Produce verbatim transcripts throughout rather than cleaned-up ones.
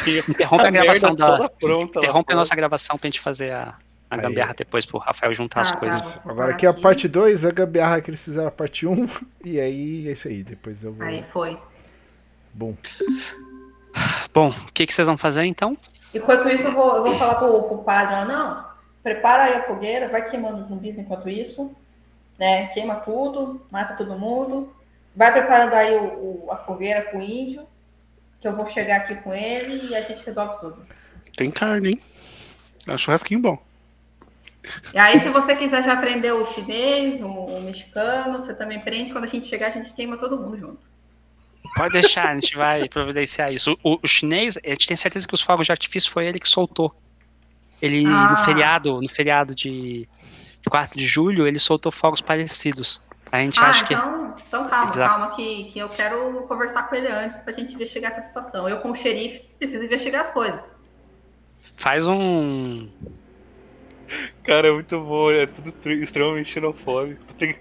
Interrompe a, a gravação da. Pronta, interrompe a nossa gravação pra gente fazer a, a gambiarra depois pro Rafael juntar ah, as coisas. Tá, agora aqui, aqui a parte dois, a gambiarra que eles fizeram a parte um. E aí é isso aí. Depois eu vou. Aí foi. Bom. Bom, o que, que vocês vão fazer então? Enquanto isso, eu vou, eu vou falar pro, pro padre, não, prepara aí a fogueira, vai queimando os zumbis enquanto isso, né? Queima tudo, mata todo mundo, vai preparando aí o, o, a fogueira com o índio, que eu vou chegar aqui com ele e a gente resolve tudo. Tem carne, hein? É um churrasquinho bom. E aí, se você quiser já aprender o chinês, o, o mexicano, você também prende, quando a gente chegar, a gente queima todo mundo junto. Pode deixar, a gente vai providenciar isso. O, o chinês, a gente tem certeza que os fogos de artifício foi ele que soltou. Ele, ah. no feriado, no feriado de, de quatro de julho, ele soltou fogos parecidos. A gente ah, acha então, que... Então calma, Exato. calma, que, que eu quero conversar com ele antes pra gente investigar essa situação. Eu, como xerife, preciso investigar as coisas. Faz um... Cara, é muito bom, é tudo extremamente xenofóbico. Tem...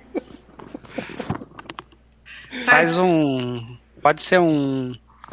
Faz um... Pode ser um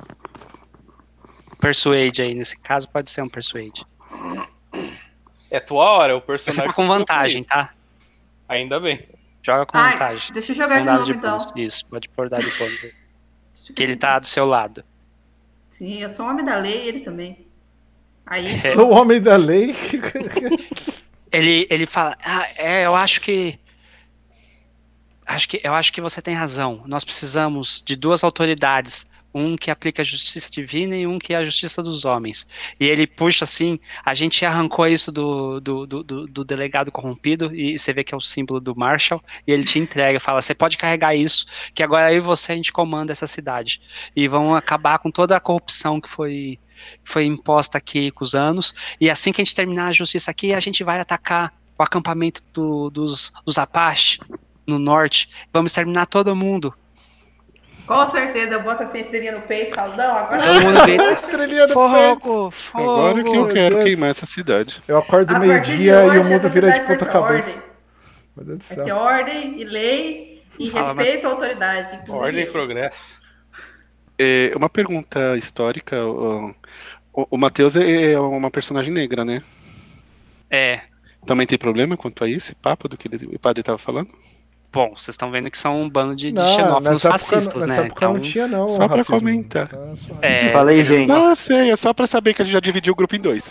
Persuade aí, nesse caso pode ser um Persuade. É tua hora, o personagem... Você tá com vantagem, tá? Ainda bem. Joga com Ai, vantagem. Deixa eu jogar de novo, de então. Bônus. Isso, pode pôr dado de bônus aí. Que ele tá do seu lado. Sim, eu sou um homem da lei, ele também. Aí... É. Sou o homem da lei? ele, ele fala, ah, é, eu acho que... Acho que, eu acho que você tem razão. Nós precisamos de duas autoridades. Um que aplica a justiça divina e um que é a justiça dos homens. E ele puxa assim, a gente arrancou isso do, do, do, do delegado corrompido, e você vê que é o símbolo do Marshall, e ele te entrega, fala, você pode carregar isso, que agora eu e você a gente comanda essa cidade. E vão acabar com toda a corrupção que foi, foi imposta aqui com os anos, e assim que a gente terminar a justiça aqui, a gente vai atacar o acampamento do, dos, dos Apache no norte, vamos terminar todo mundo. Com certeza, eu boto assim a estrelinha no peito e falo, não, agora... Todo mundo vê, fogo, fogo. Agora que eu quero Deus. queimar essa cidade. Eu acordo meio-dia e o mundo vira de ponta cabeça. Vai ter ordem e lei e Fala, respeito à autoridade. Inclusive. Ordem e progresso. É, uma pergunta histórica, o, o, o Matheus é uma personagem negra, né? É. Também tem problema quanto a esse papo do que ele, o padre estava falando? Bom, vocês estão vendo que são um bando de, de xenófobos fascistas, né? Então, não tinha, não, só para comentar. É, Falei, gente. Não, sei, é só para saber que ele já dividiu o grupo em dois.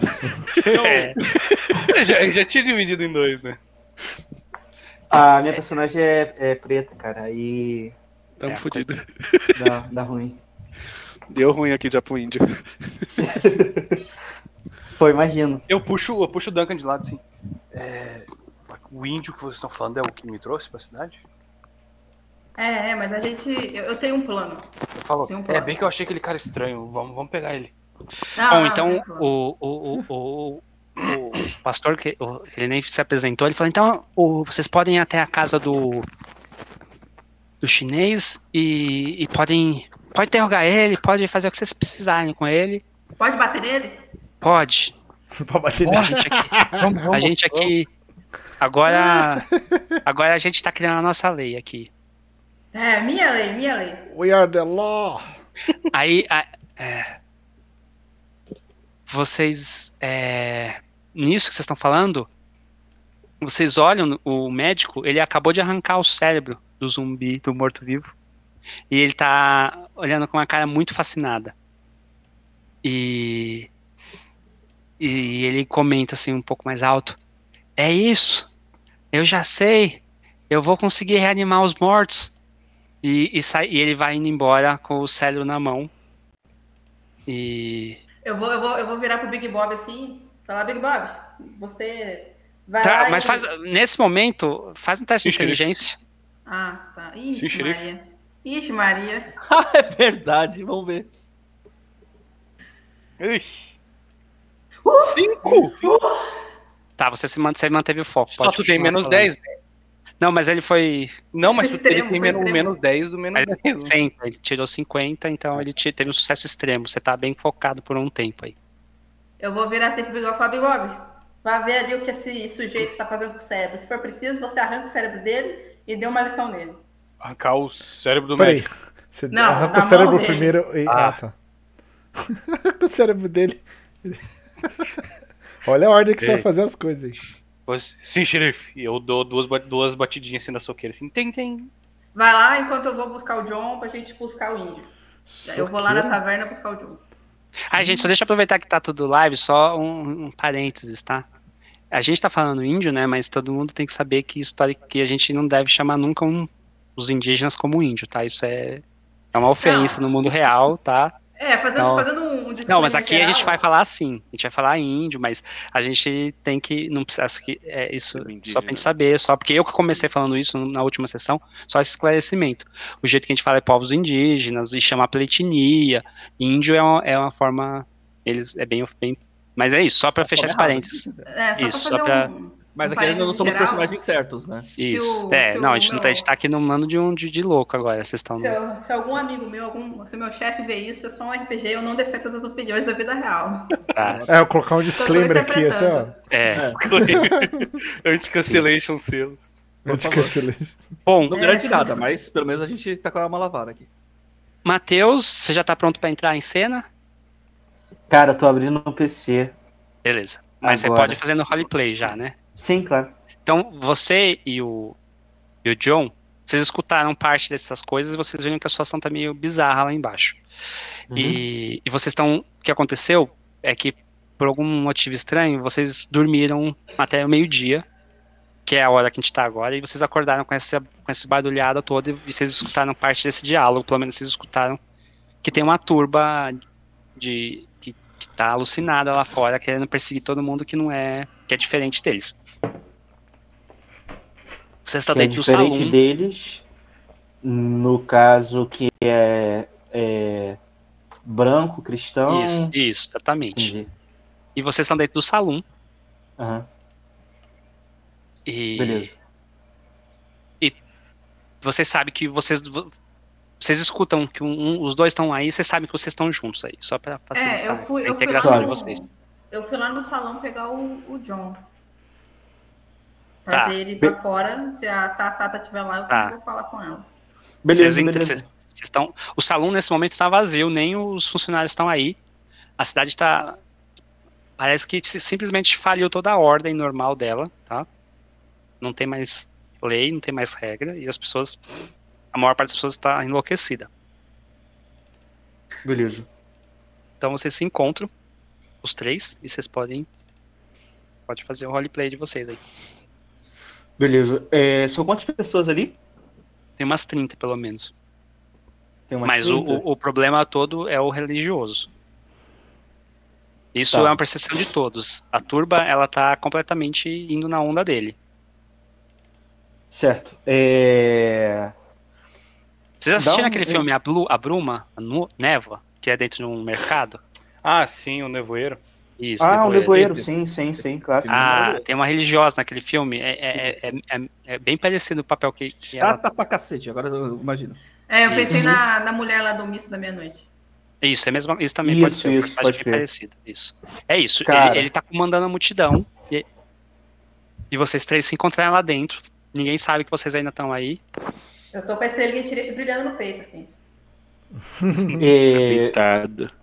É. já, já tinha dividido em dois, né? A minha personagem é, é preta, cara, aí... Tamo é, fodido. Dá, dá ruim. Deu ruim aqui já pro índio. Foi, imagino. Eu puxo, eu puxo o Duncan de lado, assim. É... O índio que vocês estão falando é o que me trouxe pra cidade? É, é, mas a gente... Eu, eu tenho um plano. Eu falo, um plano. É bem que eu achei aquele cara estranho. Vamos, vamos pegar ele. Não, Bom, não, então o, o, o, o, o pastor, que o, ele nem se apresentou, ele falou, então o, vocês podem ir até a casa do, do chinês e, e podem, pode interrogar ele, pode fazer o que vocês precisarem com ele. Pode bater nele? Pode. Pode bater nele. A gente aqui... vamos, vamos, a gente aqui... Agora, agora a gente tá criando a nossa lei aqui. É, minha lei, minha lei. We are the law. Aí, a, é, vocês, é, nisso que vocês estão falando, vocês olham o médico, ele acabou de arrancar o cérebro do zumbi, do morto-vivo, e ele tá olhando com uma cara muito fascinada. E, e ele comenta assim um pouco mais alto, é isso. Eu já sei, eu vou conseguir reanimar os mortos. E, e, sai, e ele vai indo embora com o cérebro na mão. E... Eu vou, eu vou, eu vou virar pro Big Bob assim, falar, Big Bob, você vai tá, lá mas e... faz, nesse momento, faz um teste de inteligência. Ah, tá. Ixi, Sim, Maria. Ixi, Maria. Ah, é verdade, vamos ver. Ixi. Uh, Cinco! Uh, Tá, você, se manteve, você manteve o foco. Só tu tem menos falando. dez, né? Não, mas ele foi... Não, mas extremo, ele tem menos, menos dez do menos ele, dez. Sim, ele tirou cinquenta, então ele teve um sucesso extremo. Você tá bem focado por um tempo aí. Eu vou virar sempre pro Big Bob e falar, Big Bob, vai ver ali o que esse sujeito está fazendo com o cérebro. Se for preciso, você arranca o cérebro dele e dê uma lição nele. Arrancar o cérebro do Peraí, médico. você Não, arranca na o cérebro mão primeiro e... Ah. Ah, tá. Com o cérebro dele. Olha a ordem que você Ei. vai fazer as coisas aí. Pois, sim, xerife. E eu dou duas, ba- duas batidinhas assim na soqueira, assim, tem, tem. Vai lá enquanto eu vou buscar o John pra gente buscar o índio. Eu vou lá na Soqueira. taverna buscar o John. Ah, gente, só deixa eu aproveitar que tá tudo live, só um, um parênteses, tá? A gente tá falando índio, né? Mas todo mundo tem que saber que história que a gente não deve chamar nunca um, os indígenas como índio, tá? Isso é, é uma ofensa Não. no mundo real, tá? É, fazendo, Não. fazendo um disclaimer Não, mas aqui a geral, gente vai falar assim, a gente vai falar índio, mas a gente tem que, não precisa, que é isso, só pra gente saber, só porque eu que comecei falando isso na última sessão, só esse esclarecimento. O jeito que a gente fala é povos indígenas, e chama pleitinia, índio é uma, é uma forma, eles, é bem, bem, mas é isso, só pra fechar esse errado. parênteses. É, só Isso, pra só fazer pra- um. Mas um aqui nós não parênteses somos geral. personagens certos, né? Isso, o- é, se não, o a gente não tá, a gente tá aqui no mano de um de, de louco agora, vocês estão... Se, eu- se algum amigo meu, algum, se meu chefe vê isso, eu sou um R P G, eu não defendo as opiniões da vida real. Tá, É, eu vou colocar um disclaimer aqui, assim, ó. é. Anti-cancellation selo. Por Antes favor. que eu selecione. Bom, Não É. garante nada, mas pelo menos a gente tá com a mala lavada aqui. Matheus, você já tá pronto pra entrar em cena? Cara, eu tô abrindo no P C. Beleza. Mas Agora. você pode fazer no roleplay já, né? Sim, claro. Então, você e o, e o John, vocês escutaram parte dessas coisas e vocês viram que a situação tá meio bizarra lá embaixo. Uhum. E, e vocês estão... O que aconteceu é que, por algum motivo estranho, vocês dormiram até o meio-dia, que é a hora que a gente tá agora, e vocês acordaram com essa, com essa barulhada toda e vocês escutaram parte desse diálogo, pelo menos vocês escutaram que tem uma turba de... que, que tá alucinada lá fora, querendo perseguir todo mundo que não é... que é diferente deles. Você está Que é dentro do diferente salão. deles, no caso que é, é branco, cristão. Isso, isso, exatamente. Entendi. E vocês estão dentro do salão. Aham, E beleza. vocês sabem que vocês. Vocês escutam que um- um- os dois estão aí, vocês sabem que vocês estão juntos aí, só para facilitar É, eu fui, a eu fui integração lá de no, vocês. Eu fui lá no salão pegar o, o John. Tá. Trazer ele pra fora. Se a, se a Sata estiver lá, eu Tá. vou falar com ela. Beleza, Vocês, ent- beleza. vocês- vocês estão, o salão nesse momento está vazio, nem os funcionários estão aí. A cidade está. Parece que se- simplesmente faliu toda a ordem normal dela, tá? Não tem mais lei, não tem mais regra, e as pessoas. A maior parte das pessoas está enlouquecida. Beleza. Então vocês se encontram, os três, e vocês podem. Pode fazer o roleplay de vocês aí. Beleza. É, são quantas pessoas ali? Tem umas trinta, pelo menos. Tem umas Mas o, trinta? o, o problema todo é o religioso. Isso Tá. é uma percepção de todos. A turba, ela tá completamente indo na onda dele. Certo. É... Vocês assistiram Dá um- aquele filme A, Blu, a Bruma, a Nu- Névoa, que é dentro de um mercado? Ah, sim, o nevoeiro. Isso, Ah, o Nevoeiro. nevoeiro, esse. sim, sim, sim, clássico. Ah, tem uma religiosa naquele filme. É, é, é, é, é bem parecido o papel que, que ela... Chata pra cacete, agora eu imagino. É, eu pensei Isso. na, na mulher lá do Missa da Meia-Noite. Isso, é mesmo, isso também pode Isso, ser um isso, personagem pode bem crer. parecido. Isso. É isso. Cara. Ele, ele tá comandando a multidão e, e vocês três se encontraram lá dentro. Ninguém sabe que vocês ainda estão aí. Eu tô com a estrelinha de Tirife brilhando no peito, assim. É, Coitado.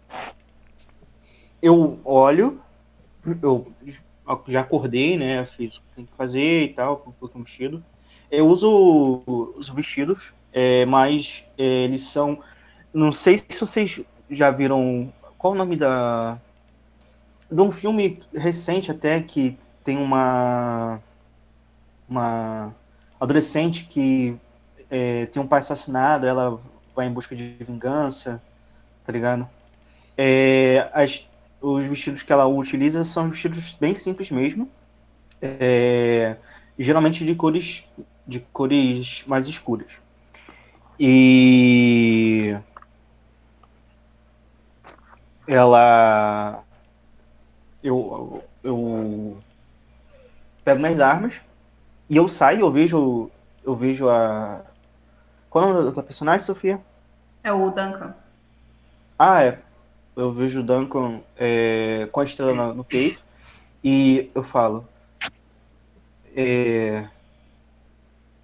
eu olho, eu já acordei, né? Fiz o que tem que fazer e tal, coloquei um vestido. Eu uso os vestidos, é, mas é, eles são. Não sei se vocês já viram. Qual o nome da. De um filme recente até que tem uma. Uma adolescente que é, tem um pai assassinado, ela vai em busca de vingança, tá ligado? É, as, os vestidos que ela utiliza são vestidos bem simples mesmo, é, geralmente de cores de cores mais escuras. E ela eu, eu pego minhas armas e eu saio, eu vejo eu vejo a qual é o nome da personagem, Sofia? É o Duncan. Ah, é. Eu vejo o Duncan é, com a estrela no, no peito e eu falo. É,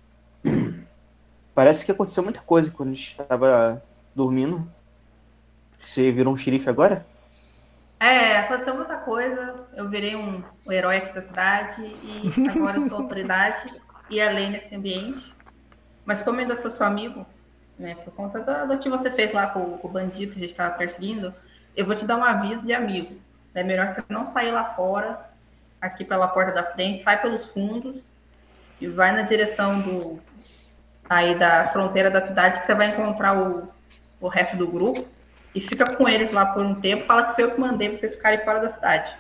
parece que aconteceu muita coisa quando a gente estava dormindo. Você virou um xerife agora? É, aconteceu muita coisa. Eu virei um, um herói aqui da cidade e agora eu sou autoridade e a lei nesse ambiente. Mas como eu ainda sou seu amigo, né, por conta do, do que você fez lá com, com o bandido que a gente estava perseguindo, eu vou te dar um aviso de amigo. É melhor você não sair lá fora, aqui pela porta da frente, sai pelos fundos e vai na direção do aí da fronteira da cidade que você vai encontrar o, o resto do grupo e fica com eles lá por um tempo, fala que foi eu que mandei vocês ficarem fora da cidade.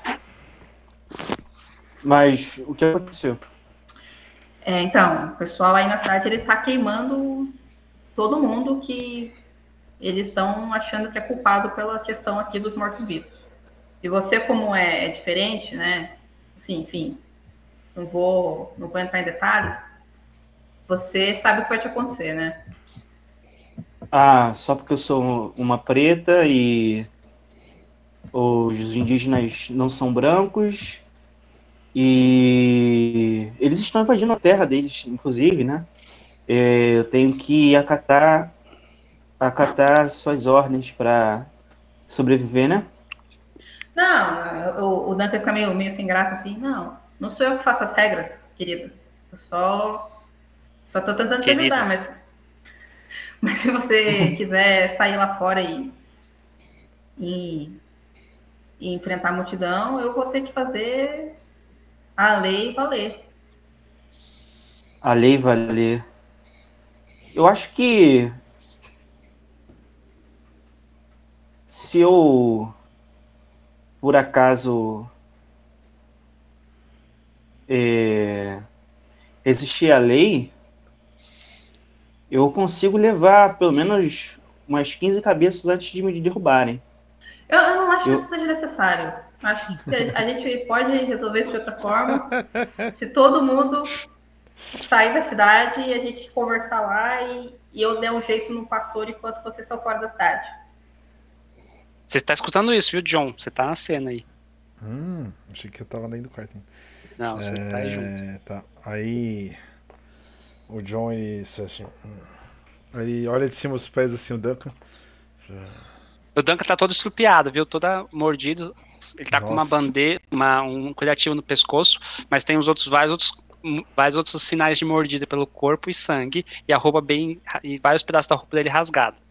Mas o que aconteceu? É, então, o pessoal aí na cidade, ele tá queimando todo mundo que eles estão achando que é culpado pela questão aqui dos mortos-vivos. E você, como é, é diferente, né? Assim, enfim, não vou, não vou entrar em detalhes. Você sabe o que vai te acontecer, né? Ah, só porque eu sou uma preta e os indígenas não são brancos e eles estão invadindo a terra deles, inclusive, né? É, eu tenho que acatar, acatar suas ordens para sobreviver, né? Não, o, o Dante fica meio, meio sem graça assim. Não, não sou eu que faço as regras, querida. Eu só, só tô tentando te Querida. ajudar, mas, mas se você quiser sair lá fora e, e, e enfrentar a multidão, eu vou ter que fazer a lei valer. A lei valer. Eu acho que se eu, por acaso, é, existir a lei, eu consigo levar pelo menos umas quinze cabeças antes de me derrubarem. Eu, eu não acho Eu- que isso seja necessário. Acho que se a, a gente pode resolver isso de outra forma. Se todo mundo sair da cidade e a gente conversar lá e, e eu der um jeito no pastor enquanto vocês estão fora da cidade. Você está escutando isso, viu, John? Você tá na cena aí. Hum, achei que eu tava dentro do quarto. Não, você tá aí junto. É, tá. Aí o John ele, assim, hum. ele olha de cima dos pés assim o Duncan. O Duncan tá todo estrupiado, viu? Toda mordido. Ele tá com uma Nossa. bandeira, uma, um curativo no pescoço, mas tem os outros vários outros, vários outros sinais de mordida pelo corpo e sangue, e a roupa bem. E vários pedaços da roupa dele rasgado.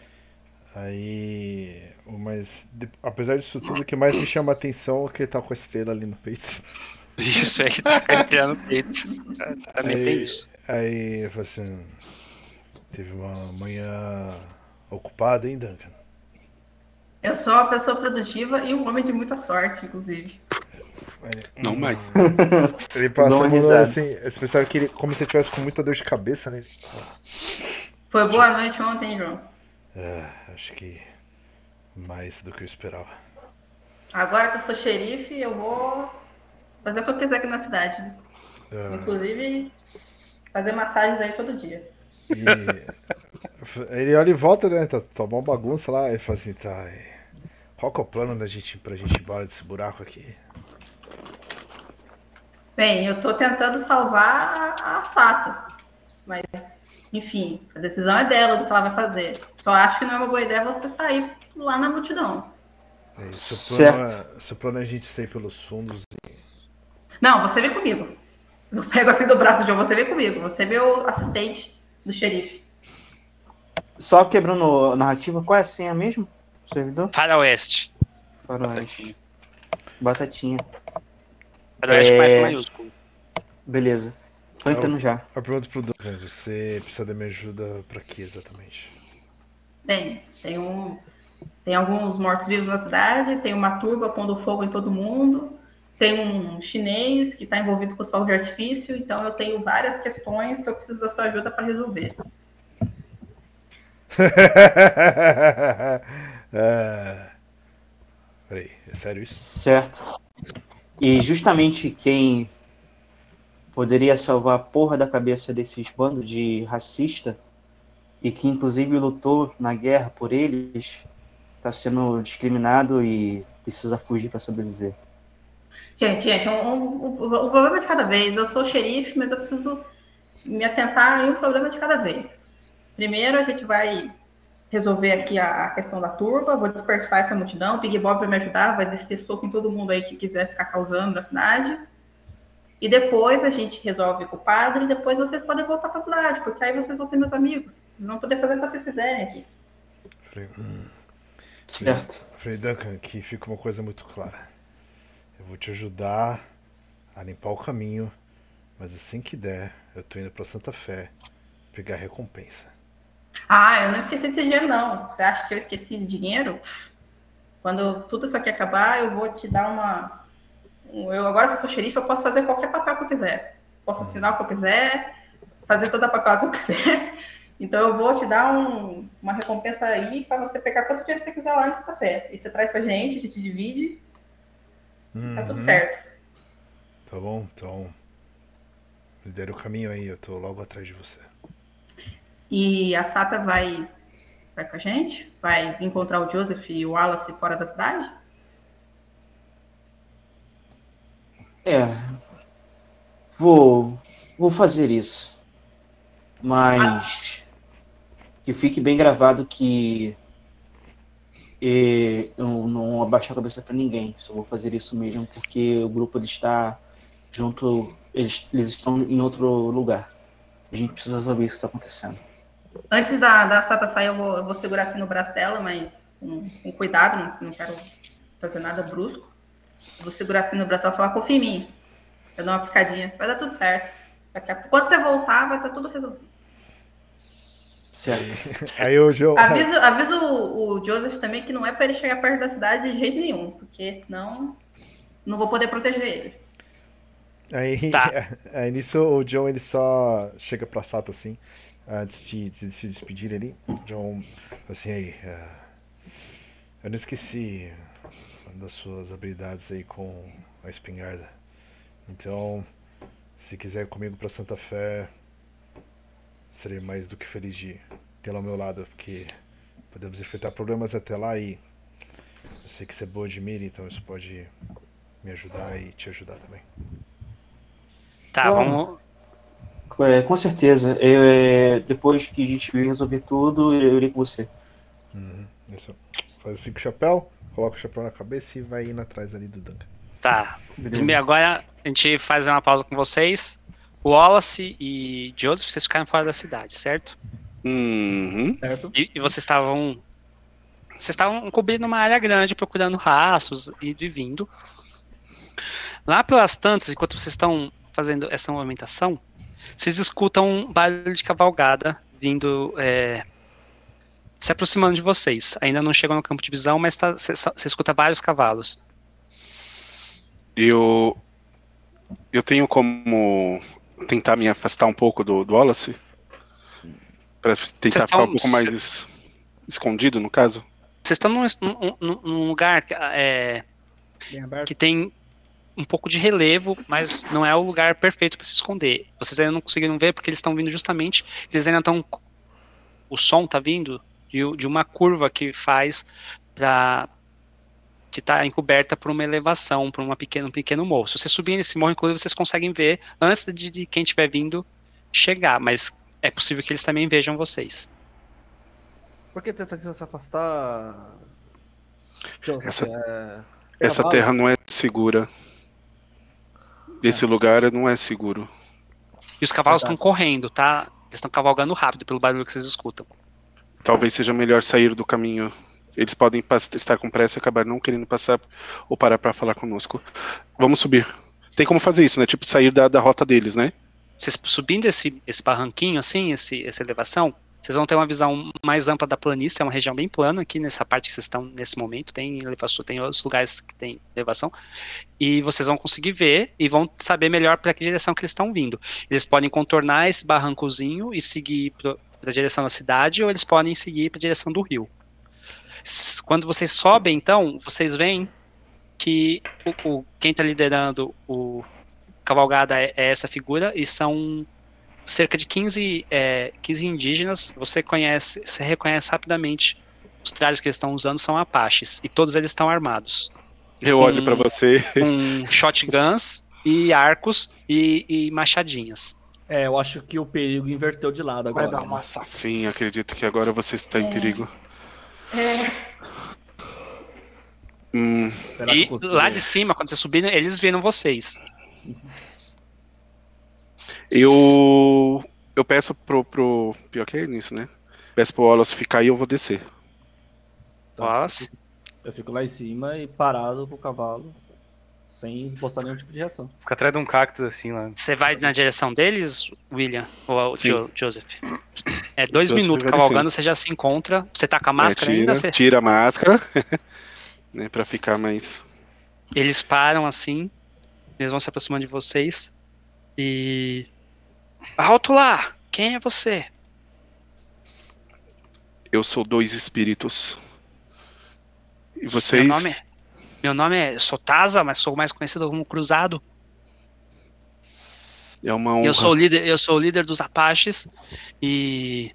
Aí, o mais, de- apesar disso tudo, o que mais me chama a atenção é que ele tá com a estrela ali no peito. Isso, ele tá com a estrela no peito. Também Aí, tem isso. aí eu falo assim, teve uma manhã ocupada, hein, Duncan? Eu sou uma pessoa produtiva e um homem de muita sorte, inclusive. Aí, Não hum, mais. Ele passa Dá a uma mão risada. assim, esse pessoal que ele, como se ele tivesse com muita dor de cabeça, né? Foi boa noite ontem, João. Ah, acho que mais do que eu esperava. Agora que eu sou xerife, eu vou fazer o que eu quiser aqui na cidade. Né? Ah, Inclusive, fazer massagens aí todo dia. e ele olha e volta, né? Tá, tá uma bagunça lá. Ele fala assim, tá. e Qual que é o plano da gente, pra gente ir embora desse buraco aqui? Bem, eu tô tentando salvar a, a Sato. Mas, enfim, a decisão é dela do que ela vai fazer. Só acho que não é uma boa ideia você sair lá na multidão. É, seu, plano Certo. é, seu plano é a gente sair pelos fundos. Não, você vem comigo. Eu pego assim do braço de João, você vem comigo. Você é meu assistente do xerife. Só quebrando a narrativa, qual é a senha mesmo? Servidor? Faroeste. Faroeste. Batatinha. Faroeste É. com F maiúsculo. Beleza. Tô entrando já. Eu pergunto pro Duncan, você precisa da minha ajuda pra quê exatamente? Bem, tem um. Tem alguns mortos-vivos na cidade, tem uma turba pondo fogo em todo mundo, tem um chinês que está envolvido com os fogos de artifício, então eu tenho várias questões que eu preciso da sua ajuda para resolver. é... Peraí, é sério isso? Certo. E justamente quem poderia salvar a porra da cabeça desses bandos de racista e que inclusive lutou na guerra por eles, tá sendo discriminado e precisa fugir para sobreviver. Gente, gente, um, um, um, um problema de cada vez. Eu sou xerife, mas eu preciso me atentar em um problema de cada vez. Primeiro, a gente vai resolver aqui a, a questão da turba, vou dispersar essa multidão, o Big Bob vai me ajudar, vai descer soco em todo mundo aí que quiser ficar causando na cidade. E depois a gente resolve com o padre, e depois vocês podem voltar para a cidade, porque aí vocês vão ser meus amigos. Vocês vão poder fazer o que vocês quiserem aqui. Falei, hum. Certo. Falei, Duncan, que fica uma coisa muito clara. Eu vou te ajudar a limpar o caminho, mas assim que der, eu tô indo pra Santa Fé pegar a recompensa. Ah, eu não esqueci desse dinheiro, não. Você acha que eu esqueci de dinheiro? Quando tudo isso aqui acabar, eu vou te dar uma... Eu, agora que eu sou xerife, eu posso fazer qualquer papel que eu quiser. Posso assinar o que eu quiser, fazer toda a papel que eu quiser. Então eu vou te dar um, uma recompensa aí para você pegar quanto dinheiro você quiser lá em Santa Fé. E você traz pra gente, a gente divide. Uhum. Tá tudo certo. Tá bom, então... Lidera o caminho aí, eu tô logo atrás de você. E a Sata vai, vai com a gente? Vai encontrar o Joseph e o Wallace fora da cidade? É. Vou, vou fazer isso. Mas que fique bem gravado que e, eu não abaixo a cabeça para ninguém. Só vou fazer isso mesmo porque o grupo ele está junto, eles, eles estão em outro lugar. A gente precisa resolver isso que está acontecendo. Antes da, da Sata sair, eu vou, eu vou segurar assim no braço dela, mas com, com cuidado, não, não quero fazer nada brusco. Eu vou segurar assim no braço dela e falar, confia em mim. Eu dou uma piscadinha, vai dar tudo certo. Daqui a... Quando você voltar, vai estar tudo resolvido. Certo. Aí o Joe... Avisa, avisa o, o Joseph também que não é para ele chegar perto da cidade de jeito nenhum, porque senão não vou poder proteger ele. Aí, Tá. aí nisso o John ele só chega pra Sata assim, antes de, de se despedir ali. John, assim, aí, uh, eu não esqueci das suas habilidades aí com a espingarda. Então, se quiser ir comigo pra Santa Fé, serei mais do que feliz de tê-la ao meu lado, porque podemos enfrentar problemas até lá e eu sei que você é boa de mira, então isso pode me ajudar e te ajudar também. Tá, Então, vamos. É, com certeza. Eu, é, depois que a gente resolver tudo, eu irei com você. Uhum. Isso. Faz assim com o chapéu, coloca o chapéu na cabeça e vai indo atrás ali do Duncan. Tá. Beleza. Primeiro, agora a gente faz uma pausa com vocês. O Wallace e Joseph, vocês ficaram fora da cidade, certo? Uhum. Certo? E, e vocês estavam. Vocês estavam cobrindo uma área grande, procurando rastros, indo e vindo. Lá pelas tantas, enquanto vocês estão fazendo essa movimentação, vocês escutam um barulho de cavalgada vindo, é, se aproximando de vocês. Ainda não chegou no campo de visão, mas tá, você escuta vários cavalos. Eu, eu tenho como tentar me afastar um pouco do, do Wallace? Pra tentar Vocês ficar um tão- pouco mais es- escondido, no caso? Vocês estão num, num- num lugar é, Bem aberto. que tem um pouco de relevo, mas não é o lugar perfeito para se esconder. Vocês ainda não conseguiram ver porque eles estão vindo justamente, eles ainda estão, o som tá vindo de, de uma curva que faz para que está encoberta por uma elevação, por uma pequena, um pequeno morro. Se vocês subirem nesse morro, inclusive, vocês conseguem ver antes de, de quem estiver vindo chegar, mas é possível que eles também vejam vocês. Por que tenta se afastar? Joseph, Essa- é... Essa Cavalos. terra não é segura. Esse lugar não é seguro. E os cavalos estão Verdade. correndo, tá? Eles estão cavalgando rápido pelo barulho que vocês escutam. Talvez seja melhor sair do caminho. Eles podem pass- estar com pressa e acabar não querendo passar ou parar para falar conosco. Vamos subir. Tem como fazer isso, né? Tipo, sair da, da rota deles, né? Vocês subindo esse, esse barranquinho assim, esse, essa elevação, vocês vão ter uma visão mais ampla da planície, é uma região bem plana aqui nessa parte que vocês estão nesse momento, tem elevação, tem outros lugares que tem elevação, e vocês vão conseguir ver e vão saber melhor para que direção que eles estão vindo. Eles podem contornar esse barrancozinho e seguir para a direção da cidade, ou eles podem seguir para a direção do rio. S- Quando vocês sobem, então, vocês veem que o, o- quem está liderando o cavalgada é, é essa figura, e são cerca de quinze, é, quinze indígenas. Você conhece, você reconhece rapidamente os trajes que eles estão usando são apaches, e todos eles estão armados, Eu Com- olho para você. com shotguns e arcos e, e machadinhas. É, eu acho que o perigo inverteu de lado Vai agora. dar uma safra. Sim, acredito que agora você está em É. perigo. É, Hum, Será que E eu consigo? lá de cima, quando vocês subirem, eles viram vocês. eu. Eu peço pro. pro pior que é nisso, né? Peço pro Wallace ficar e eu vou descer. Tá, Wallace? eu, fico, eu fico lá em cima e parado com o cavalo, sem esboçar nenhum tipo de reação. Fica atrás de um cactus assim lá. Você vai na direção deles, William? Ou o Sim. Jo- Joseph? É dois Joseph minutos vai cavalgando, descendo. você já se encontra. Você tá com a máscara É, tira, ainda? Você- tira a máscara. Né, pra ficar mais. Eles param assim, eles vão se aproximando de vocês. E. Alto lá! Quem é você? Eu sou dois espíritos. E vocês. Meu nome, meu nome é Sotaza, mas sou mais conhecido como Cruzado. É uma honra. Eu sou o líder, eu sou o líder dos Apaches e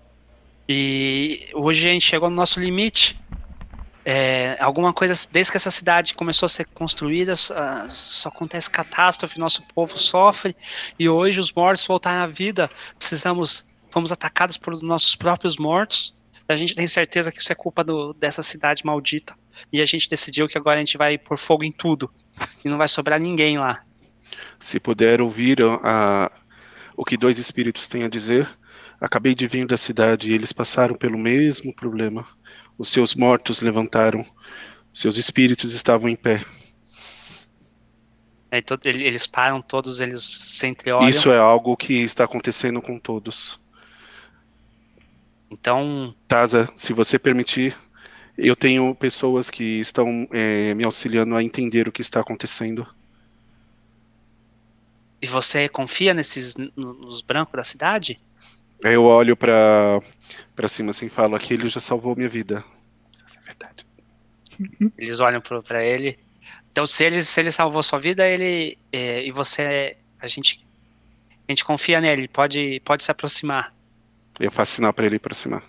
e hoje a gente chegou no nosso limite. É, alguma coisa desde que essa cidade começou a ser construída, só, só acontece catástrofe, nosso povo sofre e hoje os mortos voltaram à vida. Precisamos, fomos atacados por nossos próprios mortos. A gente tem certeza que isso é culpa do, dessa cidade maldita e a gente decidiu que agora a gente vai pôr fogo em tudo e não vai sobrar ninguém lá. Se puder ouvir a, o que dois espíritos têm a dizer, acabei de vir da cidade e eles passaram pelo mesmo problema. Os seus mortos levantaram, seus espíritos estavam em pé. É, todo, eles param, todos eles se entreolham. Isso é algo que está acontecendo com todos. Então, Taza, se você permitir, eu tenho pessoas que estão é, me auxiliando a entender o que está acontecendo. e você confia nesses nos brancos da cidade? Aí eu olho pra, pra cima assim e falo, aquele já salvou minha vida. Essa é a verdade. Eles olham pro, pra ele. Então, se ele, se ele salvou sua vida, ele é, e você, a gente, a gente confia nele. Pode, pode se aproximar. Eu faço sinal pra ele aproximar.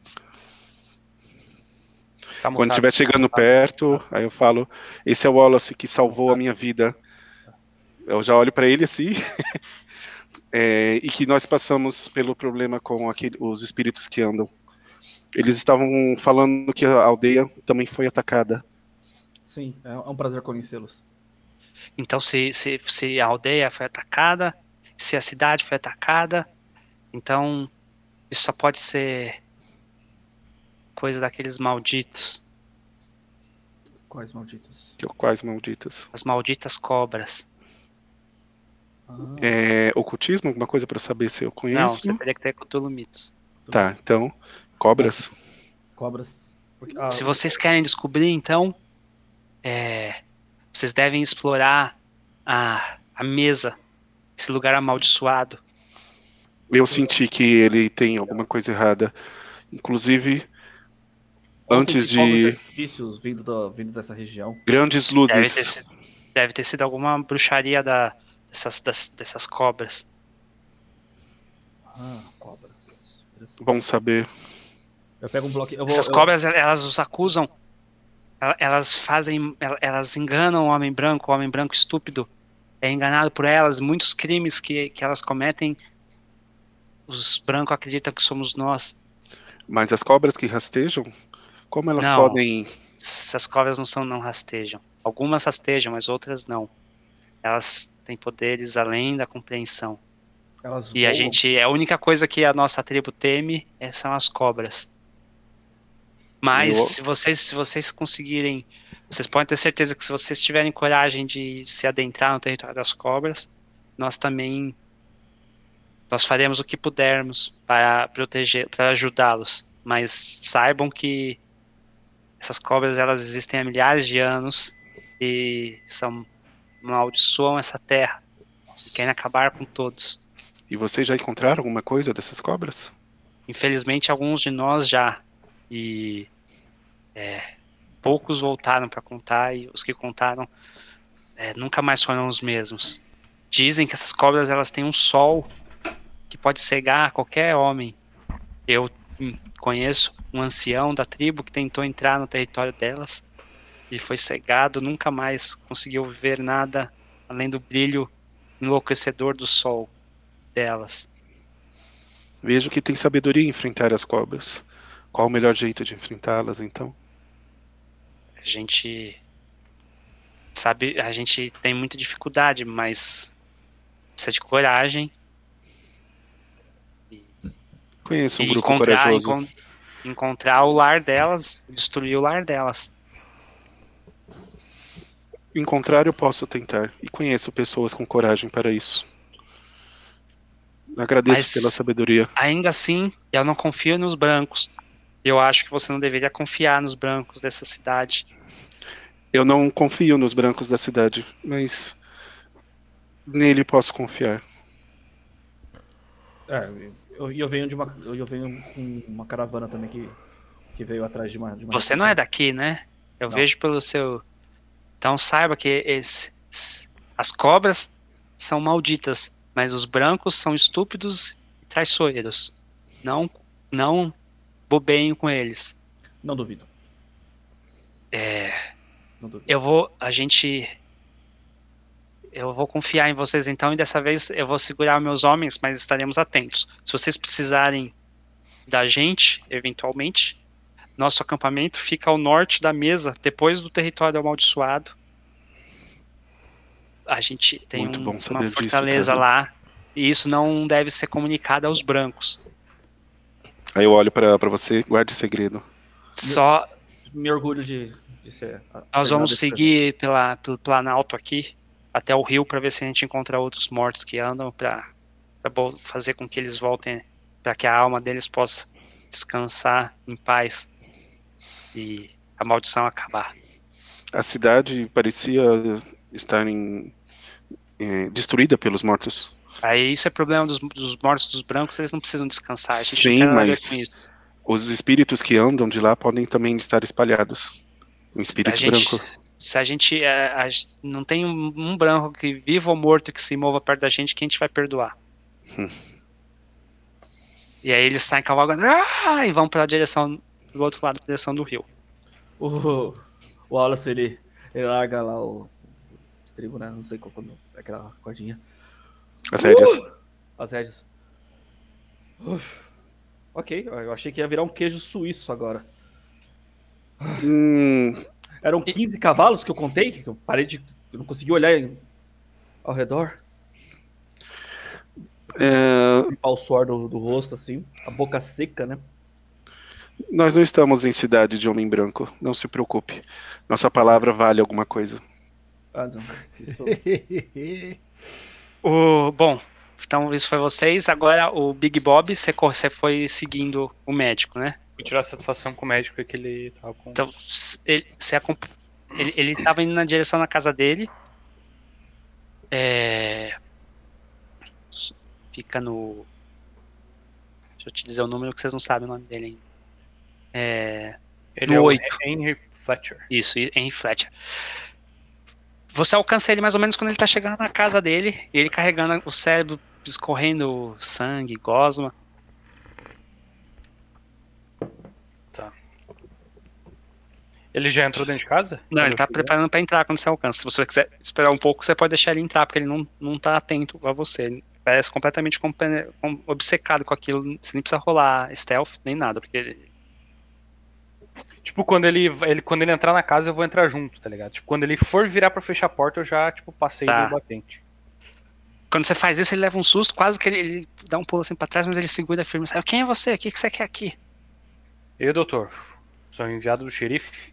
Tá Quando montado, estiver tá chegando montado. perto, aí eu falo, esse é o Wallace que salvou a minha vida. Eu já olho pra ele assim. É, e que nós passamos pelo problema com aquele, os espíritos que andam. Eles estavam falando que a aldeia também foi atacada. Sim, é um prazer conhecê-los. Então, se, se, se a aldeia foi atacada, se a cidade foi atacada, então isso só pode ser coisa daqueles malditos, Quais malditos? Que quais malditas. as malditas cobras. Ah, É, ocultismo? Alguma coisa pra saber se eu Não, conheço? você teria que ter Cthulhu Mitos. Tá, então, cobras. cobras. Porque- ah, Se vocês querem descobrir, então, é, vocês devem explorar a, a mesa, esse lugar amaldiçoado. Eu senti que ele tem alguma coisa errada. Inclusive, qual antes tem fogos de artifícios vindo, da, vindo dessa região. grandes Deve ter, luzes. sido, deve ter sido alguma bruxaria da, dessas, das- dessas cobras. Ah, cobras. Interessante. Bom saber. Eu pego um bloquinho. Eu vou, Essas eu- cobras, elas os acusam, el- elas fazem, el- elas enganam o homem branco, o homem branco estúpido é enganado por elas. Muitos crimes que, que elas cometem, os brancos acreditam que somos nós. Mas as cobras que rastejam, como elas Não. podem. Essas cobras não são, não rastejam. Algumas rastejam, mas outras não. Elas têm poderes além da compreensão. elas E a voam. gente, a única coisa que a nossa tribo teme é- são as cobras. Mas Eu- se vocês, se vocês conseguirem, vocês podem ter certeza que se vocês tiverem coragem de se adentrar no território das cobras, nós também nós faremos o que pudermos para proteger, para ajudá-los. Mas saibam que essas cobras, elas existem há milhares de anos e são amaldiçoam essa terra e querem acabar com todos. E vocês já encontraram alguma coisa dessas cobras? Infelizmente, alguns de nós já. E é, poucos voltaram para contar, e os que contaram é, nunca mais foram os mesmos. Dizem que essas cobras, elas têm um sol que pode cegar qualquer homem. Eu hum, conheço um ancião da tribo que tentou entrar no território delas e foi cegado, nunca mais conseguiu ver nada além do brilho enlouquecedor do sol delas. Vejo que tem sabedoria em enfrentar as cobras. Qual o melhor jeito de enfrentá-las, então? A gente sabe, a gente tem muita dificuldade, mas precisa de coragem. Conheço um E grupo encontrar, corajoso. encon- encontrar o lar delas, destruir o lar delas. Encontrar eu posso tentar. E conheço pessoas com coragem para isso. Agradeço Mas- pela sabedoria. Ainda assim, eu não confio nos brancos. Eu acho que você não deveria confiar nos brancos dessa cidade. Eu não confio nos brancos da cidade, mas nele posso confiar. É, eu, eu venho de uma. Eu venho com uma caravana também que, que veio atrás de uma. De uma Você não é daqui, né? Eu Não. vejo pelo seu. Então saiba que esse- as cobras são malditas, mas os brancos são estúpidos e traiçoeiros. Não, não bobeiem com eles. Não duvido. É, Não duvido. eu vou, a gente, eu vou confiar em vocês então e dessa vez eu vou segurar meus homens, mas estaremos atentos. Se vocês precisarem da gente, eventualmente, nosso acampamento fica ao norte da mesa, depois do território amaldiçoado. A gente tem Muito um- bom saber uma disso, fortaleza Tarzan. lá e isso não deve ser comunicado aos brancos. Aí eu olho pra pra você, guarde segredo. Só Me orgulho de, de ser. nós ser vamos dado esse seguir pela, pelo planalto aqui até o rio para ver se a gente encontra outros mortos que andam para fazer com que eles voltem, para que a alma deles possa descansar em paz e a maldição acabar. A cidade parecia estar em, eh, destruída pelos mortos. Aí isso é problema dos, dos mortos dos brancos, eles não precisam descansar. A gente Sim, não tem nada a ver mas- com isso. Os espíritos que andam de lá podem também estar espalhados. Um A espírito gente, branco. se a gente é, a gente- não tem um, um branco que viva ou morto que se mova perto da gente, que a gente vai perdoar. Hum. E aí eles saem cavalgando ah, e vão para a direção do outro lado, pra direção do rio. O, o Wallace, ele, ele larga lá o estribo, né? Não sei qual quando é aquela cordinha. As rédeas. As rédeas. Uf. Ok, eu achei que ia virar um queijo suíço agora. Hum, Eram quinze cavalos que eu contei, que eu parei de. Eu não consegui olhar em- ao redor. é, Limpar o suor do, do rosto, assim. A boca seca, né? nós não estamos em cidade de homem branco. Não se preocupe. Nossa palavra vale alguma coisa. Ah, não. O, bom, então isso foi vocês. Agora o Big Bob, você, cor- você foi seguindo o médico, né? Fui tirar satisfação com o médico que ele tava com. Então s- ele, você acompa- ele, ele tava indo na direção da casa dele. É, fica no. Deixa eu te dizer o número que vocês não sabem o nome dele ainda. É, ele no é o oito. Henry Fletcher. Isso, em Fletcher. Você alcança ele mais ou menos quando ele tá chegando na casa dele, e ele carregando o cérebro, escorrendo sangue, gosma. Ele já entrou dentro de casa? Não, Quando ele tá eu cheguei? preparando pra entrar quando você alcança. Se você quiser esperar um pouco, você pode deixar ele entrar, porque ele não, não tá atento a você. Ele parece completamente compre- com- obcecado com aquilo. Você nem precisa rolar stealth, nem nada, porque ele... Tipo, quando ele, ele, quando ele entrar na casa, eu vou entrar junto, tá ligado? Tipo, quando ele for virar pra fechar a porta, eu já, tipo, passei Tá. do batente. Quando você faz isso, ele leva um susto, quase que ele, ele dá um pulo assim pra trás, mas ele segura firme. Sabe, quem é você? O que, que você quer aqui? Eu, doutor, sou enviado do xerife.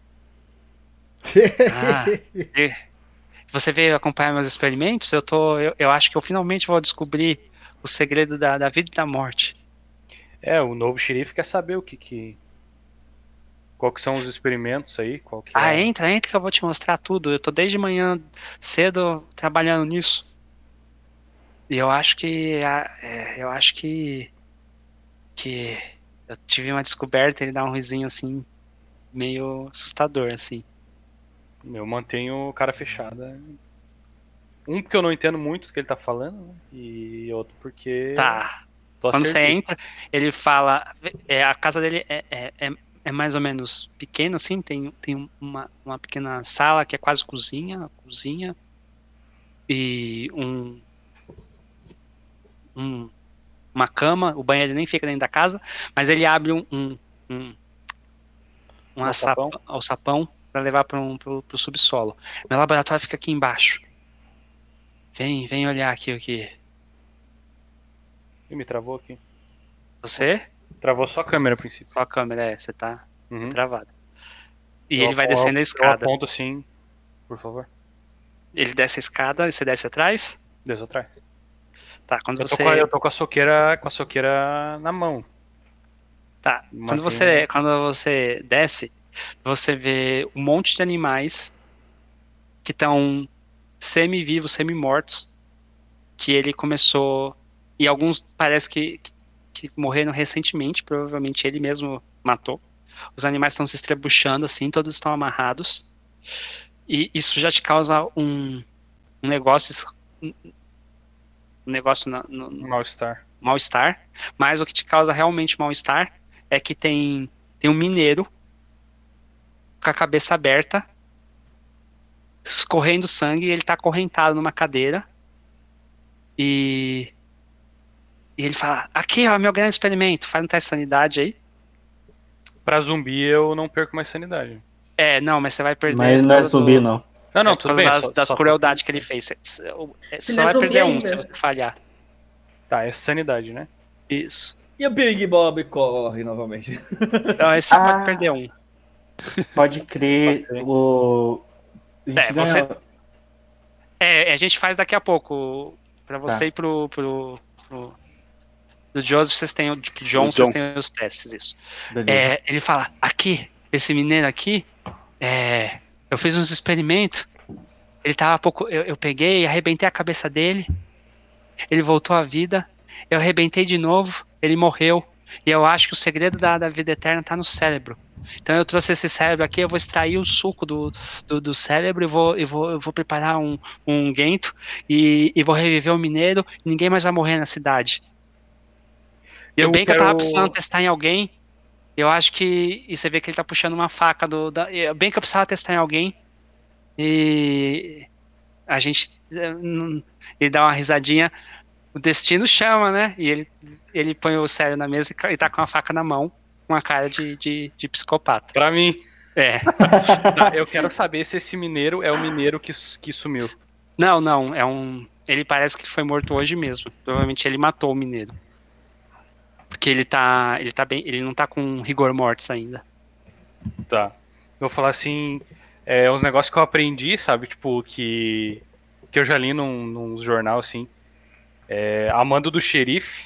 Ah, e- você veio acompanhar meus experimentos? Eu, tô, eu, eu acho que eu finalmente vou descobrir o segredo da, da vida e da morte. É, o novo xerife quer saber o que que... Qual que são os experimentos aí, qual que Ah, é... entra, entra que eu vou te mostrar tudo. Eu tô desde manhã cedo trabalhando nisso. E eu acho que. ah, é, eu acho que. Que. Eu tive uma descoberta, ele dá um risinho assim, meio assustador, assim. Eu mantenho o cara fechado. é. Um, porque eu não entendo muito do que ele tá falando, né? E outro porque... Tá. tô Quando você acertei. entra, ele fala. É, a casa dele é, é, é, é mais ou menos pequena, assim. Tem, tem uma, uma pequena sala que é quase cozinha, cozinha. E um, um. Uma cama. O banheiro nem fica dentro da casa. Mas ele abre um, um, um, um Um açapão, sapão? alçapão para levar para um, pro, pro subsolo. Meu laboratório fica aqui embaixo. Vem, vem olhar aqui o que. Ih, me travou aqui. Você? Travou só a câmera a princípio. Só a câmera, é, você tá Uhum. travado. E Eu ele vai apo- descendo a Eu escada. aponto assim, por favor. Ele desce a escada e você desce atrás? Deus atrás. Tá, quando Eu tô, você. com a, eu tô com a soqueira, com a soqueira na mão. Tá, Mantenho- quando você, quando você desce, você vê um monte de animais que estão semi-vivos, semi-mortos, que ele começou, e alguns parece que, que morreram recentemente, provavelmente ele mesmo matou. Os animais estão se estrebuchando assim, todos estão amarrados, e isso já te causa um, um negócio, um negócio na- no, Um mal-estar. mal-estar, mas o que te causa realmente mal-estar é que tem, tem um mineiro com a cabeça aberta, escorrendo sangue, e ele tá acorrentado numa cadeira, e, e ele fala, aqui ó, meu grande experimento, faz um teste de sanidade aí. Pra zumbi eu não perco mais sanidade. É, não, mas você vai perder... Mas não é por causa zumbi, do- não. Não, não, é por tudo causa bem. das, só- das só- crueldades que ele fez. Você, você Se só não é vai zumbi perder um ainda. se você falhar. Tá, é sanidade, né? Isso. E o Big Bob corre novamente. Então esse Ah. pode perder um. Pode crer. Pode ser. O... A gente É, ganha... você- É, a gente faz daqui a pouco. Pra você Tá. e pro, pro, pro- do Joseph, vocês têm o tipo, John, O vocês John. têm os testes, isso. Beleza. É, ele fala, aqui, esse mineiro aqui, é, eu fiz uns experimentos, ele tava pouco, eu, eu peguei, arrebentei a cabeça dele, ele voltou à vida, eu arrebentei de novo, ele morreu, e eu acho que o segredo da, da vida eterna tá no cérebro. Então eu trouxe esse cérebro aqui, eu vou extrair o suco do, do, do cérebro e vou, eu vou, eu vou preparar um, um guento e, e vou reviver o mineiro e ninguém mais vai morrer na cidade. Eu, Eu bem que eu tava quero- precisando testar em alguém, eu acho que. E você vê que ele tá puxando uma faca do. Da, eu- bem que eu precisava testar em alguém. E. A gente. eh, não- Ele dá uma risadinha. O destino chama, né? E ele, ele põe o cérebro na mesa e ca- e tá com a faca na mão, com a cara de, de, de psicopata. Pra mim. É. Tá, eu quero saber se esse mineiro é o mineiro que, su- que sumiu. Não, não. É um. Ele parece que foi morto hoje mesmo. Provavelmente ele matou o mineiro. Porque ele tá. Ele tá bem. Ele não tá com rigor mortis ainda. Tá. Eu vou falar assim, é, uns negócios que eu aprendi, sabe? Tipo, que, que eu já li num, num jornal, assim. É, a mando do xerife.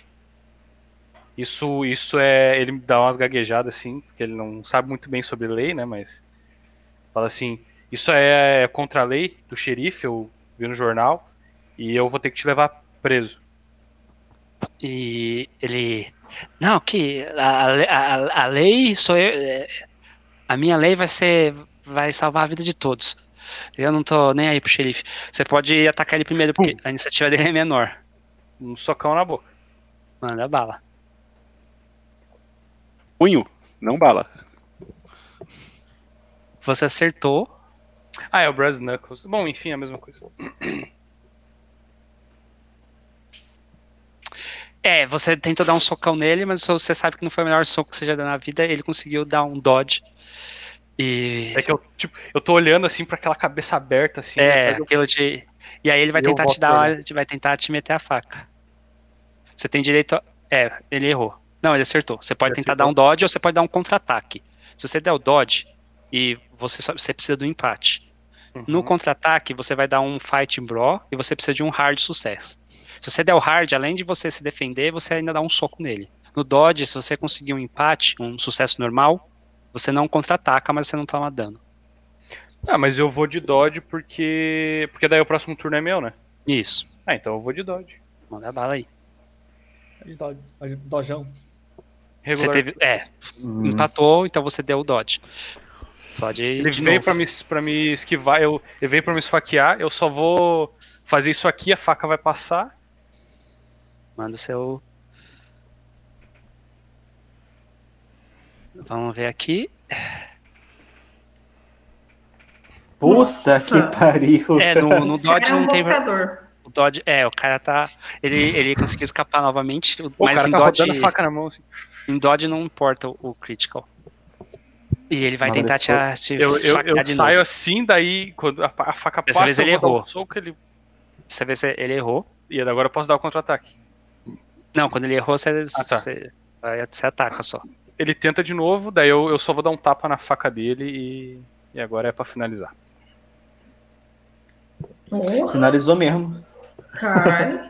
Isso, isso é. Ele dá umas gaguejadas, assim, porque ele não sabe muito bem sobre lei, né? Mas. Fala assim: isso é contra a lei do xerife, eu vi no jornal, e eu vou ter que te levar preso. E ele. Não, que a, a, a lei sou eu. é, A minha lei vai ser. Vai salvar a vida de todos. Eu não tô nem aí pro xerife. Você pode atacar ele primeiro, porque a iniciativa dele é menor. Um socão na boca. Manda bala. Punho, não bala. Você acertou. Ah, é o Brass Knuckles. Bom, enfim, é a mesma coisa. É, você tentou dar um socão nele, mas você sabe que não foi o melhor soco que você já deu na vida. Ele conseguiu dar um dodge. E. É que eu, tipo, eu tô olhando assim pra aquela cabeça aberta, assim. É, atrás do- aquilo de. E aí ele vai E eu tentar te volto dar. pra uma- vai tentar te meter a faca. Você tem direito a... É, ele errou. Não, ele acertou. Você pode Ele tentar acertou. dar um dodge ou você pode dar um contra-ataque. Se você der o dodge e você, só- você precisa do empate. No Uhum. contra-ataque, você vai dar um fighting brawl e você precisa de um hard sucesso. Se você der o hard, além de você se defender, você ainda dá um soco nele. No dodge, se você conseguir um empate, um sucesso normal, você não contra-ataca, mas você não toma dano. Ah, mas eu vou de Dodge porque. Porque daí o próximo turno é meu, né? Isso. Ah, então eu vou de Dodge. Manda bala aí. De do- de Dojão. Você Regular. teve. É, Hum. empatou, então você deu o dodge. Pode ir Ele de veio novo. pra me, pra me esquivar, eu, ele veio pra me esfaquear, eu só vou fazer isso aqui, a faca vai passar. Manda o seu. Vamos ver aqui. Puta Nossa. que pariu. É, no, no Dodge É um não tem. boxeador. O Dodge, é, o cara tá. Ele, ele conseguiu escapar novamente, o- Pô, o mas cara em tá Dodge, rodando a faca na mão, assim. em Dodge não importa o, o critical. E ele vai Mas tentar te, agora te Eu, eu, faquear eu de saio novo. assim, daí quando a, a faca Dessa passa, vez ele eu vou dar um errou. soco, ele... Você vê se ele errou. E agora eu posso dar o contra-ataque. Não, quando ele errou, você, Ah, tá. você, aí você ataca só. Ele tenta de novo, daí eu, eu só vou dar um tapa na faca dele e, e agora é pra finalizar. Porra, Finalizou mesmo. caralho.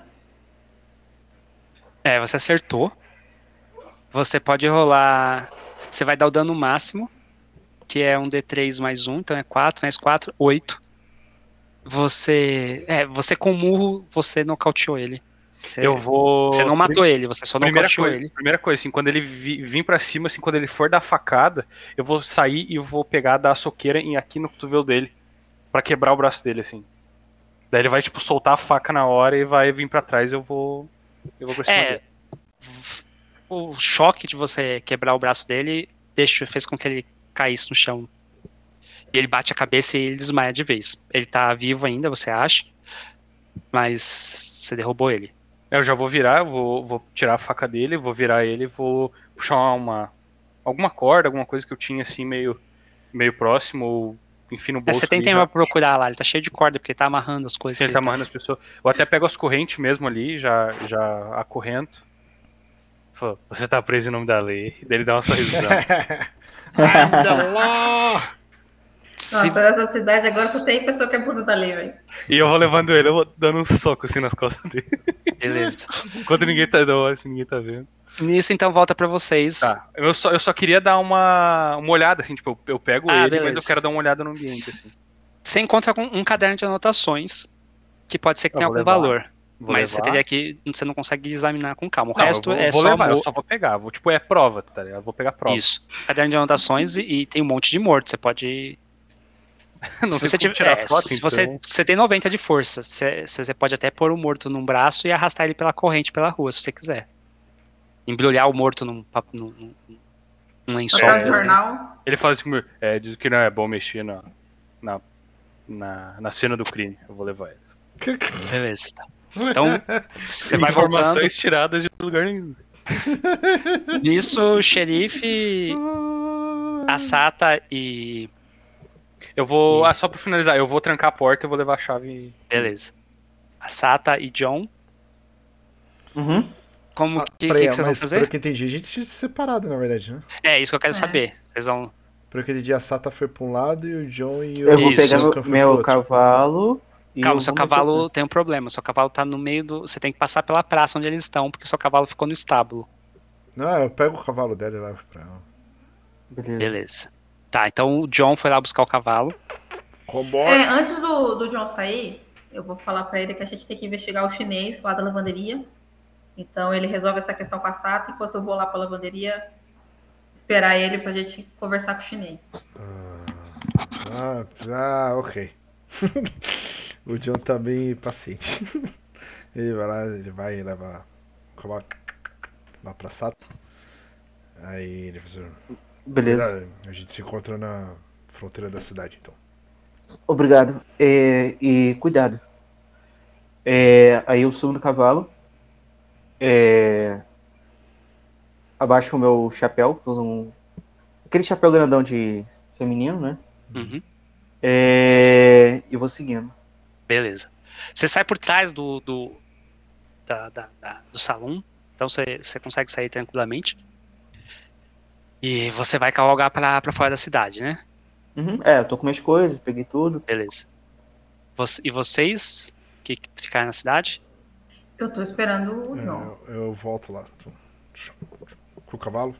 É, você acertou. Você pode rolar. Você vai dar o dano máximo, que é um D três mais um, então é quatro, mais quatro, oito. Você. É, você com murro, você nocauteou ele. Você, Eu vou... você não matou ele, você só Primeira nocauteou coisa, ele. primeira coisa, assim, quando ele vi, vir pra cima, assim, quando ele for dar facada, eu vou sair e vou pegar, dar a soqueira em, aqui no cotovelo dele, pra quebrar o braço dele, assim. Daí ele vai, tipo, soltar a faca na hora e vai vir pra trás, eu vou... Eu vou pra cima É. dele. O choque de você quebrar o braço dele deixa, fez com que ele caísse no chão. E ele bate a cabeça e ele desmaia de vez. Ele tá vivo ainda, você acha? Mas você derrubou ele. Eu já vou virar, eu vou, vou tirar a faca dele, vou virar ele, vou puxar uma... Alguma corda, alguma coisa que eu tinha, assim, meio, meio próximo, ou enfim, no É, bolso. você tem ali, tempo já- pra procurar lá, ele tá cheio de corda, porque ele tá amarrando as coisas. Se ele que tá amarrando as pessoas. Eu até pego as correntes mesmo ali, já, já acorrento. Fala, você tá preso em nome da lei. Daí ele dá uma sorrisada. Se- Nossa, essa cidade agora só tem pessoa que abusa da lei, velho. E eu vou levando ele, eu vou dando um soco assim nas costas dele. Beleza. Enquanto ninguém tá dando, assim, ninguém tá vendo. Nisso, então, volta pra vocês. Tá. Eu só, eu só queria dar uma, uma olhada, assim, tipo, eu, eu pego Ah, ele, beleza. mas eu quero dar uma olhada no ambiente, assim. Você encontra com um caderno de anotações, que pode ser que Eu tenha vou algum levar. valor. Vou mas você levar. teria que. Você não consegue examinar com calma. O Não, resto eu vou, é vou só. levar, eu mo- só vou pegar. Vou, tipo, é prova, tá ligado? Eu vou pegar prova. Isso. Caderno de anotações e, e tem um monte de morto. Você pode. Não se tem você como tiver, tirar é, foto, se então. você, você tem noventa de força, você, você pode até pôr o morto num braço e arrastar ele pela corrente pela rua, se você quiser. Embrulhar o morto num, pap- num, num, num lençol. Papel É, de por exemplo. jornal. Ele fala assim comigo, é, diz que não é bom mexer na, na, na, na cena do crime. Eu vou levar eles. Beleza. Então, você vai Informações voltando. tiradas de lugar nenhum. Nisso, o xerife, a Sata e. Eu vou. E- Ah, só pra finalizar, eu vou trancar a porta e vou levar a chave. Beleza. A Sata e John. Uhum. Como Ah, que, que, peraí, que vocês vão mas fazer? pelo que eu entendi, a gente tinha se separado, na verdade, né? É isso que eu quero É. saber. Vocês vão. Pelo que eu entendi, a Sata foi pra um lado e o John e o Eu vou Isso. pegar Duncan meu, foi pro meu outro. cavalo. e Calma, eu seu vou me cavalo tocar. tem um problema. Seu cavalo tá no meio do. Você tem que passar pela praça onde eles estão, porque seu cavalo ficou no estábulo. Não, eu pego o cavalo dela e levo pra ela. Beleza. Beleza. Tá, então o John foi lá buscar o cavalo. Vambora! É, antes do, do John sair, eu vou falar pra ele que a gente tem que investigar o chinês lá da lavanderia. Então ele resolve essa questão com a Sata, enquanto eu vou lá pra lavanderia esperar ele pra gente conversar com o chinês. Ah, ah, ok. O John tá bem paciente. Ele vai lá, ele vai levar o cavalo lá pra Sata. Aí ele faz um- Beleza. A gente se encontra na fronteira da cidade, então. Obrigado. É, e cuidado. É, aí eu subo no cavalo. É, abaixo o meu chapéu. uso Um, aquele chapéu grandão de feminino, né? Uhum. É, e vou seguindo. Beleza. Você sai por trás do, do, da, da- da- do salão, então você, você consegue sair tranquilamente. E você vai cavalgar pra, pra fora da cidade, né? Uhum. É, eu tô com minhas coisas, peguei tudo. Beleza. Você- e vocês que que ficaram na cidade? Eu tô esperando o É, John. eu, eu volto lá. Com o cavalo.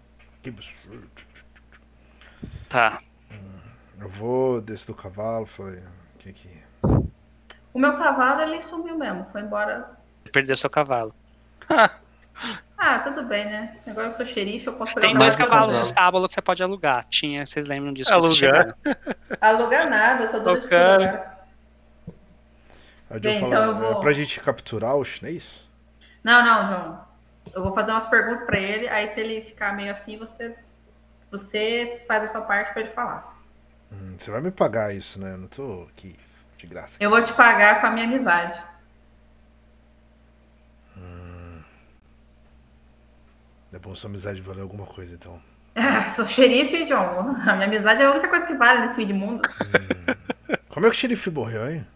Tá. Eu vou, desço do cavalo, falei. O que que. O meu cavalo, ele sumiu mesmo, foi embora. Você perdeu seu cavalo. Ah, tudo bem, né? Agora eu sou xerife, eu posso pegar Tem o dois cavalo cavalos que de eu estábulo que você pode alugar. Tinha, vocês lembram disso? quando vocês Alugar? chegaram. quiser. Alugar nada, eu sou dona Ô, de tudo cara. agora. Aí o John Bem, fala, então eu vou- é pra gente capturar o chinês? Não, não, João. Eu vou fazer umas perguntas pra ele, aí se ele ficar meio assim, você, você faz a sua parte pra ele falar. Hum, você vai me pagar isso, né? Eu não tô aqui de graça. Eu vou te pagar com a minha amizade. É bom sua amizade valer alguma coisa, então. Ah, sou xerife, John. A minha amizade é a única coisa que vale nesse fim de mundo. Hum. Como é que o xerife morreu, hein?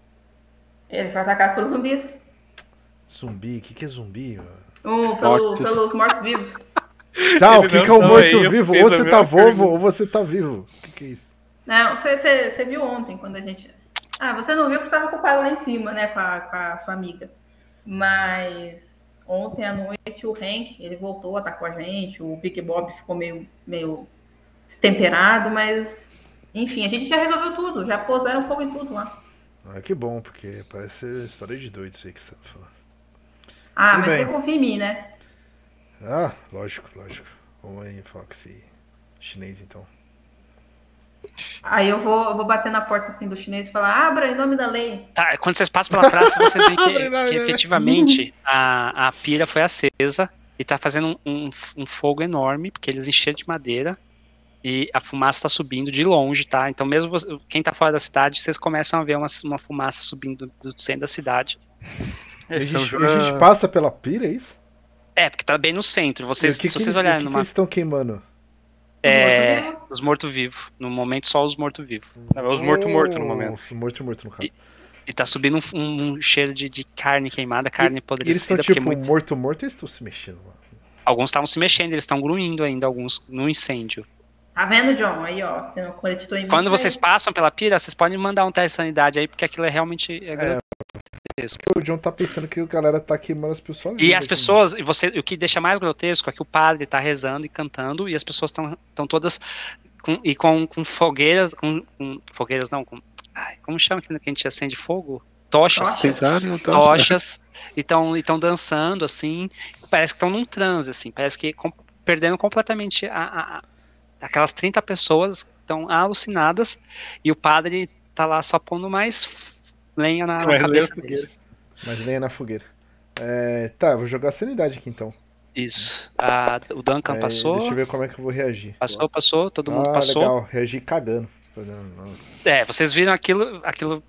Ele foi atacado pelos zumbis. Zumbi? O que, que é zumbi? Um, pelo, Mortos. pelos mortos-vivos. Tá, o Ele que, não que é um tá aí, morto-vivo? eu Ou fiz a você tá mesma vivo pergunta. ou você tá vivo. O que, que é isso? Não, você, você, você viu ontem, quando a gente... Ah, você não viu que você estava ocupado lá em cima, né, com a, com a sua amiga. Mas ontem à noite o Hank, ele voltou, atacou a gente, o Big Bob ficou meio, meio destemperado, mas... Enfim, a gente já resolveu tudo, já puseram fogo em tudo lá. Ah, que bom, porque parece história de doido isso aí que você tá falando. Ah, Tudo mas bem. você confia em mim, né? Ah, lógico, lógico. Vamos aí falar com esse chinês então. Aí eu vou, eu vou bater na porta assim do chinês e falar, abra em nome da lei. Tá, quando vocês passam pela praça, vocês veem que, Não, não, que não. efetivamente a, a pira foi acesa e tá fazendo um, um, um fogo enorme, porque eles encheram de madeira e a fumaça tá subindo de longe, tá? Então mesmo você- quem tá fora da cidade, vocês começam a ver uma, uma fumaça subindo do, do centro da cidade. E a Esse é um gente, jogo- a gente passa pela pira, é isso? É, porque tá bem no centro. Vocês, E o que se que vocês eles, o olharem que que numa... eles estão queimando? É, mortos-vivos? os mortos-vivos. No momento, só os mortos-vivos. Não, é os morto-morto no momento. Os morto-morto no caso. E tá subindo um, um- um cheiro de, de carne queimada, carne E eles apodrecida, estão porque tipo muitos, morto-morto ou eles estão se mexendo lá? alguns estavam se mexendo, eles estão gruindo ainda, alguns no incêndio. Tá vendo, John? Aí, ó, você não acreditou em mim. Quando aí. vocês passam pela pira, vocês podem mandar um teste de sanidade aí, porque aquilo é realmente é grotesco. Porque o John tá pensando que a galera tá queimando as pessoas. E as pessoas, e você, o que deixa mais grotesco é que o padre tá rezando e cantando, e as pessoas estão todas com, e com, com fogueiras, com, com fogueiras não, com, ai, como chama que a gente acende fogo? Tochas. Tocha. Pensaram? Então, Tochas, e estão dançando, assim, parece que estão num transe, assim, parece que com, perdendo completamente a, a, a- aquelas trinta pessoas estão alucinadas, e o padre tá lá só pondo mais lenha na, na Mais cabeça lenha na deles. Mas lenha na fogueira. É, tá, vou jogar sanidade aqui então. Isso. A- o Duncan É, passou, Deixa eu ver como é que eu vou reagir. passou, passou, todo mundo ah, passou. legal, reagi cagando. Fazendo- não. É, vocês viram aquilo, aquilo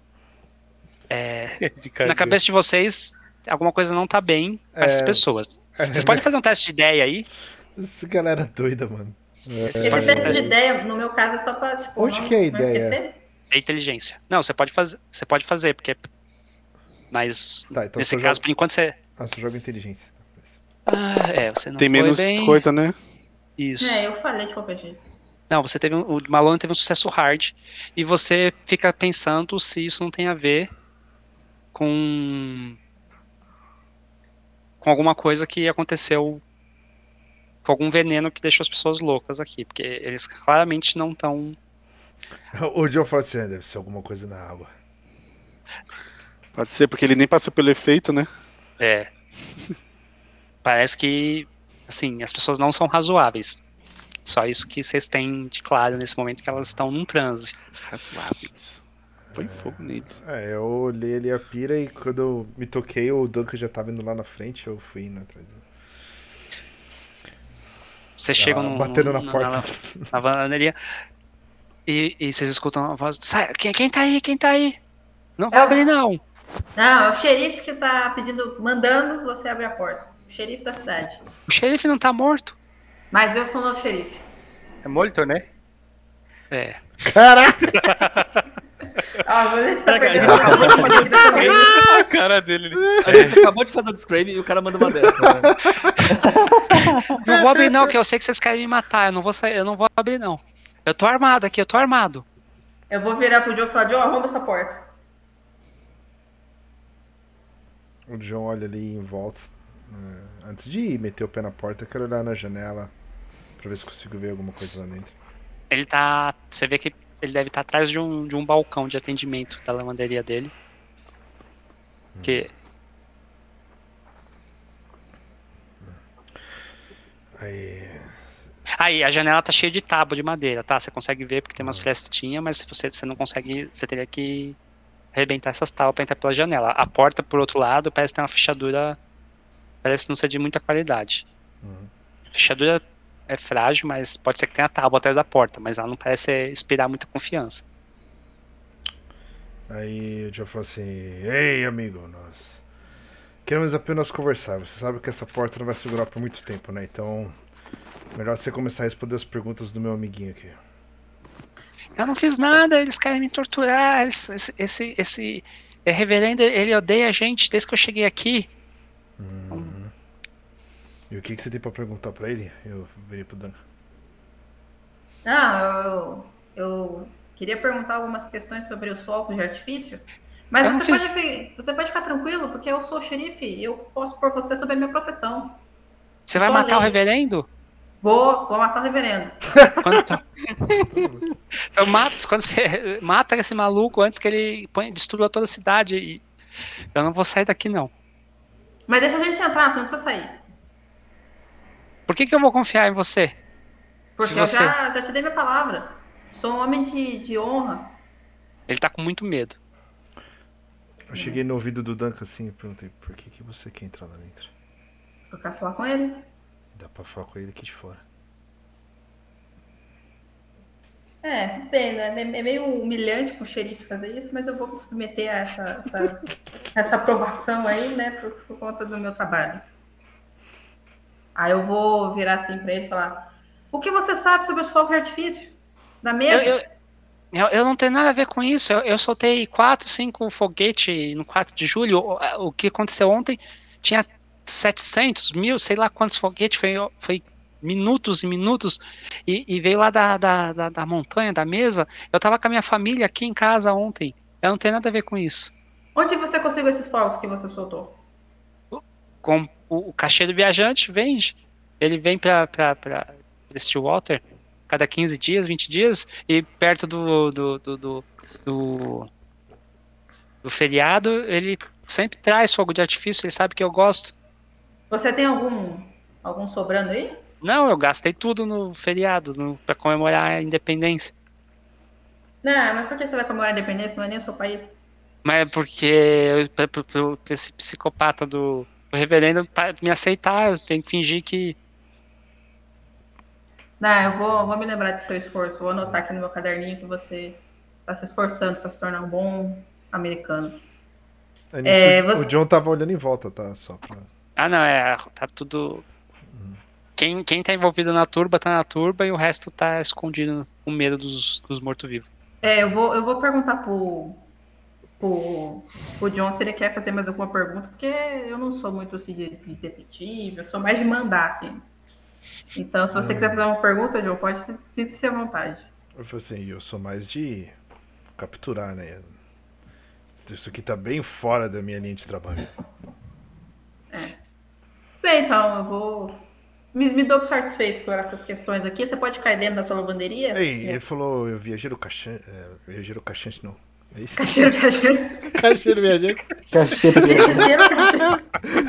é, De cara na de- cabeça de vocês, alguma coisa não tá bem com essas É. pessoas. Vocês É, podem fazer um teste de ideia aí? Essa galera é doida, mano. Esse Pode teste fazer. de ideia, no meu caso, é só pra, tipo, Onde não, que é a não ideia? esquecer. É inteligência. Não, você pode fazer, você pode fazer, porque mas Tá, então nesse só caso, joga- por enquanto você Ah, só joga inteligência. ah, é, você não tem foi menos bem. coisa, né? Isso. É, eu falei de qualquer jeito. Não, você teve um, o Malone teve um sucesso hard e você fica pensando se isso não tem a ver com com alguma coisa que aconteceu, com algum veneno que deixou as pessoas loucas aqui, porque eles claramente não estão. O John fala assim, "Ah, deve ser alguma coisa na água." Pode ser, porque ele nem passa pelo efeito, né? É. Parece que, assim, as pessoas não são razoáveis. Só isso que vocês têm de claro nesse momento, que elas estão num transe. Razoáveis. Põe fogo neles. É, eu olhei ali a pira e quando eu me toquei, o Duncan já tava indo lá na frente, eu fui indo atrás dele. Vocês chegam Ah, no, batendo no- na porta. na, na varandeirinha e, e vocês escutam a voz. Sai, quem, quem tá aí? Quem tá aí? Não vai É o- abrir, não. Não, é o xerife que tá pedindo, mandando você abrir a porta. O xerife da cidade. O xerife não tá morto. Mas eu sou o novo xerife. É morto, né? É. Caraca! Ó, a gente tá Caraca, a gente perdendo acabou de fazer o disclaimer. A cara dele ali. A gente acabou de fazer o disclaimer e o cara manda uma dessa. Né? Não vou abrir, não, que eu sei que vocês querem me matar. Eu não vou sair, eu não vou abrir, não. Eu tô armado aqui, eu tô armado. Eu vou virar pro Joe e falar, Joe, arruma essa porta. O John olha ali em volta. É, antes de meter o pé na porta, eu quero olhar na janela pra ver se consigo ver alguma coisa lá dentro. Ele tá. Você vê que ele deve estar atrás de um, de um balcão de atendimento da lavanderia dele. Que Aí. Aí, a janela tá cheia de tábua de madeira, tá? Você consegue ver porque tem umas frestinhas, mas se você, você não consegue, você teria que arrebentar essas tábuas pra entrar pela janela. A porta, por outro lado, parece ter uma fechadura, parece não ser de muita qualidade. Uhum. A fechadura é frágil, mas pode ser que tenha tábua atrás da porta, mas ela não parece inspirar muita confiança. Aí o John falou assim: "Ei, amigo, nós queremos apenas conversar. Você sabe que essa porta não vai segurar por muito tempo, né? Então Melhor você começar a responder as perguntas do meu amiguinho aqui. Eu não fiz nada, eles querem me torturar. Eles, esse, esse, esse é, reverendo, ele odeia a gente desde que eu cheguei aqui. Uhum. E o que, que você tem pra perguntar pra ele? Eu virei pro Dan. Não, eu, eu queria perguntar algumas questões sobre os fogos de artifício. Mas Eu não você, fiz- pode, fi- você pode ficar tranquilo, porque eu sou o xerife e eu posso pôr você sob a minha proteção. Você Eu vai sou a matar o lei. reverendo? Vou, vou matar o reverendo. Quando tá- Então mata, quando você mata esse maluco antes que ele põe, destrua toda a cidade. E eu não vou sair daqui, não. Mas deixa a gente entrar, você não precisa sair. Por que, que eu vou confiar em você? Porque Se você- eu já, já te dei minha palavra. Sou um homem de, de honra. Ele tá com muito medo. Eu cheguei no ouvido do Duncan assim e perguntei, por que, que você quer entrar lá dentro? Eu quero falar com ele. Dá pra falar com ele aqui de fora. É, tudo bem, né? É meio humilhante pro xerife fazer isso, mas eu vou me submeter a essa, essa, essa aprovação aí, né, por, por conta do meu trabalho. Aí eu vou virar assim pra ele e falar: o que você sabe sobre os fogos de artifício? Da Eu, mesa? eu, eu, eu não tenho nada a ver com isso. Eu, eu soltei quatro, cinco foguetes no quatro de julho. O, o que aconteceu ontem tinha setecentos, mil, sei lá quantos foguetes. Foi, foi minutos e minutos. E, e veio lá da, da, da, da montanha, da mesa. Eu tava com a minha família aqui em casa ontem. Eu não tenho nada a ver com isso. Onde você conseguiu esses fogos que você soltou? Com o, o cachê do viajante vende. Ele vem pra, pra, pra Stillwater cada quinze dias, vinte dias, e perto do do, do, do, do, do feriado, ele sempre traz fogo de artifício, ele sabe que eu gosto. Você tem algum, algum sobrando aí? Não, eu gastei tudo no feriado, no, pra comemorar a independência. Não, mas por que você vai comemorar a independência? Não é nem o seu país. Mas é porque pra, pra, pra esse psicopata do, do reverendo pra me aceitar, eu tenho que fingir que Não, eu vou, vou me lembrar do seu esforço. Vou anotar aqui no meu caderninho que você está se esforçando para se tornar um bom americano. É, nisso, É, o- você- O John tava olhando em volta, tá? Só pra... ah, não, é, tá tudo. Quem, quem tá envolvido na turba tá na turba e o resto tá escondido com medo dos, dos mortos-vivos. É, eu vou, eu vou perguntar pro, pro, pro John se ele quer fazer mais alguma pergunta, porque eu não sou muito assim de, de detetive, eu sou mais de mandar, assim. Então, se você quiser fazer uma pergunta, John, pode se- sinta-se à vontade. Eu falei assim, eu sou mais de capturar, né? Isso aqui tá bem fora da minha linha de trabalho. Bem, então, eu vou. Me, me dou por satisfeito por essas questões aqui. Você pode cair dentro da sua lavanderia? Ei, Sim. ele falou, eu viajeiro caixante. É, viajeiro caixante não. É isso? Cacheiro, cacheiro. Caixeiro viajante. Cacheiro viajante. Cacheiro, cacheiro.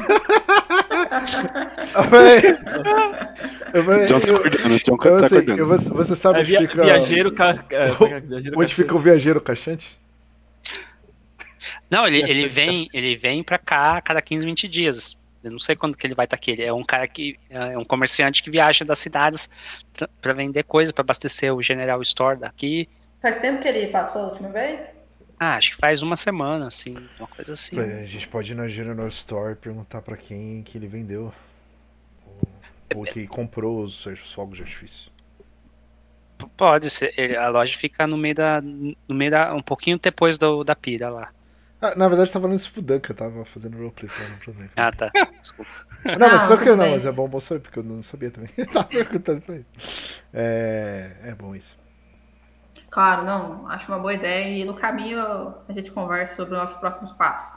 Eu falei- eu falei, John tá eu- acordando, John eu tá sei, acordando. eu- você, você sabe É onde via- fica. viajeiro, ca... é, como é que é? Viajeiro Onde fica o caixante. viajeiro caixante? Não, ele, E a ele chance vem, de- ele vem pra cá a cada quinze, vinte dias. Eu não sei quando que ele vai estar aqui. Ele é um cara que é um comerciante que viaja das cidades pra- pra vender coisa, pra abastecer o General Store daqui. Faz tempo que ele passou a última vez? Ah, acho que faz uma semana, assim, uma coisa assim. A gente pode ir na General Store e perguntar pra quem que ele vendeu. Ou, ou que comprou os seus fogos de artifício. P- Pode ser. Ele- a loja fica no meio da, no meio da, um pouquinho depois do, da pira lá. Ah, na verdade, tava falando isso pro Duncan, tava fazendo roleplay, então não problema. Ah, tá. Desculpa. Não, mas Não, tranquilo tudo não, bem. mas é bom, bom saber, porque eu não sabia também. Tava perguntando pra ele. É, é bom isso. Claro, não. Acho uma boa ideia. E no caminho a gente conversa sobre os nossos próximos passos.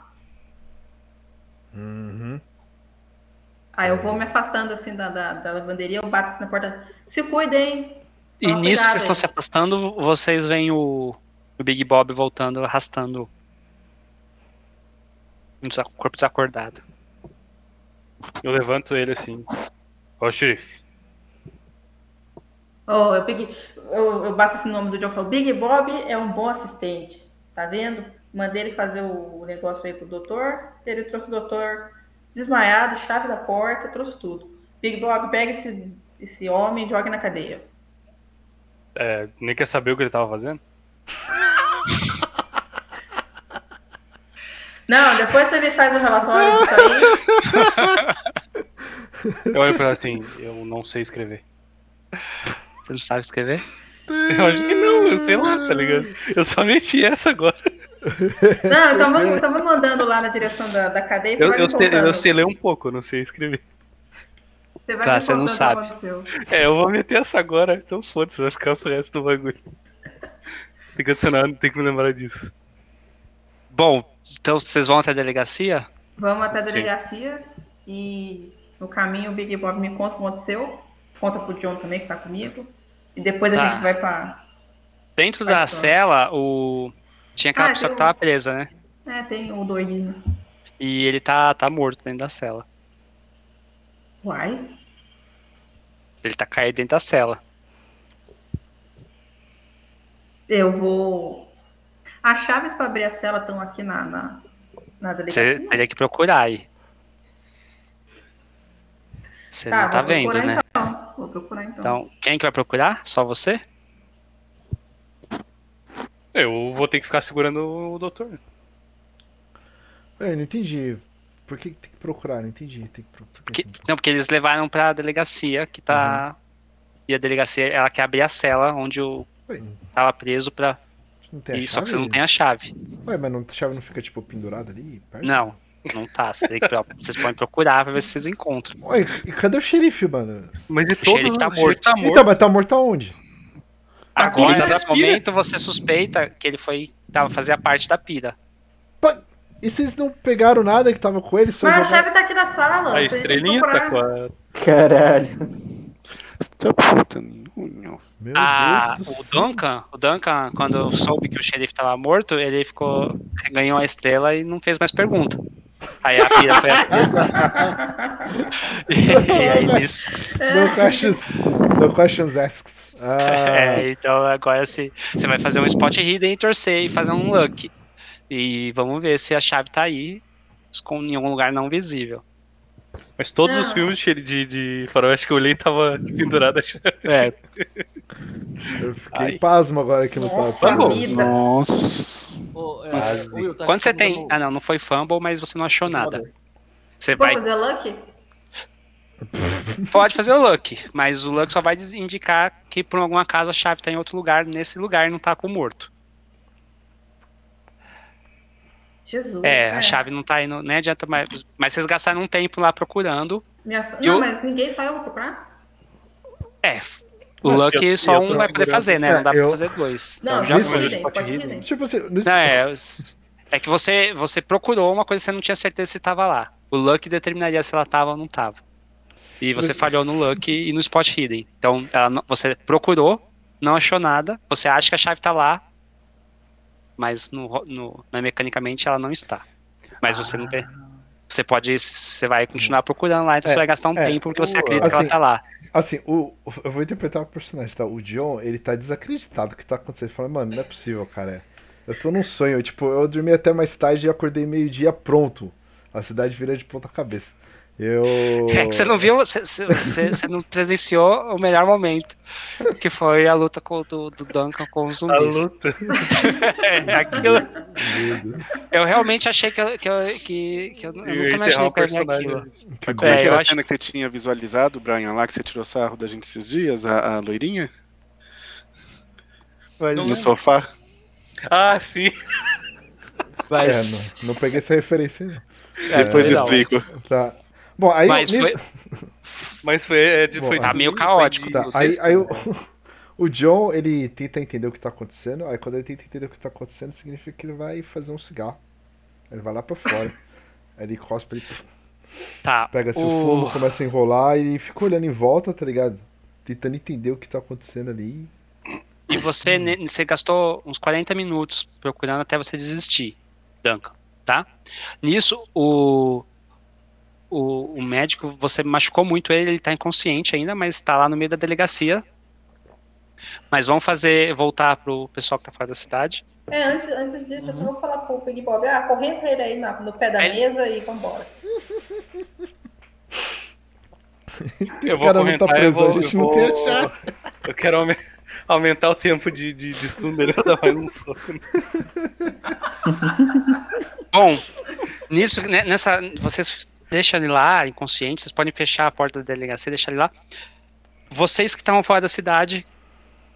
Uhum. Aí eu vou me afastando assim da, da, da lavanderia, eu bato assim na porta. Se cuidem! E Toma nisso que cuidado vocês estão aí. se afastando, vocês veem o, o Big Bob voltando, arrastando um desa- corpo desacordado. Eu levanto ele assim. Ó, xerife. Oh, eu, peguei, eu, eu bato esse nome do John e falo, Big Bob é um bom assistente, tá vendo? Mandei ele fazer o, o negócio aí pro doutor, ele trouxe o doutor desmaiado, chave da porta, trouxe tudo. Big Bob, pega esse, esse homem e joga na cadeia. É, nem quer saber o que ele tava fazendo? Não, depois você me faz o relatório disso aí. Eu olho pra ela assim, eu não sei escrever. Você não sabe escrever? Eu acho que não, eu sei lá, tá ligado? Eu só meti essa agora. Não, eu tava, eu tava mandando lá na direção da, da cadeia. Você Eu, vai eu, me sei, contando. eu sei ler um pouco, eu não sei escrever. Você vai Tá, me você não contando o que sabe. aconteceu. É, eu vou meter essa agora, então foda-se, vai ficar o resto do bagulho. Tem que adicionar, tem que me lembrar disso. Bom, então vocês vão até a delegacia? Vamos até a Sim. delegacia e no caminho o Big Bob me conta o que aconteceu. Conta pro John também que tá comigo. E depois a Tá. gente vai pra. Dentro Vai da só. cela, o... tinha aquela Ah, pessoa tem que um- tava presa, né? É, tem o doidinho. E ele tá, tá morto dentro da cela. Uai. Ele tá caído dentro da cela. Eu vou. As chaves pra abrir a cela estão aqui na, na, na Você delegacia. teria que procurar aí. Você não tá vou vendo, procurar né? Então. Vou procurar então. Então, quem que vai procurar? Só você? Eu vou ter que ficar segurando o doutor. É, eu não entendi. Por que tem que procurar? Não entendi. Tem que pro- por que Que- tem que- não, porque eles levaram pra delegacia que tá. E a delegacia, ela quer abrir a cela onde o Ué, tava preso pra. não tem a E, só que chave? vocês não têm a chave. Ué, mas não, a chave não fica, tipo, pendurada ali? Perto? Não, não tá. Vocês, têm que pro- vocês podem procurar pra ver se vocês encontram. Ué, e cadê o xerife, mano? Mas de O xerife tá o xerife morto. tá morto. Então, mas tá morto aonde? Agora, Tá nesse na pira. momento, você suspeita que ele foi. Tava, fazia parte da pira. Pá, e vocês não pegaram nada que tava com ele? Só Mas a jogaram... chave tá aqui na sala. A vocês têm que estrelinha tá procurar. com a. Caralho. Tá puta nenhuma. Meu Ah, Deus do o céu. Duncan, o Duncan, quando soube que o xerife tava morto, ele ficou. Ganhou a estrela e não fez mais pergunta. Aí a pira foi acesa. E é isso. No questions, no questions asked. Ah, É, então agora se, você vai fazer um spot hidden e torcer e fazer um luck. E vamos ver se a chave tá aí, esconde em algum lugar não visível. Mas todos Não. os filmes de, de, de faroeste que eu olhei tava pendurada a chave. É, eu fiquei Ai. pasmo agora que não tava. Nossa Fumble? vida. Nossa. Ô, é, Quase. Will, tá quando você ficando tem. no- Ah, não, não foi fumble, mas você não achou nada. Você Posso vai. fazer lucky? Pode fazer o luck, mas o luck só vai des- indicar que por algum acaso a chave tá em outro lugar, nesse lugar e não tá com o morto. Jesus. É, a chave não tá aí, no, nem adianta mais. Mas vocês gastaram um tempo lá procurando. Minha... E Não, o- mas ninguém só eu vou procurar? É, o Mas luck eu- só eu um tô vai poder segurando. fazer, né? Não dá É, eu- pra fazer dois. Então Não, já isso foi. aí. hidden, Spot pode hidden. hidden. Tipo assim, nesse... Não, é, os- é que você, você procurou uma coisa que você não tinha certeza se estava lá. O luck determinaria se ela tava ou não tava. E você Mas- falhou no luck e no spot hidden. Então ela não- você procurou, não achou nada, você acha que a chave tá lá, mas no, ro- no, na- mecanicamente ela não está. Mas você não tem. Você pode. Você vai continuar procurando lá, então É, você vai gastar um é, tempo porque você acredita que assim, ela tá lá. Assim, o, o- eu vou interpretar o personagem, tá? O John, ele tá desacreditado do que tá acontecendo. Ele fala, mano, não é possível, cara. Eu tô num sonho. Tipo, eu dormi até mais tarde e acordei meio-dia pronto. A cidade vira de ponta cabeça. Eu. É que você não viu, você, você- você- você não presenciou o melhor momento, que foi a luta com, do, do Duncan com os A zumbis. luta. É, aquilo, Meu Deus. eu realmente achei que eu, que eu, que, que eu, eu Eu ia nunca imaginei enterrar o que eu ia ver personagem. aquilo. Mas como é, É, que eu era a acho- cena que você tinha visualizado, Brian, lá que você tirou sarro da gente esses dias, a, a loirinha? No Mas, sofá? Ah, sim. mas, É, não, não peguei essa referência aí, não. é, Depois eu não, explico. Tá. Bom, aí. Mas nisso- foi, Mas foi. É, de- Bom, foi tá de- meio foi caótico. de Tá, aí, sexta. aí o, o John, ele tenta entender o que tá acontecendo. Aí quando ele tenta entender o que tá acontecendo, significa que ele vai fazer um cigarro. Ele vai lá pra fora. Aí ele cospe, ele tá. pega assim, o o- fumo, começa a enrolar e fica olhando em volta, tá ligado? Tentando entender o que tá acontecendo ali. E você, ne- você gastou uns quarenta minutos procurando até você desistir, Duncan, tá? Nisso, o, o, o médico, você machucou muito ele, ele tá inconsciente ainda, mas tá lá no meio da delegacia. Mas vamos fazer, voltar pro pessoal que tá fora da cidade. É, antes, antes disso, eu só vou falar pro Big Bob, ah, correndo pra ele aí na- no pé da Aí- mesa e vambora. Esse Eu vou cara não tá correntar, eu preso, vou. a gente eu não vou- tem a chave. Eu quero aume- aumentar o tempo de, de, de stun dele, eu vou dar mais um soco. Bom, nisso, né, nessa, vocês deixam ele lá, inconsciente, vocês podem fechar a porta da delegacia e deixar ele lá. Vocês que estavam fora da cidade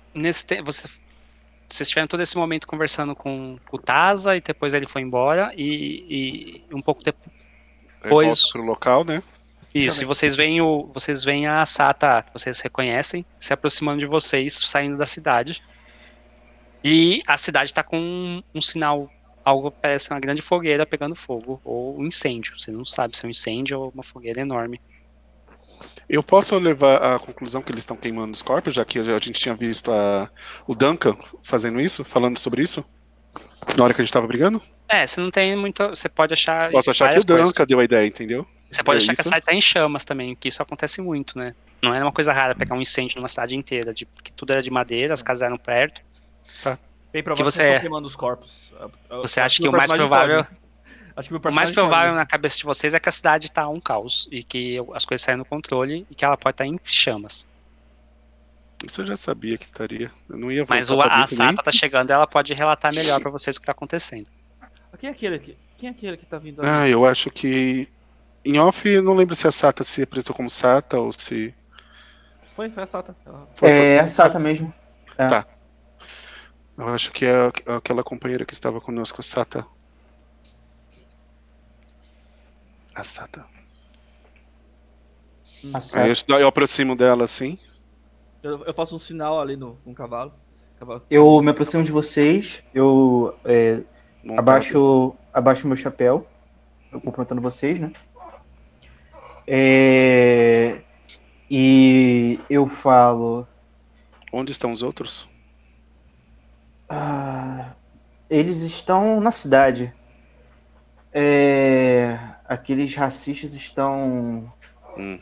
nesse tempo, você, vocês tiveram todo esse momento conversando com, com o Taza e depois ele foi embora e, e um pouco depois. Aí volta pro local, né? Isso, e vocês veem, o, vocês veem a Sata, que vocês reconhecem, se aproximando de vocês, saindo da cidade. E a cidade tá com um, um sinal, algo que parece uma grande fogueira pegando fogo, ou um incêndio. Você não sabe se é um incêndio ou uma fogueira enorme. Eu posso levar à conclusão que eles estão queimando os corpos, já que a gente tinha visto a, o Duncan fazendo isso, falando sobre isso, na hora que a gente tava brigando? É, você não tem muito. Você pode achar. Posso achar que o várias Duncan coisas. deu a ideia, entendeu? Você pode É achar que a isso? cidade tá em chamas também, que isso acontece muito, né? Não é uma coisa rara pegar um incêndio numa cidade inteira, de, porque tudo era de madeira, as casas eram perto. Bem Que provável você que é? estão queimando os corpos. Você Eu acha meu que o mais personagem provável. pode. Acho que meu O mais personagem provável pode. na cabeça de vocês é que a cidade tá um caos e que as coisas saem do controle e que ela pode estar em chamas. Isso eu já sabia que estaria. Eu não ia voltar Mas o, pra a mim também. Sata tá chegando e ela pode relatar melhor pra vocês o que tá acontecendo. Quem é aquele que, quem é aquele que tá vindo ali? Ah, eu acho que... Em off, eu não lembro se a Sata se apresentou como Sata ou se... Foi, foi a Sata. Ela- Foi- É foi- a Sata mesmo. É. Tá. Eu acho que é aquela companheira que estava conosco, a Sata. A Sata. A Aí Sata. eu, eu aproximo dela assim. Eu, eu faço um sinal ali no, com o cavalo. Cavalo- Eu me aproximo de vocês, eu é, montado. abaixo, abaixo meu chapéu, eu cumprimentando vocês, né? É, e eu falo, Onde estão os outros? ah, eles estão na cidade. É, aqueles racistas estão Hum.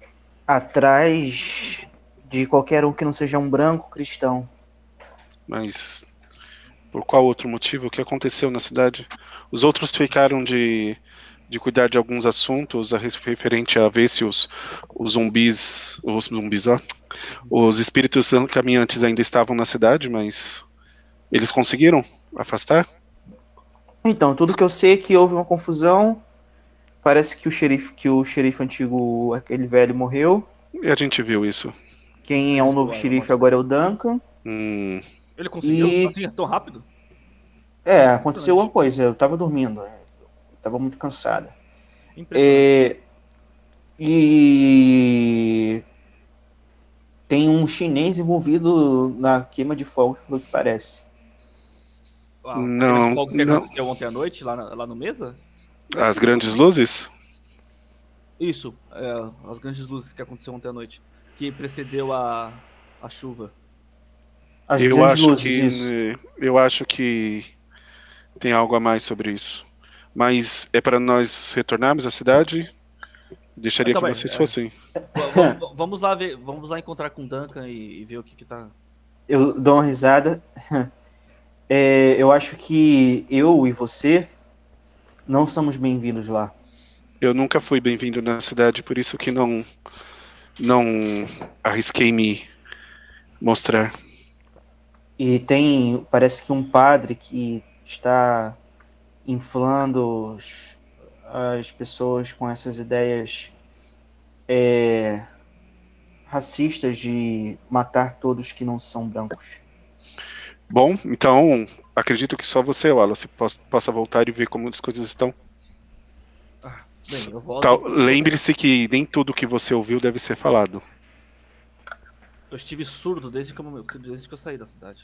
atrás de qualquer um que não seja um branco cristão. Mas por qual outro motivo? O que aconteceu na cidade? Os outros ficaram de, de cuidar de alguns assuntos a res- referente a ver se os, os zumbis, os zumbis, ó, os espíritos caminhantes ainda estavam na cidade, mas eles conseguiram afastar? Então, tudo que eu sei é que houve uma confusão. Parece que o xerife, que o xerife antigo, aquele velho, morreu. E a gente viu isso. Quem é o novo xerife agora é o Duncan. Hum, Ele conseguiu? E- Assim, tão rápido? É, aconteceu uma coisa, eu tava dormindo. Eu tava muito cansada. Impressionante. É, e tem um chinês envolvido na queima de fogo, pelo que parece. Ah, não, aquele fogo que não. aconteceu ontem à noite, lá, na- lá no mesa? as grandes luzes? Isso, é, as grandes luzes que aconteceu ontem à noite. Que precedeu a, a chuva. As Eu grandes acho luzes, que isso. eu acho que tem algo a mais sobre isso. Mas é para nós retornarmos à cidade? Deixaria Então, que bem, vocês é. fossem. V- vamos, vamos lá ver, vamos lá encontrar com o Duncan e, e ver o que que tá. Eu dou uma risada. É, eu acho que eu e você não somos bem-vindos lá. Eu nunca fui bem-vindo na cidade, por isso que não não arrisquei me mostrar. E tem, parece que um padre que está inflando os- as pessoas com essas ideias é, racistas de matar todos que não são brancos. Bom, então acredito que só você, Wallace, possa, possa voltar e ver como as coisas estão. Bem, eu volto. Tal- Lembre-se que nem tudo que você ouviu deve ser falado. Eu estive surdo desde que eu, desde que eu saí da cidade.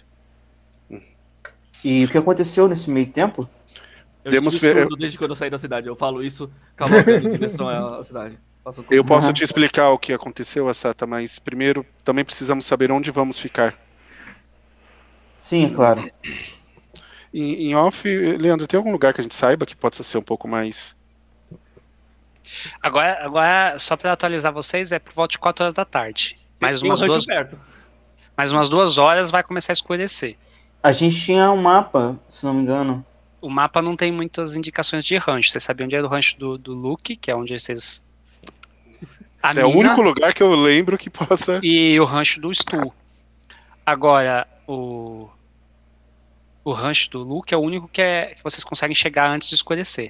E o que aconteceu nesse meio tempo? Eu Demos estive ver- surdo desde quando eu saí da cidade. Eu falo isso cavalgando em direção à à cidade. Faço um Eu posso Uhum. te explicar o que aconteceu, Asata, mas primeiro também precisamos saber onde vamos ficar. Sim, é claro. Em, em off, Leandro, tem algum lugar que a gente saiba que possa ser um pouco mais... Agora, agora só para atualizar vocês, é por volta de quatro horas da tarde. Mais Tem um umas, rancho duas, perto. mais umas duas horas vai começar a escurecer. A gente tinha um mapa, se não me engano. O mapa não tem muitas indicações de rancho. Você sabe onde é o rancho do, do Luke, que é onde vocês... A É o mina único lugar que eu lembro que possa... e o rancho do Stu. Agora, o... O rancho do Luke é o único que, é, que vocês conseguem chegar antes de escurecer.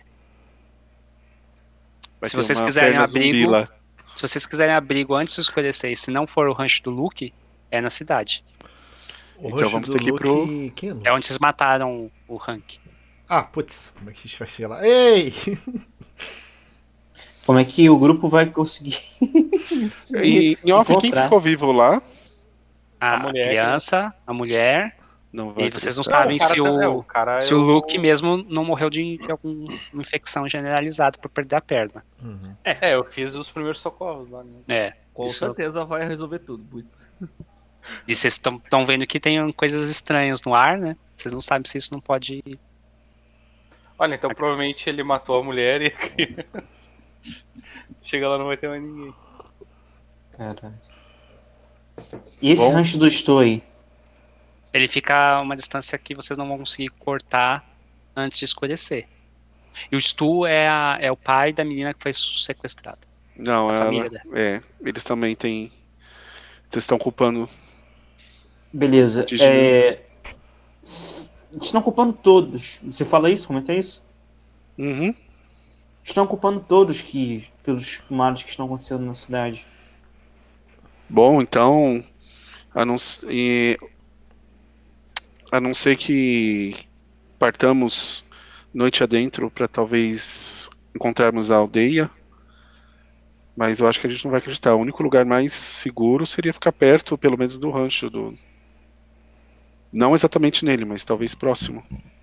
Vai Se ter vocês uma quiserem perna zumbi abrigo- lá. Se vocês quiserem abrigo antes de escurecer, e se não for o rancho do Luke, é na cidade. O Então rush vamos do ter que ir pro- Luke- Quem é Luke? É onde vocês mataram o Hank. Ah, putz, como é que a gente vai chegar lá? Ei! Como é que o grupo vai conseguir se E em off, quem encontrar? ficou vivo lá? A, A mulher, criança, a mulher, Não vai e vocês não acreditar. sabem o cara se tá- é, o, o cara se é o o- Luke mesmo não morreu de, de alguma infecção generalizada por perder a perna. Uhum. É, eu fiz os primeiros socorros lá, né? É, Com isso- certeza vai resolver tudo. Muito. E vocês estão vendo que tem coisas estranhas no ar, né? Vocês não sabem se isso não pode. Olha, então provavelmente ele matou a mulher e a criança. Chega lá, não vai ter mais ninguém. Caralho. E esse Bom. rancho do Stu aí? Ele fica a uma distância que vocês não vão conseguir cortar antes de escurecer. E o Stu é, a- é o pai da menina que foi sequestrada. Não, A ela, família dela. é, eles também têm. Vocês estão culpando. Beleza. De É... s- Estão culpando todos. Você fala isso? Comenta isso? Uhum. Estão culpando todos que pelos males que estão acontecendo na cidade. Bom, então. A não, s- e- a não ser que partamos noite adentro para talvez encontrarmos a aldeia. Mas eu acho que a gente não vai acreditar. O único lugar mais seguro seria ficar perto, pelo menos, do rancho. Do... Não exatamente nele, mas talvez próximo.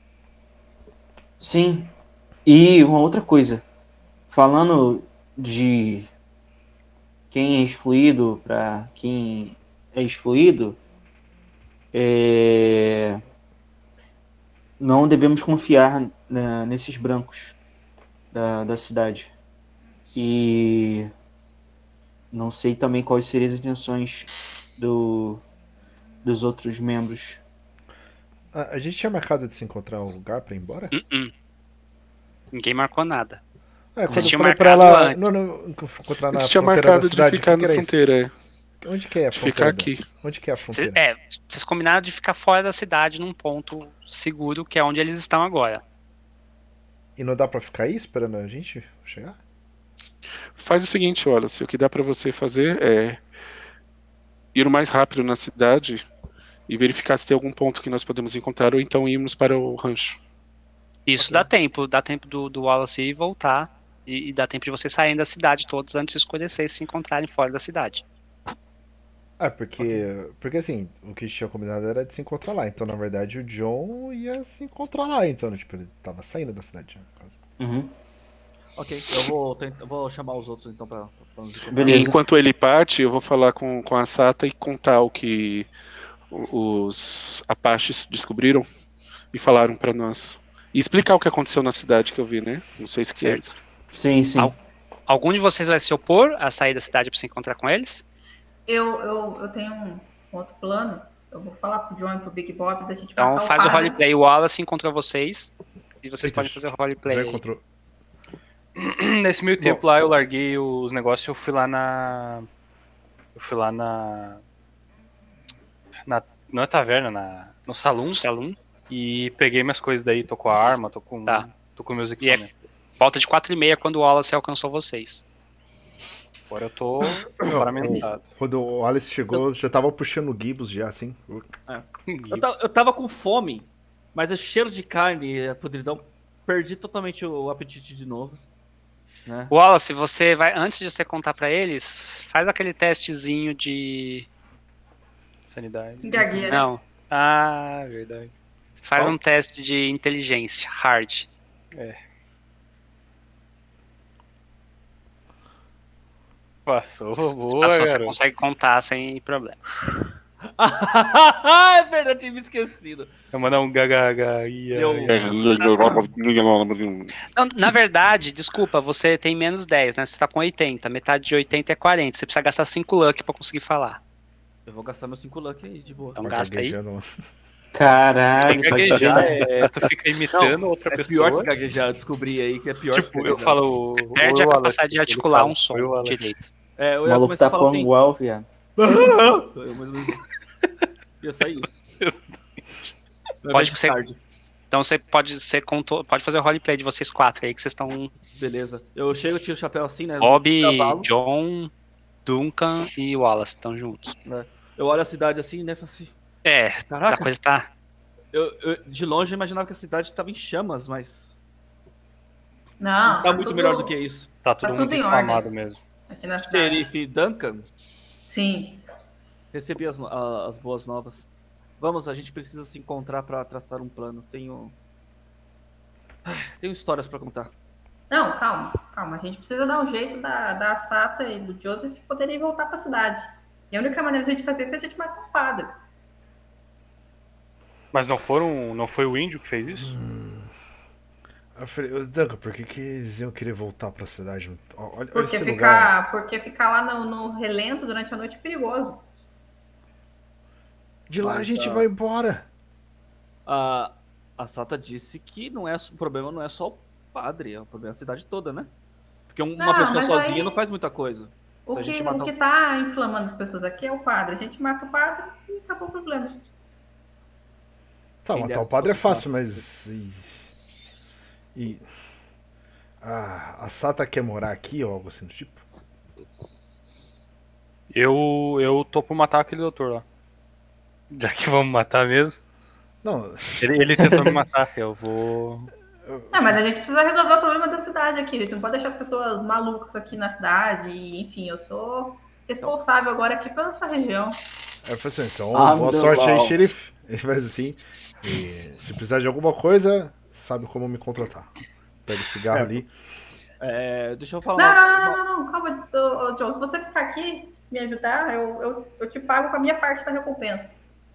Sim. E uma outra coisa. Falando de quem é excluído para quem é excluído, é... não devemos confiar, né, nesses brancos da, da cidade. E não sei também quais seriam as intenções do, dos outros membros. A, a gente tinha marcado de se encontrar um lugar pra ir embora? Uh-uh. Ninguém marcou nada. É, quando Vocês eu tinham falei pra marcado ela antes. não, não, encontrar na A gente tinha fronteira marcado da de cidade, ficar o que na que era isso? fronteira. É. Onde que é a De fronteira? ficar aqui. Onde que é a Cês- fronteira? é, vocês combinaram de ficar fora da cidade num ponto seguro, que é onde eles estão agora. E não dá pra ficar aí esperando a gente chegar? Faz o seguinte, olha, se o que dá pra você fazer é ir o mais rápido na cidade e verificar se tem algum ponto que nós podemos encontrar, ou então irmos para o rancho. Isso dá tempo, dá tempo do, do Wallace ir voltar, e, e dá tempo de vocês saírem da cidade todos antes de escurecer e se encontrarem fora da cidade. Ah, porque. Porque assim, o que a gente tinha combinado era de se encontrar lá. Então, na verdade, o John ia se encontrar lá. Então, tipo, ele tava saindo da cidade. No caso. Uhum. Ok, eu vou, tentar, vou chamar os outros então pra, pra nos encontrar. Beleza. Enquanto ele parte, eu vou falar com, com a Sata e contar o que os Apaches descobriram e falaram pra nós. E explicar o que aconteceu na cidade que eu vi, né? Não sei se quiser. Sim, sim. Al- Algum de vocês vai se opor a sair da cidade pra se encontrar com eles? Eu, eu, eu tenho um outro plano. Eu vou falar pro John e pro Big Bob da gente Então matar faz o padre. roleplay. O Wallace encontrou vocês e vocês Eita, podem fazer o Já roleplay. aí. encontrou. Nesse meio tempo lá, eu larguei os negócios e eu fui lá na. Eu fui lá na. Na. Não é taverna, na, no salão. Um salão. E peguei minhas coisas daí, tô com a arma, tô com. Tá. Tô com meus E é- equipamentos. Volta de quatro e meia quando o Wallace alcançou vocês. Agora eu tô paramentado. Quando o Alice chegou, já tava puxando o Gibbs já, assim. Eu, ta- eu tava com fome, mas o cheiro de carne e a podridão, perdi totalmente o apetite de novo. Né? Wallace, você vai, antes de você contar pra eles, faz aquele testezinho de. Sanidade. Gagueira. Não, Ah, verdade. faz Qual? um teste de inteligência, hard. Passou, boa, Passou, você garoto. consegue contar sem problemas. É verdade, tinha me esquecido. Eu mandar um gagaga ia. Deu- Não, na verdade, desculpa, você tem menos dez, né? Você tá com oitenta. Metade de oitenta é quarenta. Você precisa gastar cinco luck pra conseguir falar. Eu vou gastar meu cinco luck aí, de boa. Então gasta aí. Gaguejando. Caralho, pode Gaguejar ver. é tu fica imitando outra É pessoa. pior que gaguejar, eu descobri aí que é pior Tipo, que eu gaguejar. falo. Perde "Oi, a Wallace", capacidade de ele articular fala, um som "Oi, Wallace". direito. É, eu O ia maluco começar tá a falar pondo assim. igual, viado. Eu, mais ou menos- ia sair isso. Pode Vai ser- tarde. Então você pode ser conto- pode fazer o roleplay de vocês quatro aí, que vocês estão. Beleza. Eu chego, tiro o chapéu assim, né? Bob, cavalo. John, Duncan e Wallace estão juntos. Eu olho a cidade assim, né? Falo assim. É, Caraca. a coisa tá... Eu, eu, de longe eu imaginava que a cidade estava em chamas, mas Não, tá muito tudo- melhor do que isso. Tá tudo Tá muito tudo em inflamado ordem. mesmo. Aqui na cidade. Xerife Duncan, Sim. recebi as, no- a- as boas novas. Vamos, a gente precisa se encontrar para traçar um plano. Tenho. Ai, Tenho histórias para contar. Não, calma, calma. A gente precisa dar um jeito da, da Sata e do Joseph poderem voltar pra cidade. E a única maneira de a gente fazer isso é a gente matar o padre. Mas não foram. Não foi o índio que fez isso? Eu falei, "Ô, Duncan, por que, que eles iam querer voltar pra cidade? Ó, Olha, olha Porque esse lugar. ficar, porque ficar lá no, no relento durante a noite é perigoso. De lá a Mas, gente ah, vai embora. A, a Sata disse que não é, o problema não é só o padre, é o problema é a cidade toda, né? Porque um- uma Ah, pessoa mas sozinha aí- não faz muita coisa. O Se a que, gente matar o que o- tá inflamando as pessoas aqui é o padre. A gente mata o padre e acabou o problema. Tá, Quem matar dera o se padre é fosse fácil, fácil. mas. E. e- Ah, a Sata quer morar aqui ou algo assim do tipo? Eu, eu tô por matar aquele doutor lá. Já que vamos matar mesmo. Não, Ele, ele tentou me matar, eu vou. Não, mas a gente precisa resolver o problema da cidade aqui. A gente não pode deixar as pessoas malucas aqui na cidade. E, enfim, eu sou responsável agora aqui pela nossa região. aí eu falei assim, então, Ah, boa meu sorte aí, Deus. xerife. Ele faz assim. E se precisar de alguma coisa, sabe como me contratar. Pega o cigarro É. ali. É, deixa eu falar. Não, uma- não, uma- não, não, não, calma, ô, ô, John. Se você ficar aqui me ajudar, eu, eu, eu te pago com a minha parte da recompensa.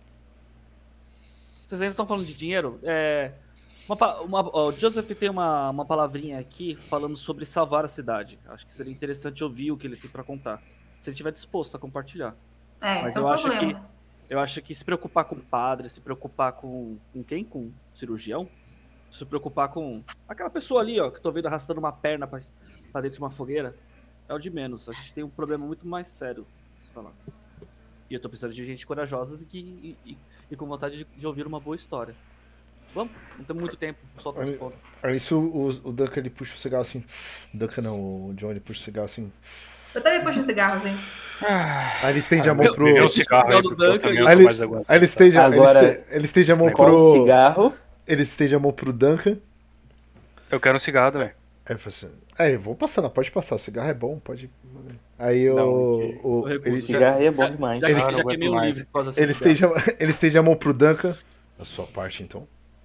Vocês ainda estão falando de dinheiro? É, uma, pa- uma, ó, o Joseph tem uma, uma palavrinha aqui falando sobre salvar a cidade. Acho que seria interessante ouvir o que ele tem para contar. Se ele estiver disposto a compartilhar. É, Mas esse é eu o acho problema. Eu acho que se preocupar com o padre, se preocupar com, com quem? Com o cirurgião? Se preocupar com aquela pessoa ali, ó, que tô vendo arrastando uma perna pra, pra dentro de uma fogueira, é o de menos. A gente tem um problema muito mais sério, se falar. E eu tô precisando de gente corajosa e, que, e, e, e com vontade de, de ouvir uma boa história. Vamos? Não tem muito tempo, solta esse ponto. Aí isso o, o Duncan ele puxa o cigarro assim. O Duncan não, o John ele puxa o cigarro assim. Eu também puxo cigarro, assim. Aí ele estende a mão meu- pro. Me dê um eu- cigarro aí, eu- porque eu eu- também eu- não Aí tô ele, mais aguentando. aí ele estende, Agora- ele, este- ele estende a mão Qual o pro. cigarro? Ele estende a mão pro Duncan. Eu quero um cigarro também. Aí eu falei assim, é, vou passando, pode passar, o cigarro é bom, pode. Aí Não, o. que- o- eu ele, recuso. Cigarro é bom demais. Já, Ele- já, Ah, não já aguento queimei um mais. livro por causa desse ele, cigarro. estende a, ele estende a mão pro Duncan. A sua parte então.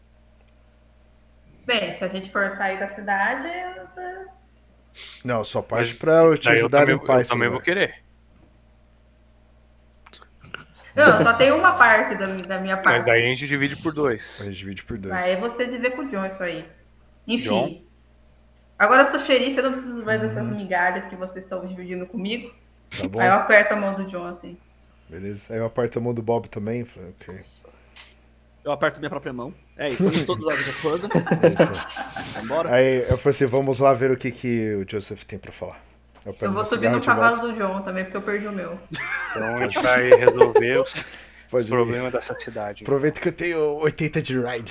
Bem, se a gente for sair da cidade, você... Não, a sua parte Mas pra eu te Daí eu ajudar a também, limpar eu esse também vou lugar. querer. Não, só tem uma parte da, da minha parte. Mas daí a gente divide por dois. A gente divide por dois. Aí você de ver com o John isso aí. Enfim. John? Agora eu sou xerife, eu não preciso mais dessas migalhas que vocês estão dividindo comigo. Tá bom? Aí eu aperto a mão do John, assim. Beleza. Aí eu aperto a mão do Bob também. Falei, ok. Eu aperto minha própria mão. É, e põe todos os de acordo. É isso. Vambora. Aí eu falei assim, vamos lá ver o que, que o Joseph tem pra falar. Eu, pego Eu vou meu subir cigarro no de cavalo volta. do João também, porque eu perdi o meu. Então a gente vai resolver os Pode ir. problemas dessa cidade. Aproveita que eu tenho oitenta de ride.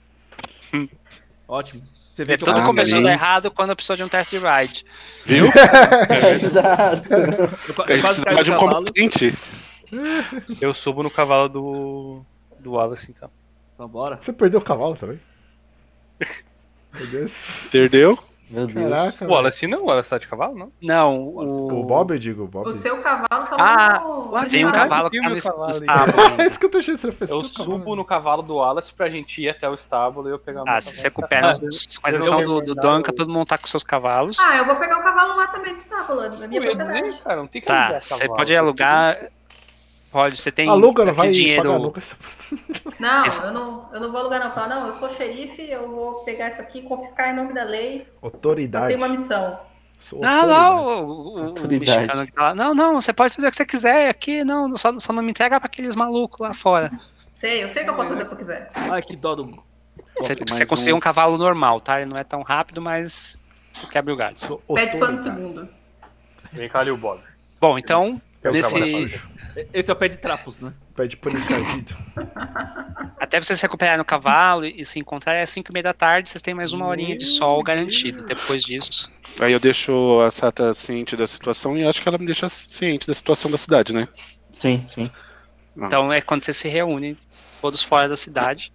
Ótimo. Você vê É, que tudo eu começou a aí. dar errado quando eu precisou de um teste de ride. Viu? Exato. eu, A eu gente quase precisa caí do de um cavalo. combatente. Eu subo no cavalo do. do Wallace, então. Vambora. Você perdeu o cavalo também? Meu Deus. Perdeu? Meu Deus. Caraca. O Wallace não, o Wallace tá de cavalo, não? Não, O o, Bob, eu digo, o Bob. O seu cavalo tá Ah, lá no... lá tem um Caralho, cavalo que tem tá meu no cavalo no ali. estábulo É ainda. isso que eu tô achando, você fez Eu seu cavalo. subo no cavalo do Wallace pra gente ir até o estábulo e eu pegar o meu Ah, se você cavalo. recupera, com exceção do, do Duncan, todo mundo tá com seus cavalos. Ah, eu vou pegar o cavalo lá também do estábulo, da minha Eu ia propriedade. dizer, cara, não tem que Tá, alugar você cavalo. pode alugar. Pode, você tem Aluga, não aquele vai dinheiro. pagar nunca essa... Não, Esse- eu não, eu não vou alugar não. Falar, não, eu sou xerife, eu vou pegar isso aqui, confiscar em nome da lei. Eu Autoridade. tenho uma missão. Sou Não, autoridade. não, o, o- o Autoridade. mexicano que tá lá. Não, não, você pode fazer o que você quiser aqui, não, só, só não me entrega pra aqueles malucos lá fora. Sei, eu sei que eu posso fazer o que eu quiser. Ai, que dó do. Você, mais você conseguiu um. um cavalo normal, tá? Ele não é tão rápido, mas você quebra o galho. Sou Pede pano autoridade. segundo. Vem cá ali o Bob. Bom, então, Que é o nesse, cavalo. Esse é o pé de trapos, né? Pede pano encardido. até vocês se recuperarem no cavalo e, e se encontrarem às cinco e meia da tarde, vocês têm mais uma horinha de sol garantido. Depois disso, Aí eu deixo a Sata ciente da situação e acho que ela me deixa ciente da situação da cidade, né? Sim, sim. Então é quando vocês se reúnem, todos fora da cidade.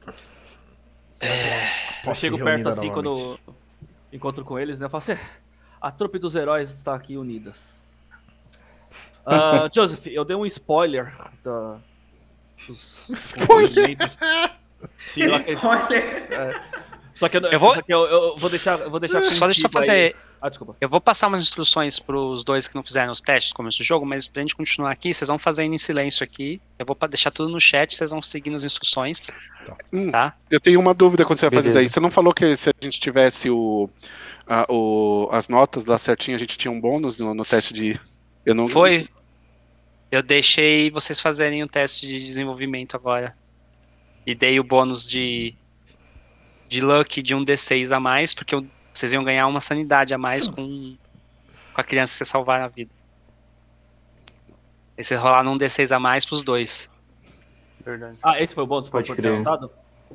Eu Posso chego se perto reunir assim novamente. quando encontro com eles, né? Eu falo assim, a trupe dos heróis está aqui unidas. Ah, Joseph, eu dei um spoiler da, dos acontecimentos. Sim, eu acredito- Spoiler. é. Só que eu, Eu vou- só que eu, eu vou deixar, eu vou deixar Só deixa eu contigo aí. fazer. Ah, desculpa. Eu vou passar umas instruções pros dois que não fizeram os testes no começo do jogo, mas pra gente continuar aqui, vocês vão fazendo em silêncio aqui. Eu vou pa- deixar tudo no chat, vocês vão seguindo as instruções. Hum, Tá? Eu tenho uma dúvida quando você vai fazer Beleza. daí. Você não falou que se a gente tivesse o, a- o- as notas lá certinho, a gente tinha um bônus no, no teste de. Eu não. Foi. Eu deixei vocês fazerem o teste de desenvolvimento agora. E dei o bônus de, de luck de um D seis a mais, porque eu- vocês iam ganhar uma sanidade a mais com, com a criança que vocês salvaram a vida. E vocês rolaram um D seis a mais pros dois. Verdade. Ah, esse foi o bônus Pode por crer. ter anotado?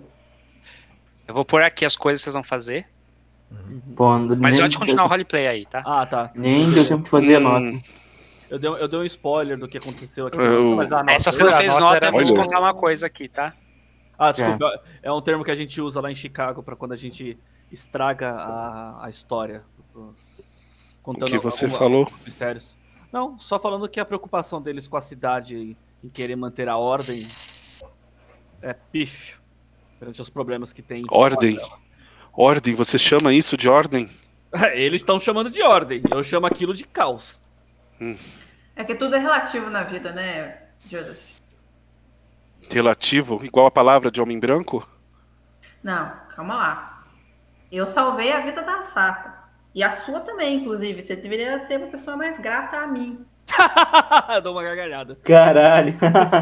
Eu vou pôr aqui as coisas que vocês vão fazer. Pô, Mas nem, antes de continuar o roleplay aí, tá? Ah, tá. nem deu tempo de fazer a Hum. nota. Eu dei, eu dei um spoiler do que aconteceu aqui. Eu- Mas a É, se nota- você não a fez nota nota, era eu vou te boa. contar uma coisa aqui, tá? Ah, desculpa. É. um termo que a gente usa lá em Chicago pra quando a gente estraga a, a história. Contando O que você alguma- falou? alguns mistérios. Não, só falando que a preocupação deles com a cidade em querer manter a ordem é pífio perante os problemas que tem. Ordem. Ordem, você chama isso de ordem? Eles estão chamando de ordem, eu chamo aquilo de caos. É que tudo é relativo na vida, né, Joseph? Relativo? Igual a palavra de homem branco? Não, calma lá. Eu salvei a vida da Sata. E a sua também, inclusive. Você deveria ser uma pessoa mais grata a mim. Eu dou uma gargalhada. Caralho.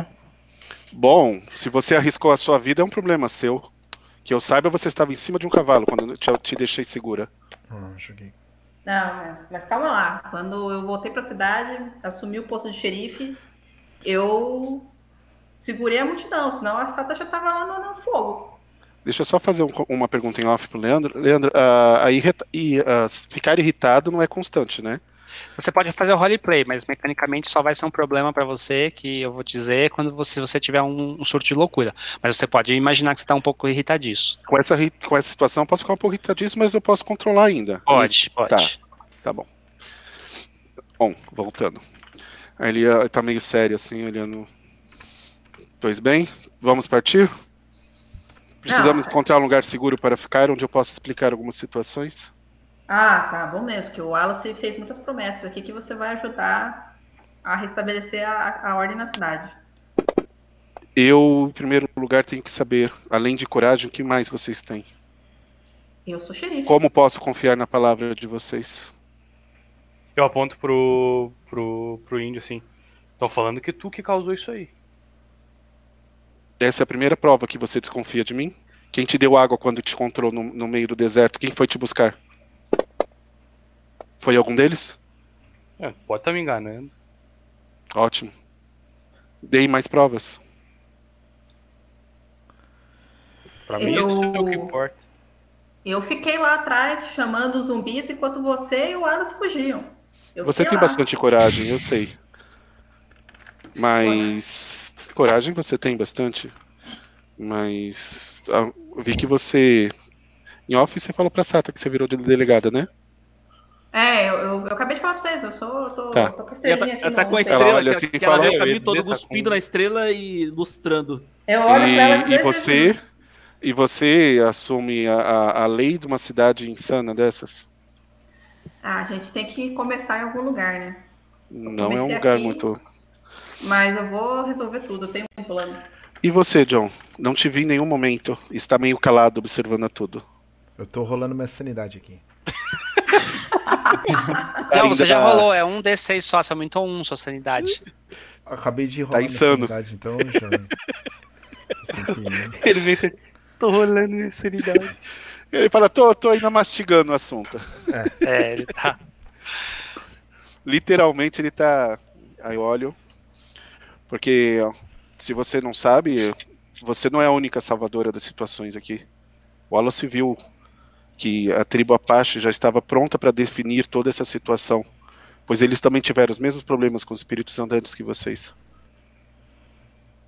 Bom, se você arriscou a sua vida, é um problema seu. Que eu saiba, você estava em cima de um cavalo quando eu te, eu te deixei segura. Ah, joguei. Não, mas, mas calma lá. Quando eu voltei pra cidade, assumi o posto de xerife, eu segurei a multidão, senão a Sata já tava lá no, no fogo. Deixa eu só fazer um- uma pergunta em off pro Leandro. Leandro, ah, a irrita- e, ah, ficar irritado não é constante, né? Você pode fazer o roleplay, mas mecanicamente só vai ser um problema pra você, que eu vou te dizer quando você, você tiver um, um surto de loucura. Mas você pode imaginar que você tá um pouco irritadiço. Com essa, ri- com essa situação, eu posso ficar um pouco irritadíssimo, mas eu posso controlar ainda. Pode, Isso. pode. Tá, tá bom. Bom, voltando. Aí ele ah, tá meio sério assim, olhando. Pois bem, vamos partir? Precisamos Não. encontrar um lugar seguro para ficar, onde eu possa explicar algumas situações. Ah, tá bom mesmo, que o Wallace fez muitas promessas aqui que você vai ajudar a restabelecer a, a ordem na cidade. Eu, em primeiro lugar, tenho que saber, além de coragem, o que mais vocês têm? Eu sou xerife. Como posso confiar na palavra de vocês? Eu aponto pro, pro, pro índio assim. Estão falando que tu que causou isso aí. Essa é a primeira prova que você desconfia de mim? Quem te deu água quando te encontrou no, no meio do deserto? Quem foi te buscar? Foi algum deles? É, pode estar me enganando. Ótimo. Dei mais provas. Pra mim Eu- isso é o que importa. Eu fiquei lá atrás chamando os zumbis enquanto você e o Wallace fugiam. Eu Você fiquei tem lá. bastante coragem, eu sei. Mas coragem você tem bastante. Mas ah, eu vi que você em off você falou pra Sata que você virou de delegada, né? É, eu, eu, eu acabei de falar pra vocês, eu sou. Eu tô, Tá. tô com a E ela estrelinha tá, aqui ela tá no- com a no estrela, Ela olha que, assim que e ela fala, vê o "Eu ia caminho dizer, todo tá cuspindo com-" na estrela e lustrando. Eu olho pra ela E, dois e você vezes. e você assume a, a, a lei de uma cidade insana dessas? Ah, a gente tem que começar em algum lugar, né? Não é um comecei lugar aqui. muito. Mas eu vou resolver tudo, eu tenho um plano. E você, John? Não te vi em nenhum momento. Está meio calado observando tudo. Eu tô rolando minha sanidade aqui. Não, Ainda você já tá- rolou, é um D seis só, você aumentou um sua sanidade. Acabei de rolar minha insano. sanidade, então já. Assim que- Ele vem assim, tô rolando minha sanidade. Ele fala, tô, tô ainda mastigando o assunto. É, ele tá. Literalmente ele tá. Aí eu olho. Porque ó, se você não sabe, você não é a única salvadora das situações aqui. O Wallace viu que a tribo Apache já estava pronta para definir toda essa situação, pois eles também tiveram os mesmos problemas com os espíritos andantes que vocês.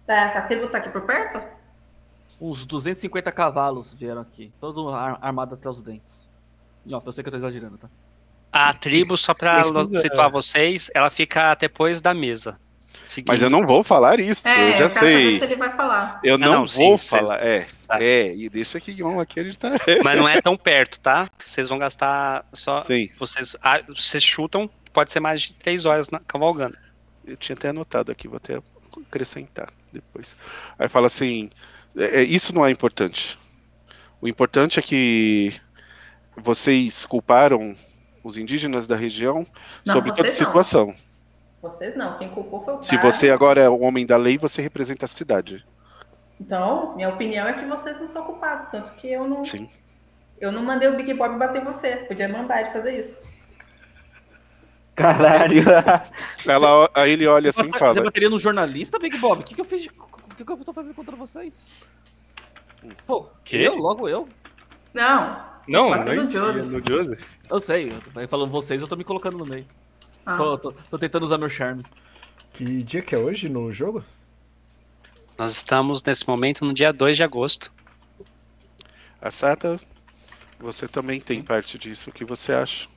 Essa tribo tá aqui por perto? Uns duzentos e cinquenta cavalos vieram aqui, todo ar- armado até os dentes. E, ó, eu sei que eu tô exagerando, tá? A tribo, só pra Precisa- situar vocês, ela fica depois da mesa. Seguindo. Mas eu não vou falar isso, É, eu já eu quero saber sei. se ele vai falar. Eu Ah, não, não, vou sim, falar. vocês- É, tá. é, e deixa que Guion aqui ele tá. Mas não é tão perto, tá? Vocês vão gastar só. Sim, Vocês, ah, vocês chutam, pode ser mais de três horas na- cavalgando. eu tinha até anotado aqui, vou até acrescentar depois. Aí fala assim: é, é, isso não é importante. O importante é que vocês culparam os indígenas da região Não, sobre toda a vocês não. situação. Vocês não, quem culpou foi o Se cara. você agora é o homem da lei, você representa a cidade. Então, minha opinião é que vocês não são culpados, tanto que eu não, Sim. eu não mandei o Big Bob bater em você. Podia mandar ele fazer isso. Caralho. Ela, aí ele olha assim e Você fala: bateria no jornalista, Big Bob? O que, que eu fiz? de- O que, que eu tô fazendo contra vocês? Pô, Quê? eu? Logo eu? Não. Não, Bate não no Joseph. no Joseph. Eu sei, eu tô falando vocês, eu tô me colocando no meio. Ah. Tô, tô- tô tentando usar meu charme. Que dia que é hoje no jogo? Nós estamos, nesse momento, no dia dois de agosto. A Sata, você também tem parte disso. O que você acha?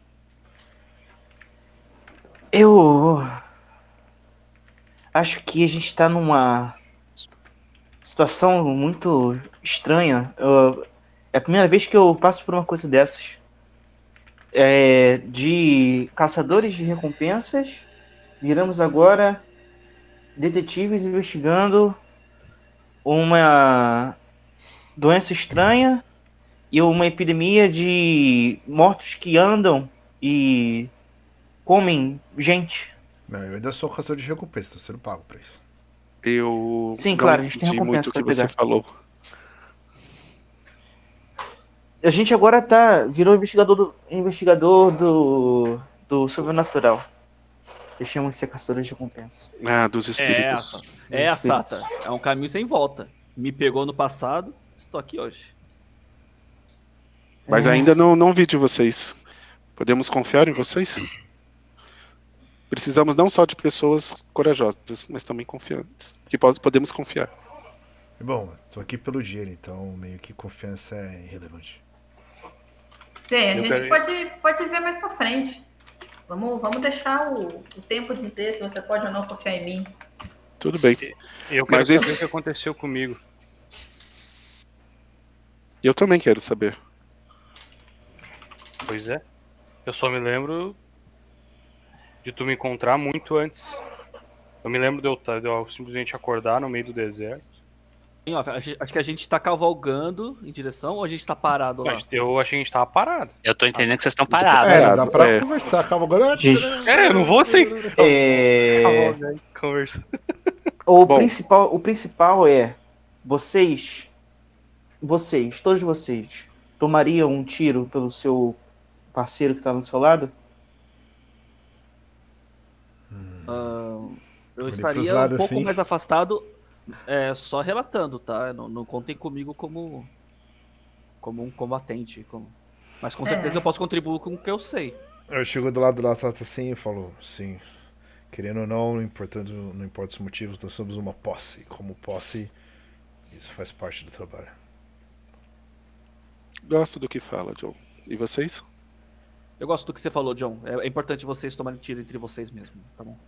Eu acho que a gente tá numa situação muito estranha. Eu- é a primeira vez que eu passo por uma coisa dessas. É, de caçadores de recompensas, viramos agora detetives investigando uma doença estranha e uma epidemia de mortos que andam e comem gente. Não, eu ainda sou caçador de recompensa, tô sendo pago pra isso. Eu Sim, não claro, a gente tem entendi recompensa muito o que pra você pegar. falou. A gente agora tá virou investigador do investigador do do sobrenatural. Deixamos de ser caçadores de recompensa. Ah, dos espíritos. essa. É a Sata. É um caminho sem volta. Me pegou no passado, estou aqui hoje. Mas ainda não, não vi de vocês. Podemos confiar em vocês? Precisamos não só de pessoas corajosas, mas também confiantes. Que po- podemos confiar. E, bom, tô aqui pelo dinheiro, então meio que confiança é irrelevante. Bem, a Eu gente quero- pode, pode ver mais pra frente. Vamos, vamos deixar o, o tempo dizer se você pode ou não confiar em mim. Tudo bem. Eu quero Mas saber esse- o que aconteceu comigo. Eu também quero saber. Pois é. Eu só me lembro de tu me encontrar muito antes. Eu me lembro de eu, ta- de eu simplesmente acordar no meio do deserto. Sim, ó, a gente- acho que a gente tá cavalgando em direção ou a gente tá parado lá? Mas eu achei que a gente tava parado. Eu tô entendendo que vocês estão parados. É, É, dá pra é. conversar, calma agora. Gente. É, eu não vou sem. É, Conversa. o Bom. principal o principal é vocês vocês, todos vocês tomariam um tiro pelo seu parceiro que tá no seu lado? Ah, eu Olhei estaria pros um lados pouco assim. mais afastado, é, só relatando, tá? Não, não contem comigo como, como um combatente. Como... Mas com É. certeza eu posso contribuir com o que eu sei. Eu chego do lado da Sata assim e falo, sim. Querendo ou não, não importa, não importa os motivos, nós somos uma posse. Como posse, isso faz parte do trabalho. Gosto do que fala, John. E vocês? Eu gosto do que você falou, John. É, é importante vocês tomarem tiro entre vocês mesmos, tá bom?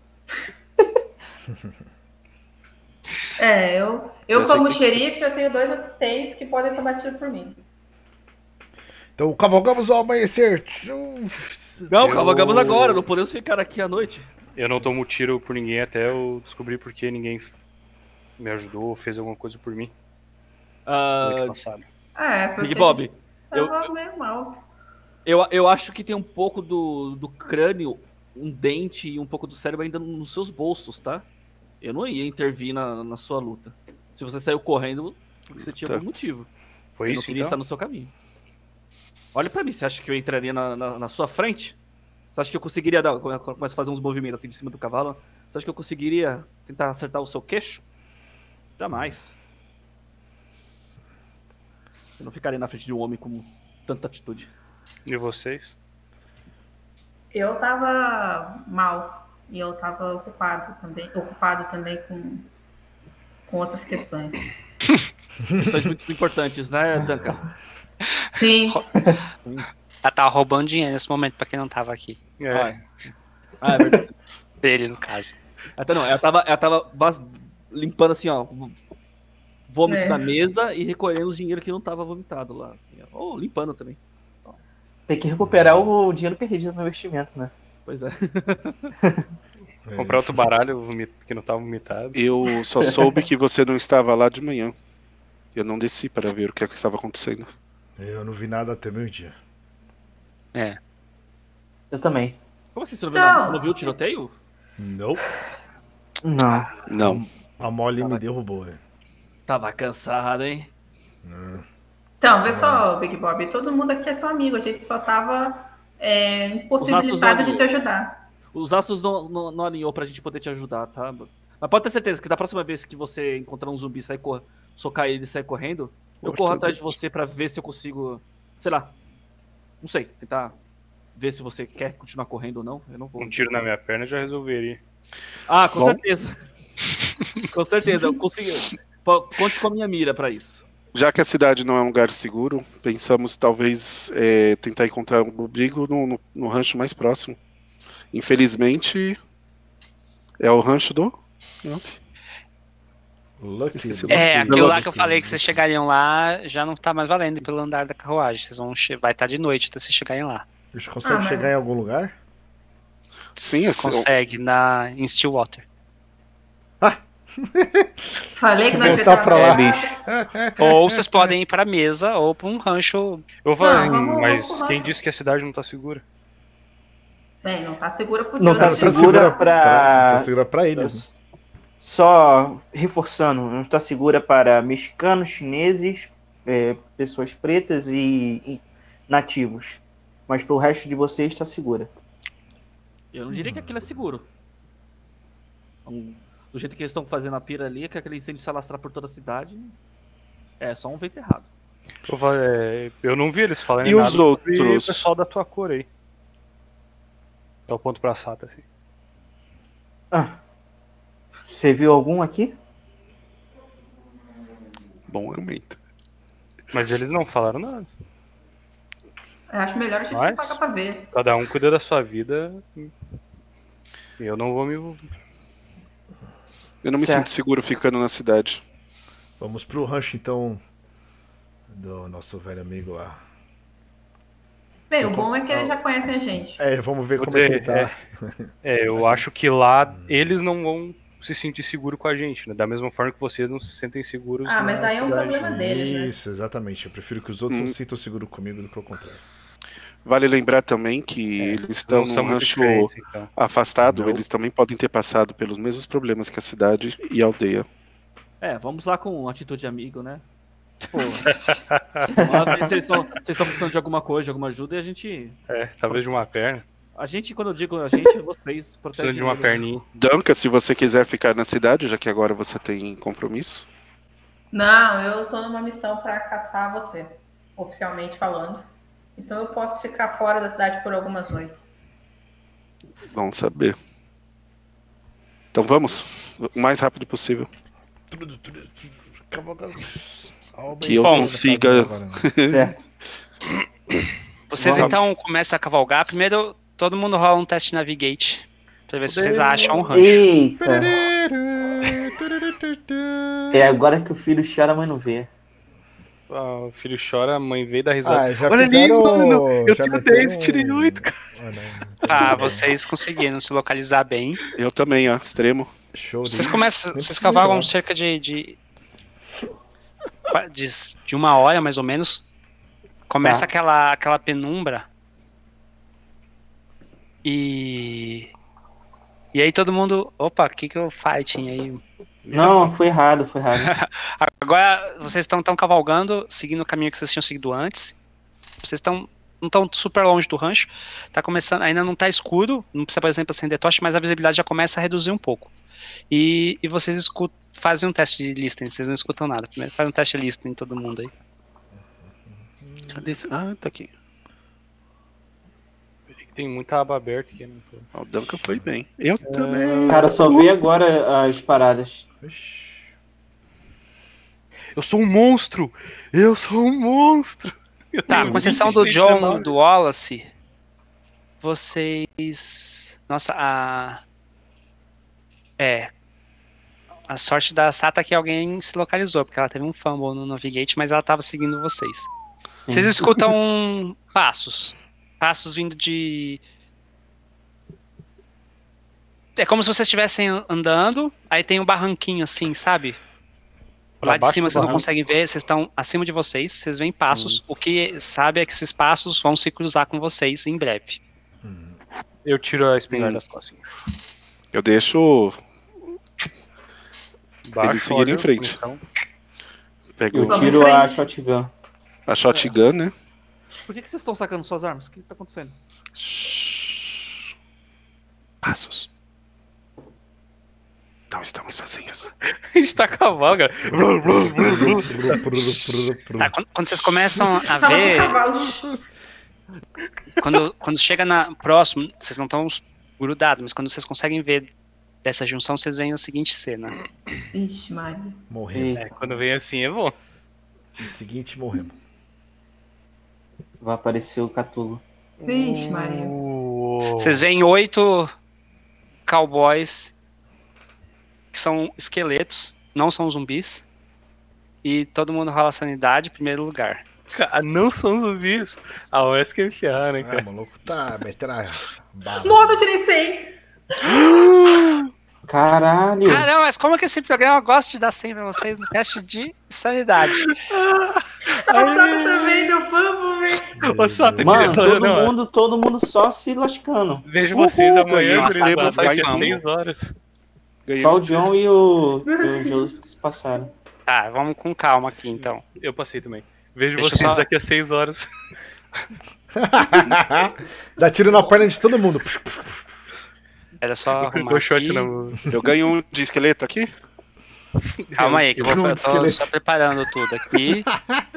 É, eu, eu Eu sei como que- xerife, eu tenho dois assistentes que podem tomar tiro por mim. Então, cavalgamos ao amanhecer. Não, Eu- cavalgamos agora, não podemos ficar aqui à noite. Eu não tomo tiro por ninguém até eu descobrir porque ninguém f- me ajudou ou fez alguma coisa por mim. Ah, Noite passada. É, porque Big Bob, a gente eu- tava meio mal. eu, eu acho que tem um pouco do, do crânio, um dente e um pouco do cérebro ainda nos seus bolsos, tá? Eu não ia intervir na, na sua luta. Se você saiu correndo, porque você tinha Tá. algum motivo. Foi Eu não isso queria então? estar no seu caminho. Olha pra mim, você acha que eu entraria na, na, na sua frente? Você acha que eu conseguiria dar, come- começa a fazer uns movimentos assim de cima do cavalo? Você acha que eu conseguiria tentar acertar o seu queixo? Jamais. Eu não ficaria na frente de um homem com tanta atitude. E vocês? Eu tava mal. E eu tava ocupado também, ocupado também com com outras questões. Questões muito importantes, né, Duncan? Sim. Ela tava roubando dinheiro nesse momento, pra quem não tava aqui. É. Ah, é. Ah, é verdade. Dele, no caso. Até não, ela tava, ela tava bas- limpando assim, ó, vômito É. da mesa e recolhendo os dinheiro que não tava vomitado lá. Assim, ó. Ou limpando também. Tem que recuperar o dinheiro perdido no investimento, né? Pois é. É, Comprar outro baralho vomit- que não tava vomitado. Eu só soube que você não estava lá de manhã. Eu não desci para ver o que, é que estava acontecendo. Eu não vi nada até meio-dia. É. Eu também. Como assim, você não viu, Não. nada? Não viu o tiroteio? Não. Não. Não. A Molly me derrubou, velho. Tava cansado, hein? Então, vê só, Big Bob, todo mundo aqui é seu amigo, a gente só tava é, impossibilitado não de te ajudar. Os astros não, não, não alinhou pra gente poder te ajudar, tá? Mas pode ter certeza que da próxima vez que você encontrar um zumbi e sair cor... socar ele e sair correndo, eu Poxa, corro Deus. atrás de você pra ver se eu consigo, sei lá, não sei, tentar ver se você quer continuar correndo ou não. Eu não vou. Um tiro na minha perna já resolveria. Ah, com Bom. certeza. Com certeza, eu consigo. Pô, conte com a minha mira pra isso. Já que a cidade não é um lugar seguro, pensamos talvez é, tentar encontrar um abrigo no, no, no rancho mais próximo. Infelizmente, é o rancho do... Não. Lucky. Esqueci o É, Lucky. aquilo lá Lucky. que eu falei que vocês chegariam lá já não tá mais valendo pelo andar da carruagem. Vocês vão che- vai estar de noite até vocês chegarem lá. A gente consegue Ah, mas- chegar em algum lugar? Sim, Vocês assim, consegue na em Stillwater. Falei que nós Voltar pra lá. É, bicho. Ou vocês podem ir pra mesa ou pra um rancho. Eu vou falar Não, assim, vamos- mas vamos pro quem rancho. disse que a cidade não tá segura? Bem, não tá segura por Não Deus, tá né? segura pra- Tá segura pra eles. Né? Só reforçando, não está segura para mexicanos, chineses, é, pessoas pretas e, e nativos. Mas para o resto de vocês está segura. Eu não diria que aquilo é seguro. Um- do jeito que eles estão fazendo a pira ali, que aquele incêndio se alastrar por toda a cidade, é só um vento errado. Eu, vou- é, eu não vi eles falando E nada os sobre outros? o pessoal da tua cor aí. É o ponto pra Sata, assim. Ah, você viu algum aqui? bom argumento. Mas eles não falaram nada. Eu acho melhor a gente Mas- pagar pra ver. Cada um cuida da sua vida. Eu não vou me envolver. Eu não me Certo. sinto seguro ficando na cidade. Vamos pro rancho então do nosso velho amigo lá. Bem, o bom é que eles já conhecem a gente. É, vamos ver Vou como é que dizer, ele tá. É, eu acho que lá eles não vão se sentir seguros com a gente, né? Da mesma forma que vocês não se sentem seguros. Ah, mas na aí é um cidade. problema deles, né? Isso, exatamente. Eu prefiro que os outros Hum. não se sintam seguros comigo do que o contrário. Vale lembrar também que É, eles estão Não num são muito rancho diferentes, então. afastado, Não. eles também podem ter passado pelos mesmos problemas que a cidade e a aldeia. É, vamos lá com atitude de amigo, né? Pô, vamos lá ver se vocês estão vocês estão precisando de alguma coisa, de alguma ajuda, e a gente. É, talvez de uma perna. A gente, quando eu digo a gente, vocês protegem. Precisando de uma ele. perninha. Danca, se você quiser ficar na cidade, já que agora você tem compromisso. Não, eu tô numa missão pra caçar você, oficialmente falando. Então eu posso ficar fora da cidade por algumas noites. Bom saber. Então vamos, o mais rápido possível. Que eu Bom, consiga. Certo. Vocês Vamos. então começam a cavalgar. Primeiro, todo mundo rola um teste de Navigate. Pra ver se vocês acham um rancho. Eita! É agora que o filho chora, a mãe não vê. Ah, o filho chora, a mãe veio dar risada. Ah, já Olha ali, fizeram- mano! Eu já tenho meteram dez, tirei um- oito, cara. Ah, não. Tá, vocês conseguiram se localizar bem. Eu também, ó, extremo. Show Vocês de- começam, Nem vocês precisa cavalgam entrar. cerca de, de, de de uma hora mais ou menos. Começa Tá. aquela aquela penumbra e e aí todo mundo, opa, o que que eu fighting aí? Não, foi errado, foi errado. Agora vocês estão tão cavalgando, seguindo o caminho que vocês tinham seguido antes. Vocês estão não estão super longe do rancho. Tá começando, ainda não tá escuro, não precisa, por exemplo, acender tocha, mas a visibilidade já começa a reduzir um pouco. E, e vocês escutam, fazem um teste de listening, vocês não escutam nada. Primeiro faz um teste de listening todo mundo aí. Cadê esse? Ah, tá aqui. Tem muita aba aberta aqui. Né? Ó, o Danca foi bem. Eu também. Cara, só vê agora as paradas. Ixi. Eu sou um monstro! Eu sou um monstro! Eu Tá, tenho com exceção vinte, do vinte, John dezenove. e do Wallace, vocês. Nossa, a. É. A sorte da Sata é que alguém se localizou, porque ela teve um fumble no Navigate, mas ela tava seguindo vocês. Vocês escutam passos. Passos vindo de. É como se vocês estivessem andando, aí tem um barranquinho assim, sabe? Pra Lá de baixo cima do vocês não barranco? conseguem ver, vocês estão acima de vocês, vocês veem passos. O que sabe é que esses passos vão se cruzar com vocês em breve. Eu tiro a espingarda Hum. das costas. Eu deixo. Baixo, Eles seguirem olho, em frente. então. Pego Eu Vamos tiro em a frente. shotgun. a shotgun, né? Por que, que vocês estão sacando suas armas? O que, que tá acontecendo? Shhh. Passos. Não estamos sozinhos. A gente tá a cavalo, cara. Tá, quando, quando vocês começam a Fala do ver, cavalo. quando, quando chega na, próximo, vocês não estão grudados, mas quando vocês conseguem ver dessa junção, vocês veem a seguinte cena. Ixi, Maria. Morremos. É, quando vem assim é bom. No seguinte, morremos. Vai aparecer o Catulo. Vixe, Maria. Vocês veem oito cowboys que são esqueletos, não são zumbis. E todo mundo rola sanidade em primeiro lugar. Cara, não são zumbis. A O S que é enfiar, né, Ah, cara? maluco, tá metendo a bala. Nossa, eu tirei cem. Caralho! Caramba, mas como que esse programa gosta de dar cem pra vocês no teste de sanidade? A Sata também deu fumble, velho. Ô, Sato, eu Mano, tirei- todo não, mundo, todo mundo só se lascando. Vejo vocês Uhul, amanhã, ganhei, gurizada, sebo, daqui a mais um. seis horas. Ganhei Só os- o John e o, e o Joseph que se passaram. Tá, vamos com calma aqui então. Eu passei também. Vejo Deixa eu vocês só- daqui a seis horas. Dá tiro na perna de todo mundo. Era só arrumar Dou shot aqui. na... Eu ganho um de esqueleto aqui? Calma aí, que eu, vou, Grupo eu de tô esqueleto. só preparando tudo aqui.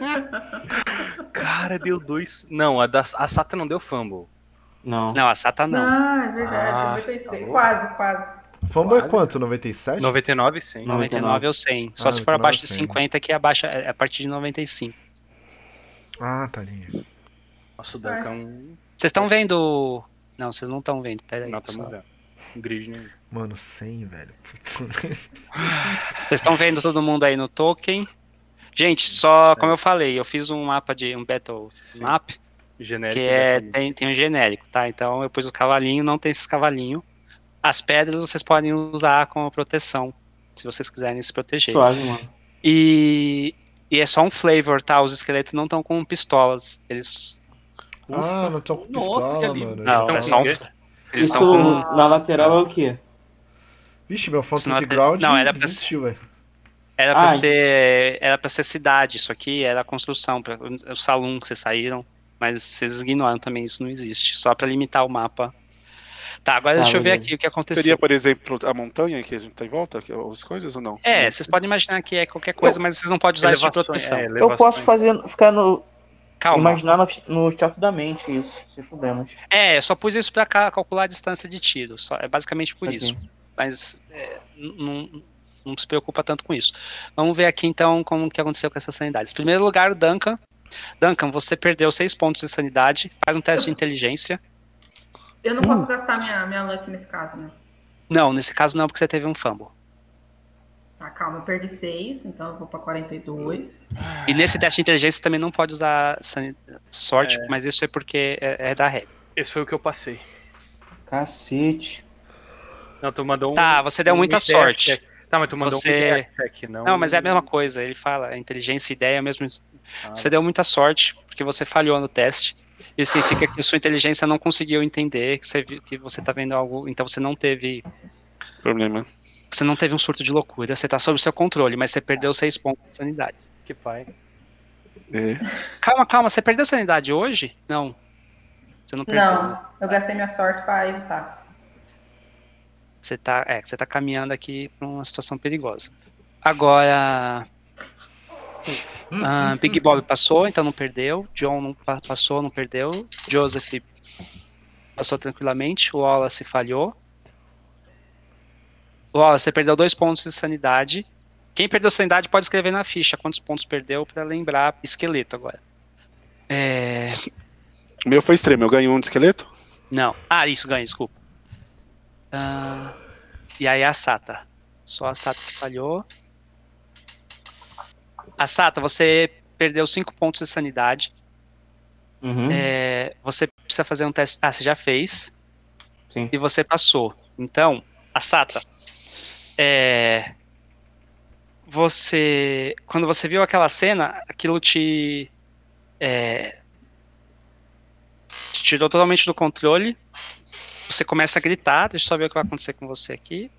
Cara, deu dois. Não, a, da... a Sata não deu fumble. Não. Não, a Sata não. Ah, é verdade. Ah, noventa e seis. tá Quase, quase. Fumble é Quase. quanto? noventa e sete? noventa e nove, sim. noventa e nove ou cem. Só Ah, se for noventa e nove abaixo de ou cem. cinquenta, que abaixa, é a partir de noventa e cinco. Ah, tadinho. Nossa, o Duncan. Vocês estão vendo. Não, vocês não estão vendo. Pera aí. Não, tá pessoal. mudando. Um grid nenhum. Mano, cem, velho. Vocês estão vendo todo mundo aí no token. Gente, só como eu falei, eu fiz um mapa de um battle Sim. map Genérico. que é né? tem, tem um genérico, tá? Então eu pus os cavalinhos, não tem esses cavalinhos. As pedras vocês podem usar como proteção, se vocês quiserem se proteger. Suave, mano. E, e é só um flavor, tá? Os esqueletos não estão com pistolas. Eles. Ah, não tô com Nossa, pistola, que alívio. mano. Não, tão é com só um. o quê? Eles Isso estão com. na lateral é o quê? Vixe, meu Isso não Fantasy é- Ground não, era pra desistiu, velho. Era pra Ah, ser. Era pra ser cidade, isso aqui era a construção, pra, o salão que vocês saíram. Mas vocês ignoram também, isso não existe. Só pra limitar o mapa. Tá, agora Tá, deixa eu ver beleza. aqui o que aconteceu. Seria, por exemplo, a montanha que a gente tá em volta? que- As coisas ou não? É, vocês podem imaginar que é qualquer coisa, mas vocês não podem usar isso de Elevações, proteção. é, Eu elevações. posso fazer, ficar no. Calma. Imaginar no, no teatro da mente isso, sem problemas. É, eu só pus isso pra ca- calcular a distância de tiro. Só, é basicamente por Isso isso. aqui. Mas é, n- não, não se preocupa tanto com isso. Vamos ver aqui então como que aconteceu com essas sanidades. Em primeiro lugar, o Duncan. Duncan, você perdeu seis pontos de sanidade. Faz um teste de inteligência. Eu não posso gastar minha, minha luck nesse caso, né? Não, nesse caso não, porque você teve um fumble. Tá, calma, eu perdi seis, então eu vou pra quarenta e dois. E nesse teste de inteligência você também não pode usar sani- sorte, É. mas isso é porque é, é da regra. Esse foi o que eu passei. Cacete. Não, tu mandou um. Tá, você deu um muita ideia sorte. check. Tá, mas tu mandou Você- um ideia check, não. Não, mas é a mesma coisa. Ele fala, a inteligência e ideia é o mesmo. Ah, Você deu muita sorte, porque você falhou no teste. Isso significa que sua inteligência não conseguiu entender que você, vi- que você tá vendo algo. Então você não teve. Problema. Você não teve um surto de loucura. Você tá sob o seu controle, mas você perdeu seis pontos de sanidade. Que pai. É. Calma, calma. Você perdeu sanidade hoje? Não. Você não perdeu. Não, eu gastei minha sorte pra evitar. Você tá, é, você tá caminhando aqui pra uma situação perigosa. Agora. ah, Big Bob passou, então não perdeu. John não pa- passou, não perdeu. Joseph passou tranquilamente. O Wallace falhou. O Wallace, você perdeu dois pontos de sanidade. Quem perdeu sanidade pode escrever na ficha quantos pontos perdeu pra lembrar esqueleto agora. É... O meu foi extremo, eu ganho um de esqueleto? Não. Ah, isso, ganha, desculpa. Ah, e aí a Sata. Só a Sata que falhou. A Sata, você perdeu cinco pontos de sanidade. Uhum. É, você precisa fazer um teste. Ah, você já fez. Sim. E você passou. Então, a Sata, é, você, quando você viu aquela cena, aquilo te, é, te tirou totalmente do controle. Você começa a gritar. Deixa eu só ver o que vai acontecer com você aqui.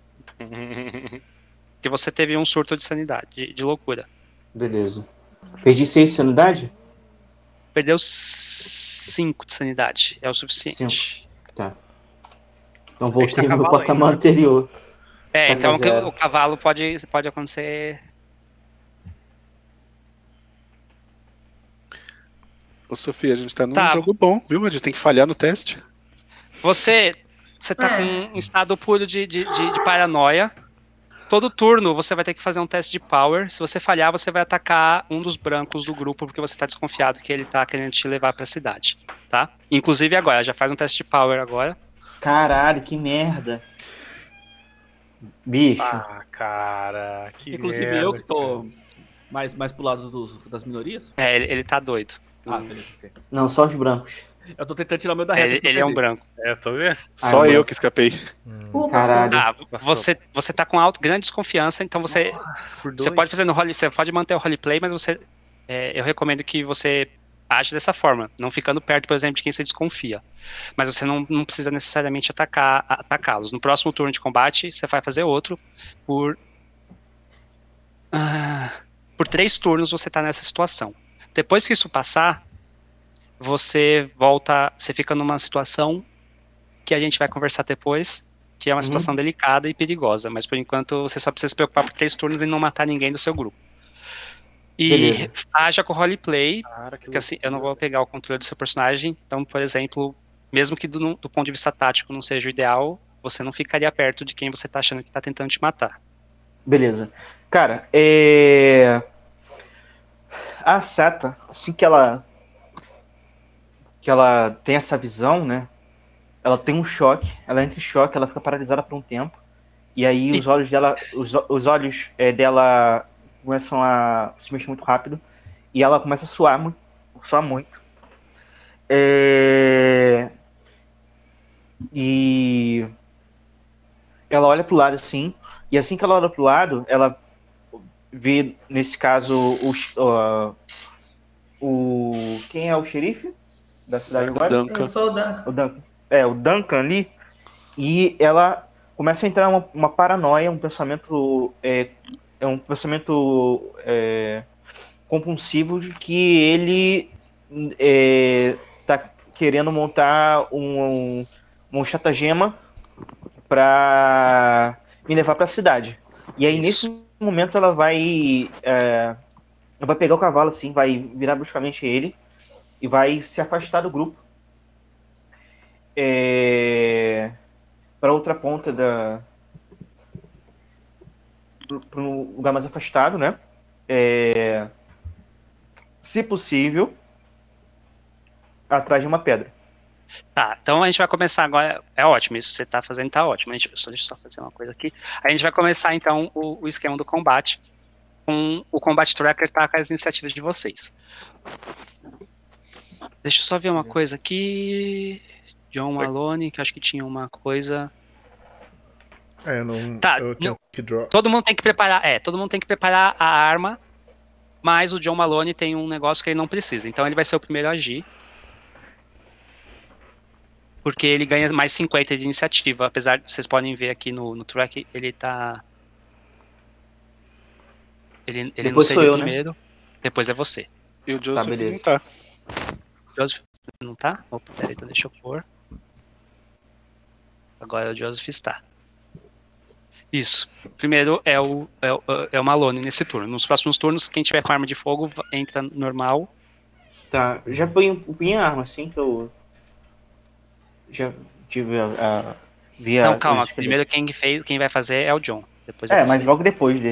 Que você teve um surto de sanidade, de, de loucura. Beleza. Perdi seis de sanidade? Perdeu cinco de sanidade. É o suficiente. Tá. Então voltei tá no meu cavalo patamar ainda. anterior. É, Estaca então que zero. o cavalo pode, pode acontecer. Ô, Sofia, a gente tá num Tá. jogo bom, viu? A gente tem que falhar no teste. Você, você tá É. com um estado puro de, de, de, de paranoia. Todo turno você vai ter que fazer um teste de power. Se você falhar, você vai atacar um dos brancos do grupo, porque você tá desconfiado que ele tá querendo te levar pra cidade, tá? Inclusive agora, já faz um teste de power agora. Caralho, que merda. Bicho. Ah, cara, que Inclusive merda, eu que tô cara. mais, mais pro lado dos, das minorias. É, ele, ele tá doido. Ah, beleza. ok. Não, só os brancos. Eu tô tentando tirar o meu da reta. Ele, de qualquer ele é um jeito. branco. É, tô vendo. Só Ah, eu não. que escapei. Ufa, Caralho. Ah, você, você tá com alto, grande desconfiança, então você, Por você dois. pode fazer no role, você pode manter o roleplay, mas você, é, eu recomendo que você age dessa forma, não ficando perto, por exemplo, de quem você desconfia. Mas você não, não precisa necessariamente atacar, atacá-los. No próximo turno de combate, você vai fazer outro por ah, por três turnos você tá nessa situação. Depois que isso passar, você volta, você fica numa situação que a gente vai conversar depois, que é uma Uhum. situação delicada e perigosa, mas por enquanto você só precisa se preocupar por três turnos e não matar ninguém do seu grupo. E Beleza. haja com roleplay, Cara, que porque assim, eu não vou pegar o controle do seu personagem, então, por exemplo, mesmo que do, do ponto de vista tático não seja o ideal, você não ficaria perto de quem você tá achando que tá tentando te matar. Beleza. Cara, é. A Sata, assim que ela. Que ela tem essa visão, né? Ela tem um choque, ela entra em choque, ela fica paralisada por um tempo. E aí os olhos dela. Os, os olhos é, dela começam a se mexer muito rápido. E ela começa a suar muito. Suar muito. É... E ela olha pro lado assim. E assim que ela olha pro lado, ela vê, nesse caso, o, o, o quem é o xerife da cidade agora? Duncan. Eu sou o Duncan. O Duncan. É, o Duncan ali. E ela começa a entrar uma, uma paranoia, um pensamento. É, é um pensamento é, compulsivo de que ele é, tá querendo montar um, um, um chatagema pra me levar pra cidade. E aí, Isso. nesse momento, ela vai. É, ela vai pegar o cavalo assim, vai virar bruscamente ele e vai se afastar do grupo. É, para outra ponta da. Para um lugar mais afastado, né? É, se possível, atrás de uma pedra. Tá, então a gente vai começar agora. É ótimo, isso que você tá fazendo tá ótimo. A gente, só, deixa eu só fazer uma coisa aqui. A gente vai começar então o, o esquema do combate. Com o Combat Tracker tá com as iniciativas de vocês. Deixa eu só ver uma coisa aqui. John Malone, que eu acho que tinha uma coisa. É, eu não. Tá, eu tenho não. que draw. Todo mundo tem que preparar. É, todo mundo tem que preparar a arma. Mas o John Malone tem um negócio que ele não precisa. Então ele vai ser o primeiro a agir. Porque ele ganha mais cinquenta de iniciativa. Apesar de vocês podem ver aqui no, no track, ele tá. Ele, ele não Depois sou seria o eu, né? primeiro. Depois é você. E o Joseph beleza. não tá. Joseph não tá? Opa, peraí, então deixa eu pôr. Agora o Joseph está. Isso. Primeiro é o, é o, é o Malone nesse turno. Nos próximos turnos, quem tiver com arma de fogo entra normal. Tá, já põe põe a arma assim que eu. Já tive a. a vi a- Não, calma. os esqueletos. Primeiro quem fez, quem vai fazer é o John. Depois É, é você. mas logo depois dele, né?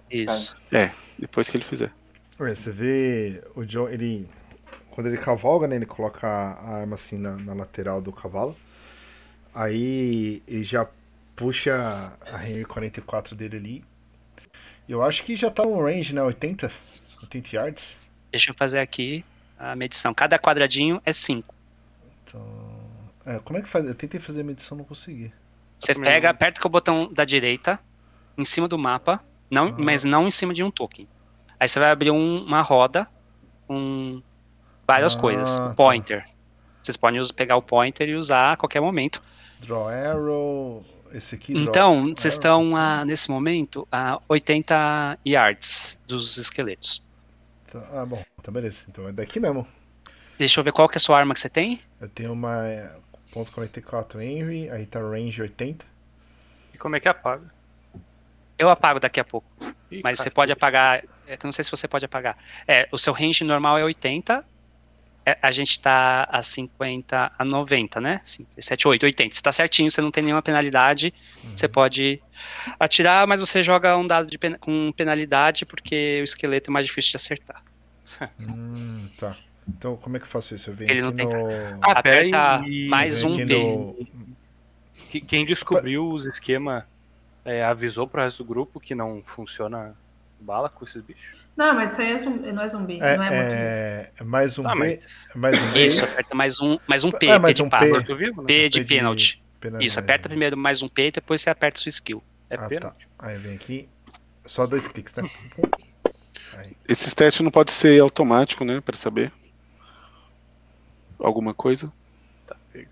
esse Isso. É, depois que ele fizer. Ué, você vê o John, ele. Quando ele cavalga, né? Ele coloca a arma assim na, na lateral do cavalo. Aí ele já puxa a R quarenta e quatro dele ali. Eu acho que já tá no range, né? oitenta? oitenta yards. Deixa eu fazer aqui a medição. Cada quadradinho é cinco. Então. É, como é que faz? Eu tentei fazer a medição, não consegui. Você também pega, não. aperta com o botão da direita, em cima do mapa, não, Ah. mas não em cima de um token. Aí você vai abrir um- uma roda com várias Ah, coisas. tá. O pointer. Vocês podem us- pegar o pointer e usar a qualquer momento. Draw arrow. Esse aqui. Draw Então, arrow, vocês estão, pode a, nesse momento, a oitenta yards dos esqueletos. ser? Tá- Ah, bom. Então beleza. Então é daqui mesmo. Deixa eu ver qual que é a sua arma que você tem. Eu tenho uma é, ponto quarenta e quatro Henry, aí tá range oitenta. E como é que apaga? Eu apago daqui a pouco. Ih, Mas você cacete. pode apagar. É que eu não sei se você pode apagar. É, o seu range normal é oitenta. É, a gente tá a cinquenta a noventa, né? sete, oito, oitenta. Você tá certinho, você não tem nenhuma penalidade. Você pode atirar, mas você joga um dado de pen- com penalidade porque o esqueleto é mais difícil de acertar. Hum, tá. Então como é que eu faço isso? Eu venho Ele não aqui tem no. Ah, pera aí, Aperta e- mais eu um venho P. aqui no- Que- Quem descobriu os esquemas é, avisou pro resto do grupo que não funciona bala com esses bichos? Não, mas isso aí é zumbi, não é zumbi, É, não é morto. é, é mais um Tá, B. mas. É mais um B. Isso, aperta mais um, mais um P, É, mais P de um pato. P. Morto-vivo, né? P de P de pênalti. penalidade. Isso, aperta primeiro mais um P e depois você aperta sua skill. É Ah, tá. pênalti. Aí vem aqui. Só dois cliques, tá? Aí. Esse teste não pode ser automático, né? Pra saber. Alguma coisa. Tá, pega.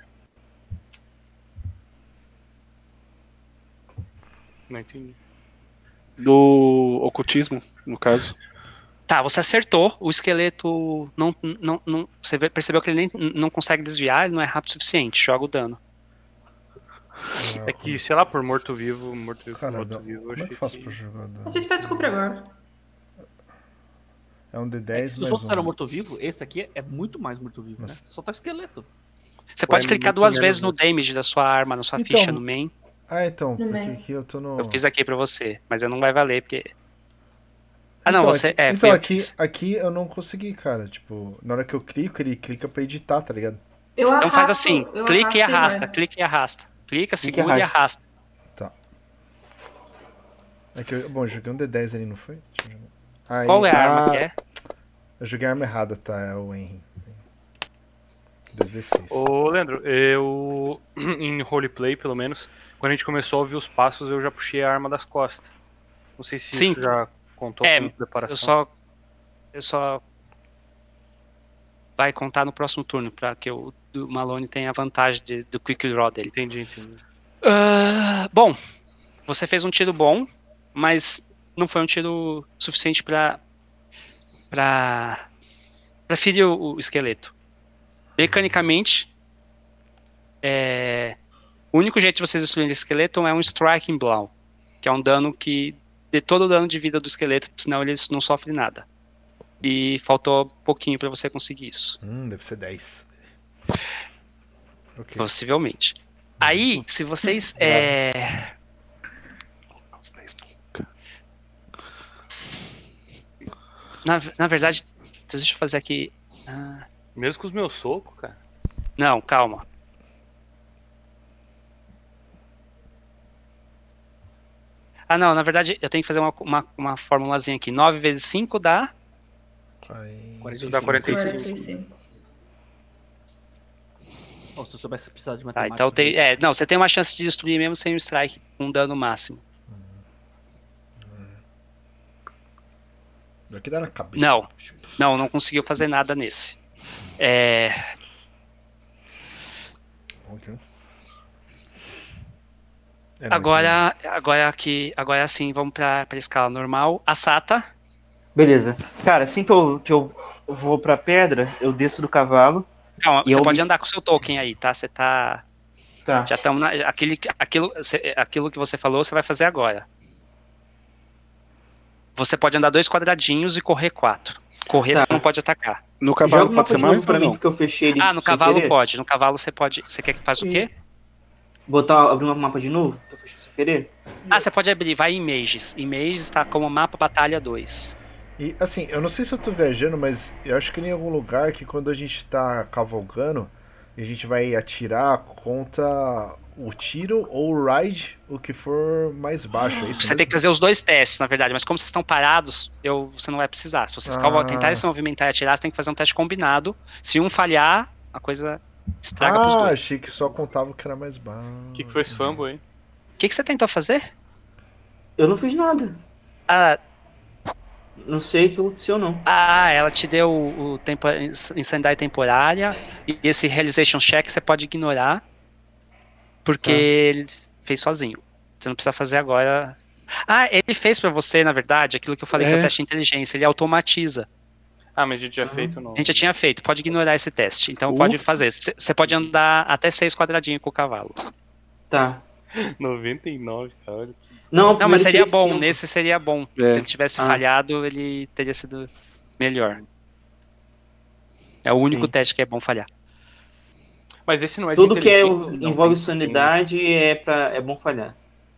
Não entendi. Do ocultismo, no caso. Tá, você acertou, o esqueleto não, não, não você vê- percebeu que ele nem não consegue desviar, ele não é rápido o suficiente, joga o dano. É que, sei lá, por morto-vivo, morto-vivo, Cara, morto-vivo, eu como é que achei eu faço que... pra jogar? A gente vai descobrir agora. É um D É que dez se os mais outros eram um. morto-vivo, esse aqui é muito mais morto-vivo, né? Nossa. Só tá o esqueleto. Você pode é clicar muito duas menos vezes no dano. damage da sua arma, na sua Então, ficha no main. Ah, então. No Porque meio. aqui eu tô no. Eu fiz aqui pra você, mas eu não vai valer porque. Ah, não, Então, você. aqui- É, então foi eu que aqui, fiz. aqui eu não consegui, cara. Tipo, na hora que eu clico, ele clica pra editar, tá ligado? Eu Então faz arrasto- assim, eu clica e arrasto arrasta, vai. clica e arrasta. Clica, Clica e segura e arrasta. arrasta. É que eu, bom, eu joguei um D dez ali, não foi? Deixa eu jogar. Aí, Qual é a arma ah, que é? Eu joguei a arma errada, tá? É o Henry. dois D seis. Ô, Leandro, eu... em roleplay, pelo menos, quando a gente começou a ouvir os passos, eu já puxei a arma das costas. Não sei se Sim. isso já contou É, como preparação. Eu só. Eu só. Vai contar no próximo turno, pra que o do Malone tenha a vantagem de- do quick draw dele. Entendi, entendi. Ah, bom, você fez um tiro bom, mas não foi um tiro suficiente pra para para ferir o, o esqueleto. Mecanicamente, é, o único jeito de vocês destruírem esse esqueleto é um striking blow, que é um dano que dê todo o dano de vida do esqueleto, senão ele não sofre nada. E faltou pouquinho pra você conseguir isso, Hum, deve ser dez. Ok. possivelmente. Aí, se vocês é, Na, na verdade, deixa eu fazer aqui. Ah, Mesmo com os meus socos, cara. não, calma. Ah, não, na verdade eu tenho que fazer uma, uma, uma formulazinha aqui. nove vezes cinco dá. Aí... Isso dá quarenta e quarenta cinco. e cinco. Ou se eu soubesse precisar de Tá, matemática. então tem. É, não, você tem uma chance de destruir mesmo sem o strike, com um dano máximo. Daqui dá na cabeça. Não, não, não conseguiu fazer nada nesse. É, Ok. É, não, agora, agora aqui, agora sim, vamos pra, pra escala normal. A Sata. Beleza. Cara, assim que eu, que eu vou pra pedra, eu desço do cavalo. Calma, E você eu pode me- andar com o seu token aí, tá? Você tá. Tá. Já estamos. Aquele, aquilo, cê- aquilo que você falou, você vai fazer agora. Você pode andar dois quadradinhos e correr quatro. Correr Tá. você não pode atacar. No cavalo Joga o pode ser mapa de novo mais pra ou mim, não? porque eu fechei ele Ah, no sem cavalo querer. pode. No cavalo você pode. Você quer que faça o quê? Botar, abrir um mapa de novo? Eu fechei sem querer. Ah, você pode abrir, vai em Images. Images está como mapa Batalha dois. E assim, eu não sei se eu tô viajando, mas eu acho que em algum lugar que quando a gente tá cavalgando, a gente vai atirar, conta o tiro ou o ride, o que for mais baixo. É isso Você mesmo? tem que fazer os dois testes, na verdade, mas como vocês estão parados, eu, você não vai precisar. Se vocês Ah. tentarem se movimentar e atirar, você tem que fazer um teste combinado. Se um falhar, a coisa estraga pros Ah, dois. achei que só contava o que era mais baixo. O que, que foi esse fumble aí? O que, que você tentou fazer? Eu não fiz nada. Ah, Não sei o que aconteceu, não. ah, ela te deu o, o tempo, insanidade temporária, e esse realization check você pode ignorar, porque Tá. ele fez sozinho. Você não precisa fazer agora. Ah, ele fez pra você, na verdade, aquilo que eu falei que é o É. teste de inteligência, ele automatiza. Ah, mas a gente já feito no. A gente já tinha feito, pode ignorar esse teste. Então Ufa. pode fazer. C- Você pode andar até seis quadradinhos com o cavalo. Tá. noventa e nove, cara. olha que desgraça. Não, Não, mas primeiro seria tirei bom. cinco. Nesse seria bom. É. Se ele tivesse Ah. falhado, ele teria sido melhor. É o único Sim. teste que é bom falhar. Mas esse não é de Tudo que é, inteligência, não, envolve tem- sanidade é, pra, é bom falhar.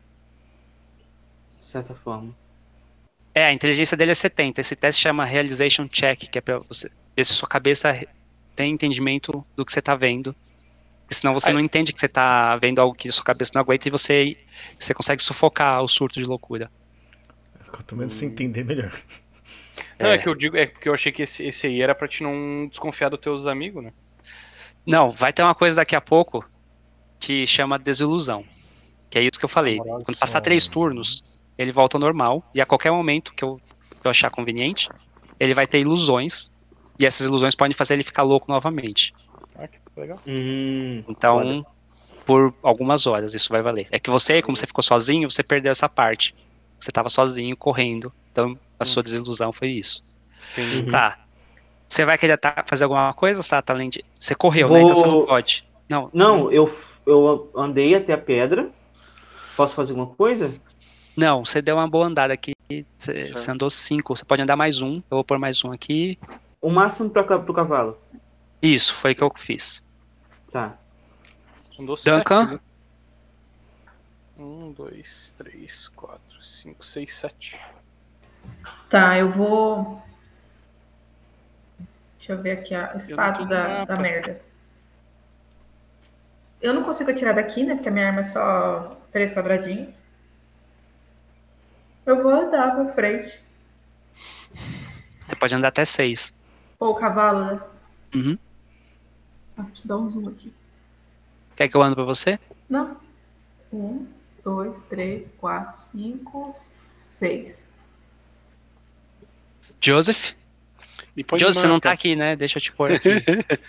De certa forma. É, a inteligência dele é setenta. Esse teste chama Realization Check, que é pra você ver se sua cabeça tem entendimento do que você tá vendo. Porque senão você Aí- não entende que você tá vendo algo que sua cabeça não aguenta e você, você consegue sufocar o surto de loucura. Quanto menos se entender, melhor. Não, é. É. que eu digo, é porque eu achei que esse, esse aí era pra te não desconfiar dos teus amigos, né? Não, vai ter uma coisa daqui a pouco que chama desilusão. Que é isso que eu falei. Moral, Quando passar só- três turnos, ele volta ao normal. E a qualquer momento que eu, que eu achar conveniente, ele vai ter ilusões. E essas ilusões podem fazer ele ficar louco novamente. Ah, que legal. Hum, Então, por algumas horas, isso vai valer. É que você, como você ficou sozinho, você perdeu essa parte. Você tava sozinho, correndo. Então, a sua desilusão foi isso. Entendi. Uhum. Tá. Você vai querer tá- fazer alguma coisa, Sato, além de... Você correu, Vou- né? Então você não pode. Não, Não, eu, eu andei até a pedra. Posso fazer alguma coisa? não, você deu uma boa andada aqui. Você, Tá. você andou cinco. Você pode andar mais um. Eu vou pôr mais um aqui. O máximo pra, ca- pro cavalo. Isso, foi o que eu fiz. Tá. Andou Duncan? sete, né? Um, dois, três, quatro, cinco, seis, sete. Tá, eu vou. Deixa eu ver aqui a não status tô no da, mapa. da merda. Eu não consigo atirar daqui, né? Porque a minha arma é só três quadradinhos. Eu vou andar pra frente. Você pode andar até seis. Pô, o cavalo, né? Uhum. Ah, preciso dar um zoom aqui. Quer que eu ande pra você? Não. Um, dois, três, quatro, cinco, seis. Joseph? Me põe no Joseph, você não mapa. tá aqui, né? Deixa eu te pôr aqui.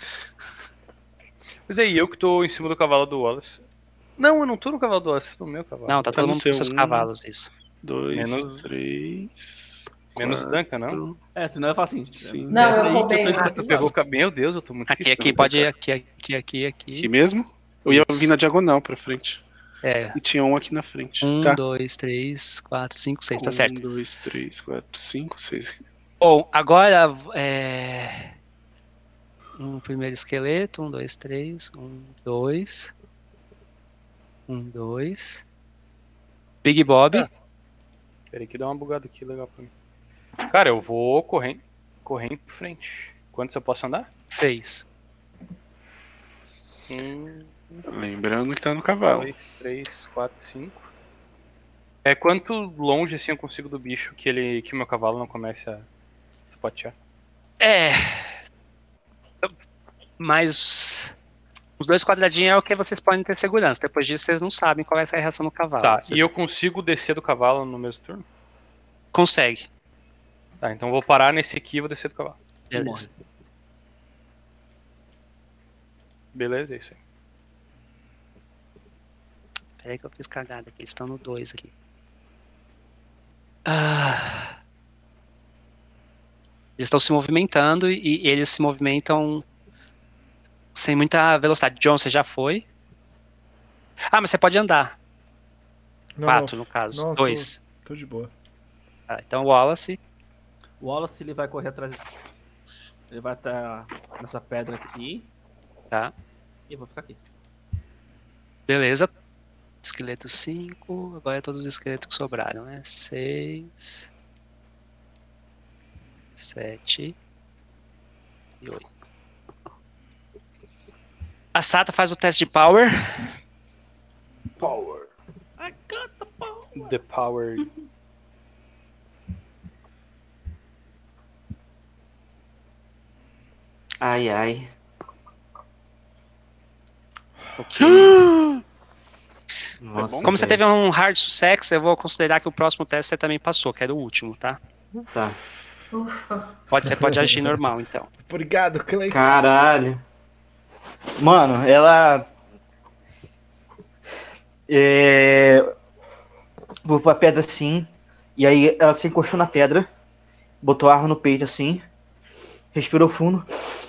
Mas aí, eu que tô em cima do cavalo do Wallace. Não, eu não tô no cavalo do Wallace, tô no meu cavalo. Não, tá Tá todo no mundo seu com seus um. cavalos, isso. Dois, Menos- três. Menos quatro, Duncan, não? É, senão eu falo assim. Sim. Não, essa eu aí que roubei eu tô- a- Tu pegou o cabelo. Meu Deus, eu tô muito Aqui, esquisito, aqui, pode ir cara. aqui, aqui, aqui, aqui. Aqui mesmo? Eu ia Isso. vir na diagonal pra frente. É. E tinha um aqui na frente. Um, tá. dois, três, quatro, cinco, seis, tá um, certo. dois, três, quatro, cinco, seis. Bom, agora é. Um primeiro esqueleto, um, dois, três, um, dois. Um, dois. Big Bob. Ah. Peraí que dá uma bugada aqui legal pra mim. Cara, eu vou correndo, correndo pra frente. Quantos eu posso andar? Seis. Um, Lembrando que tá no cavalo. dois, três, quatro, cinco. É quanto longe assim eu consigo do bicho que ele, que o meu cavalo não comece a spotear? É. Mas. Os dois quadradinhos é o que vocês podem ter segurança. Depois disso, vocês não sabem qual vai ser a reação do cavalo. Tá, Vocês e eu consigo descer do cavalo no mesmo turno? consegue. Tá, então eu vou parar nesse aqui e vou descer do cavalo. Beleza. Beleza, é isso aí. Peraí que eu fiz cagada aqui. Eles estão no dois aqui. Ah. Eles estão se movimentando e, e eles se movimentam sem muita velocidade. John, você já foi? Ah, mas você pode andar. Não, Quatro, não, no caso. não, tô- Dois. tô de boa. Tá, então, Wallace. O Wallace ele vai correr atrás. Ele vai estar nessa pedra aqui. Tá. E eu vou ficar aqui. Beleza. Esqueleto cinco. Agora é todos os esqueletos que sobraram, né? seis. sete. E oito. A Sata faz o teste de power. Power. I got the power. The power. Ai, ai. Nossa, bom? Como você velho. teve um hard sucesso, eu vou considerar que o próximo teste você também passou, que era o último, tá? Tá. Ufa. Pode, você pode agir normal, então. Obrigado, Cleiton. Caralho. Mano, ela. É... Vou pra pedra assim. E aí ela se encostou na pedra. Botou a arma no peito assim. Respirou fundo.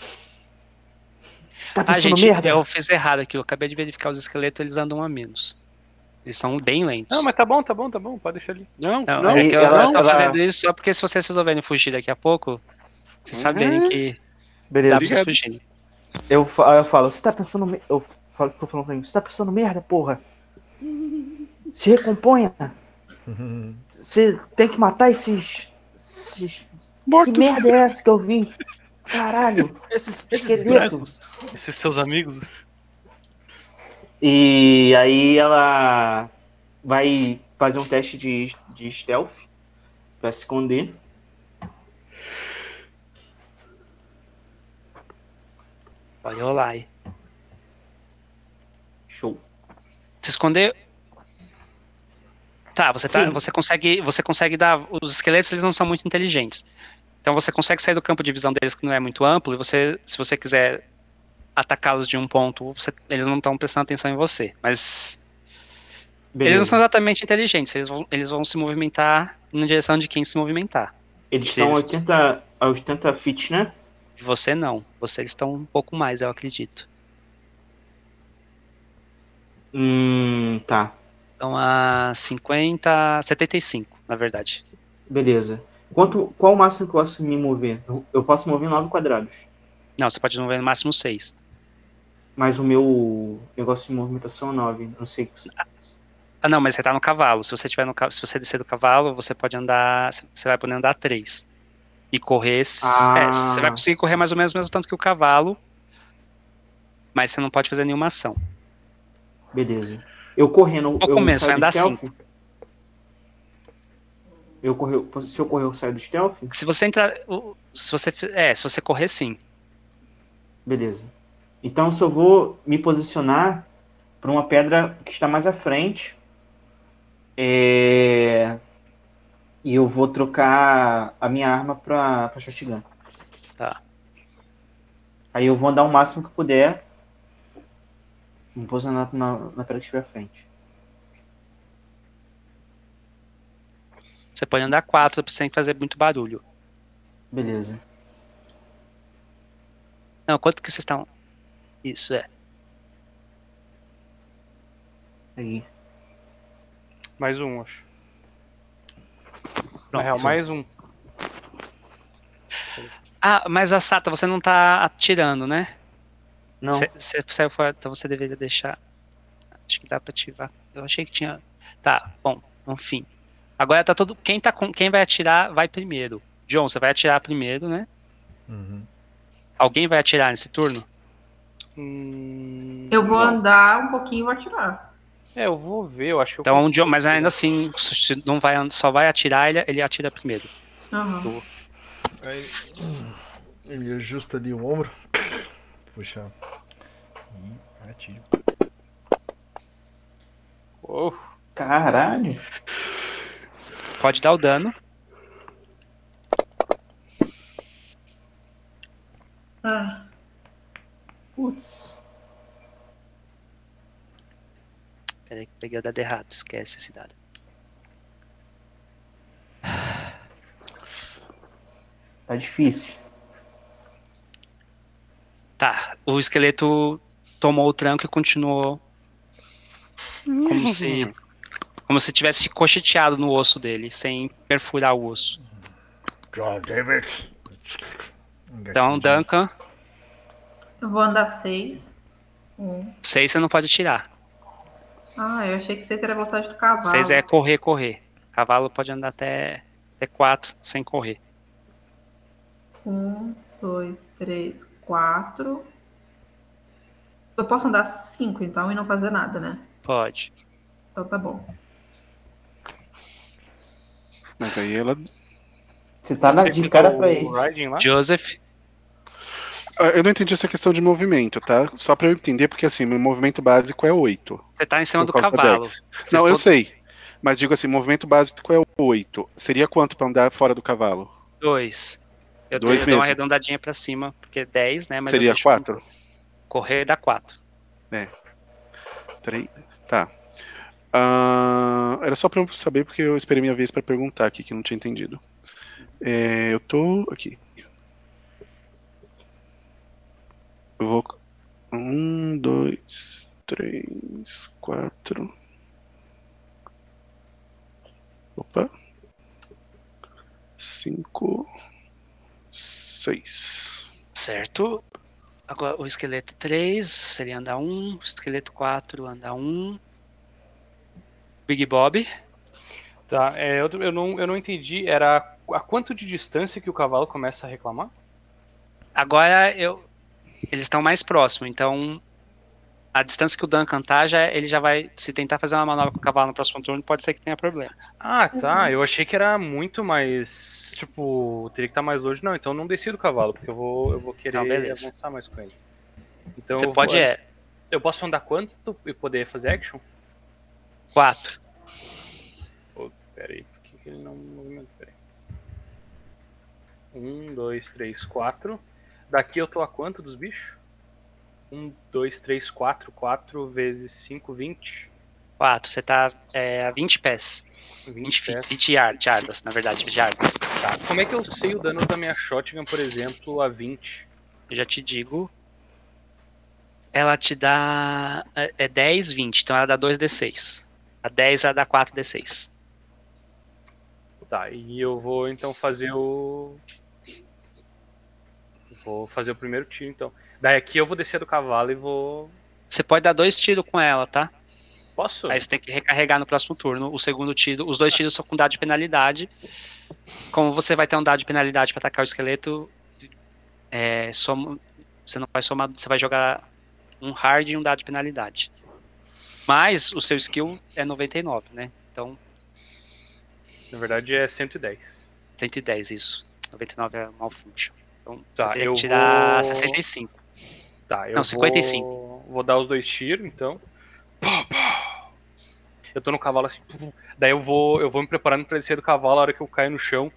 Tá Ah, pensando gente, merda? eu fiz errado aqui. Eu acabei de verificar os esqueletos, eles andam a menos. Eles são bem lentos. Não, mas tá bom, tá bom, tá bom. Pode deixar ali. Não, Não, não, é que eu, ela- eu tô ela- fazendo isso só porque se vocês resolverem fugir daqui a pouco, vocês Uhum. saberem que dá Beleza. pra vocês fugirem. Eu, fa- eu falo, você tá pensando. me- Eu falo, fico falando pra mim, você tá pensando merda, porra? Se recomponha. Você tem que matar esses. esses... Que mortos. merda é essa que eu vi? Caralho. Esses, esses Esqueleto. brancos. Esses seus amigos. E aí ela vai fazer um teste de, de stealth pra se esconder. Pode rolar aí. Show. Se esconder. Tá, você, tá Sim. você, consegue, você consegue dar. Os esqueletos eles não são muito inteligentes. Então você consegue sair do campo de visão deles, que não é muito amplo, e você, se você quiser atacá-los de um ponto, você- eles não estão prestando atenção em você. Mas Beleza. eles não são exatamente inteligentes, eles vão, eles vão se movimentar na direção de quem se movimentar. Eles se estão a eles- oitenta, a oitenta feet, né? Você não. Vocês estão um pouco mais, eu acredito. Hum, tá. Então a cinquenta, setenta e cinco, na verdade. Beleza. Quanto, qual o máximo que eu posso me mover? Eu, eu posso mover nove quadrados. Não, você pode mover no máximo seis. Mas o meu negócio de movimentação é nove. Não sei. Ah, não, mas você tá no cavalo. Se você tiver no ca- se você descer do cavalo, você pode andar. Você vai poder andar três. E correr. s- Ah. é, você vai conseguir correr mais ou menos o mesmo tanto que o cavalo. Mas você não pode fazer nenhuma ação. Beleza. Eu correndo. Pouco eu menos, saio vai do andar stealth? Eu correr, se eu correr, eu saio do stealth? Se você entrar. o- Se você. fi- É, se você correr, sim. Beleza. Então, se eu vou me posicionar para uma pedra que está mais à frente, é... e eu vou trocar a minha arma para para shotgun. Tá. Aí eu vou andar o máximo que puder, me posicionar na, na pedra que estiver à frente. Você pode andar quatro sem fazer muito barulho. Beleza. Não, quanto que vocês estão. Isso é. Aí. Mais um, acho. Na Pronto. real, mais um. Ah, mas a Sata, você não tá atirando, né? Não. Você você saiu fora, então você deveria deixar. Acho que dá pra ativar. Eu achei que tinha. Tá, bom, enfim. Agora tá todo. Quem, tá com... Quem vai atirar vai primeiro. John, você vai atirar primeiro, né? Uhum. Alguém vai atirar nesse turno? Hum, Eu vou não. andar um pouquinho e vou atirar. É, eu vou ver, eu acho que eu Então, o consigo. John, mas ainda assim, se não vai, só vai atirar, ele, ele atira primeiro. Uhum. Aí, ele ajusta ali o ombro. Puxa. E atira. Oh, Caralho. Pode dar o dano. Ah, Putz. Peraí que eu peguei o dado errado, esquece esse dado. Tá difícil. Tá, o esqueleto tomou o tranco e continuou como se como se tivesse cocheteado no osso dele, sem perfurar o osso. God damn it. Então, Duncan, eu vou andar seis. Um. seis você não pode tirar. Ah, eu achei que seis era a velocidade do cavalo. seis é correr, correr. Cavalo pode andar até, até quatro sem correr. Um, dois, três, quatro. Eu posso andar cinco, então, e não fazer nada, né? Pode. Então tá bom. Mas aí ela. Você tá na, de cara pra ele. Riding lá? Joseph, Ah, eu não entendi essa questão de movimento, tá? Só pra eu entender, porque assim, meu movimento básico é oito. você tá em cima do por causa da cavalo. Dex. Vocês Não, eu todos- sei. Mas digo assim, movimento básico é oito. Seria quanto pra andar fora do cavalo? Dois. Eu, Dois dou- eu dou uma mesmo. arredondadinha pra cima, porque é dez, né? Mas eu Seria deixo com quatro? dois. Correr dá quatro. Três. Tá. Ah, era só pra eu saber, porque eu esperei minha vez pra perguntar aqui, que eu não tinha entendido. É, eu tô aqui. Eu vou. Um, dois, três, quatro. Opa. Cinco. Seis. Certo. Agora o esqueleto três seria andar um. O esqueleto quatro andar um. Big Bob. Tá, é, eu, eu, não, eu não entendi. Era a quanto de distância que o cavalo começa a reclamar? Agora eu. Eles estão mais próximos, então. A distância que o Duncan tá, já, ele já vai. Se tentar fazer uma manobra com o cavalo no próximo turno, pode ser que tenha problemas. Ah, tá. Eu achei que era muito mais. Tipo, teria que estar mais longe. Não, então eu não desci do cavalo, porque eu vou, eu vou querer Então, beleza. avançar mais com ele. Então Você eu pode vou, é. Eu posso andar quanto e poder fazer action? quatro. Oh, pera aí, por que, que ele não movimenta? Pera aí. Um, dois, três, quatro. Daqui eu tô a quanto dos bichos? Um, dois, três, quatro. quatro vezes cinco, vinte. quatro. Você tá é, a vinte pés. vinte vinte, pés. vinte yard, jardas, na verdade, jardas. Tá. Como é que eu sei o dano da minha shotgun, por exemplo, a vinte? Eu já te digo. Ela te dá. É é dez, vinte. Então ela dá dois d seis. A dez ela dá quatro d seis. Tá, e eu vou então fazer o. Vou fazer o primeiro tiro então. Daí aqui eu vou descer do cavalo e vou. Você pode dar dois tiros com ela, tá? Posso? Aí você tem que recarregar no próximo turno. O segundo tiro. Os dois tiros são com dado de penalidade. Como você vai ter um dado de penalidade pra atacar o esqueleto, é, soma, você não vai somar. Você vai jogar um hard e um dado de penalidade. Mas o seu skill é noventa e nove, né? Então, Na verdade é cento e dez. cento e dez, isso. noventa e nove é malfunction. Então, Tá, você teria eu que tirar vou- sessenta e cinco. Tá, eu Não, cinquenta e cinco. Vou, vou dar os dois tiros, então. Pá, pá. Eu tô no cavalo assim. pum. Daí eu vou, eu vou me preparando pra descer do cavalo a hora que eu caio no chão.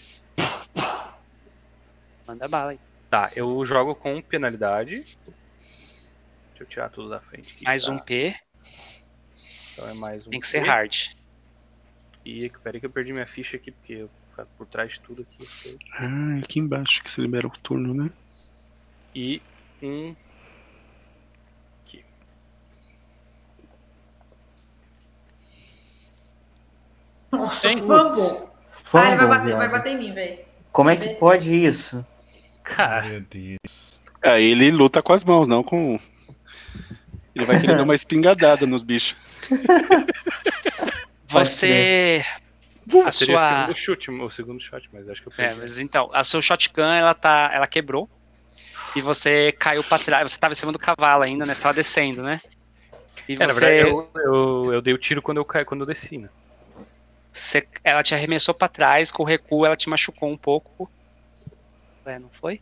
Manda bala aí. Tá, eu jogo com penalidade. Deixa eu tirar tudo da frente aqui. Mais tá? um P. Então é mais um. Tem que ser P. hard. E peraí que eu perdi minha ficha aqui, porque eu vou ficar por trás de tudo aqui. sei. Ah, aqui embaixo que você libera o turno, né? E um. Aqui. Nossa, Sem fumble. Ah, ele vai Fumble, bater, vai viado. bater em mim, velho. Como é que pode isso? Cara, Meu Deus. Ah, ele luta com as mãos, não com. Ele vai querer dar uma espingadada nos bichos. Você. A seria o sua. segundo chute, o segundo shot, mas acho que eu É, perdi. mas então, a sua shotgun, ela tá. Ela quebrou. E você caiu pra trás. Você tava em cima do cavalo ainda, né? Você tava descendo, né? E É, na você. verdade, eu, eu, eu dei o tiro quando eu, caí, quando eu desci, né? Você- ela te arremessou pra trás, com o recuo ela te machucou um pouco. É, não foi?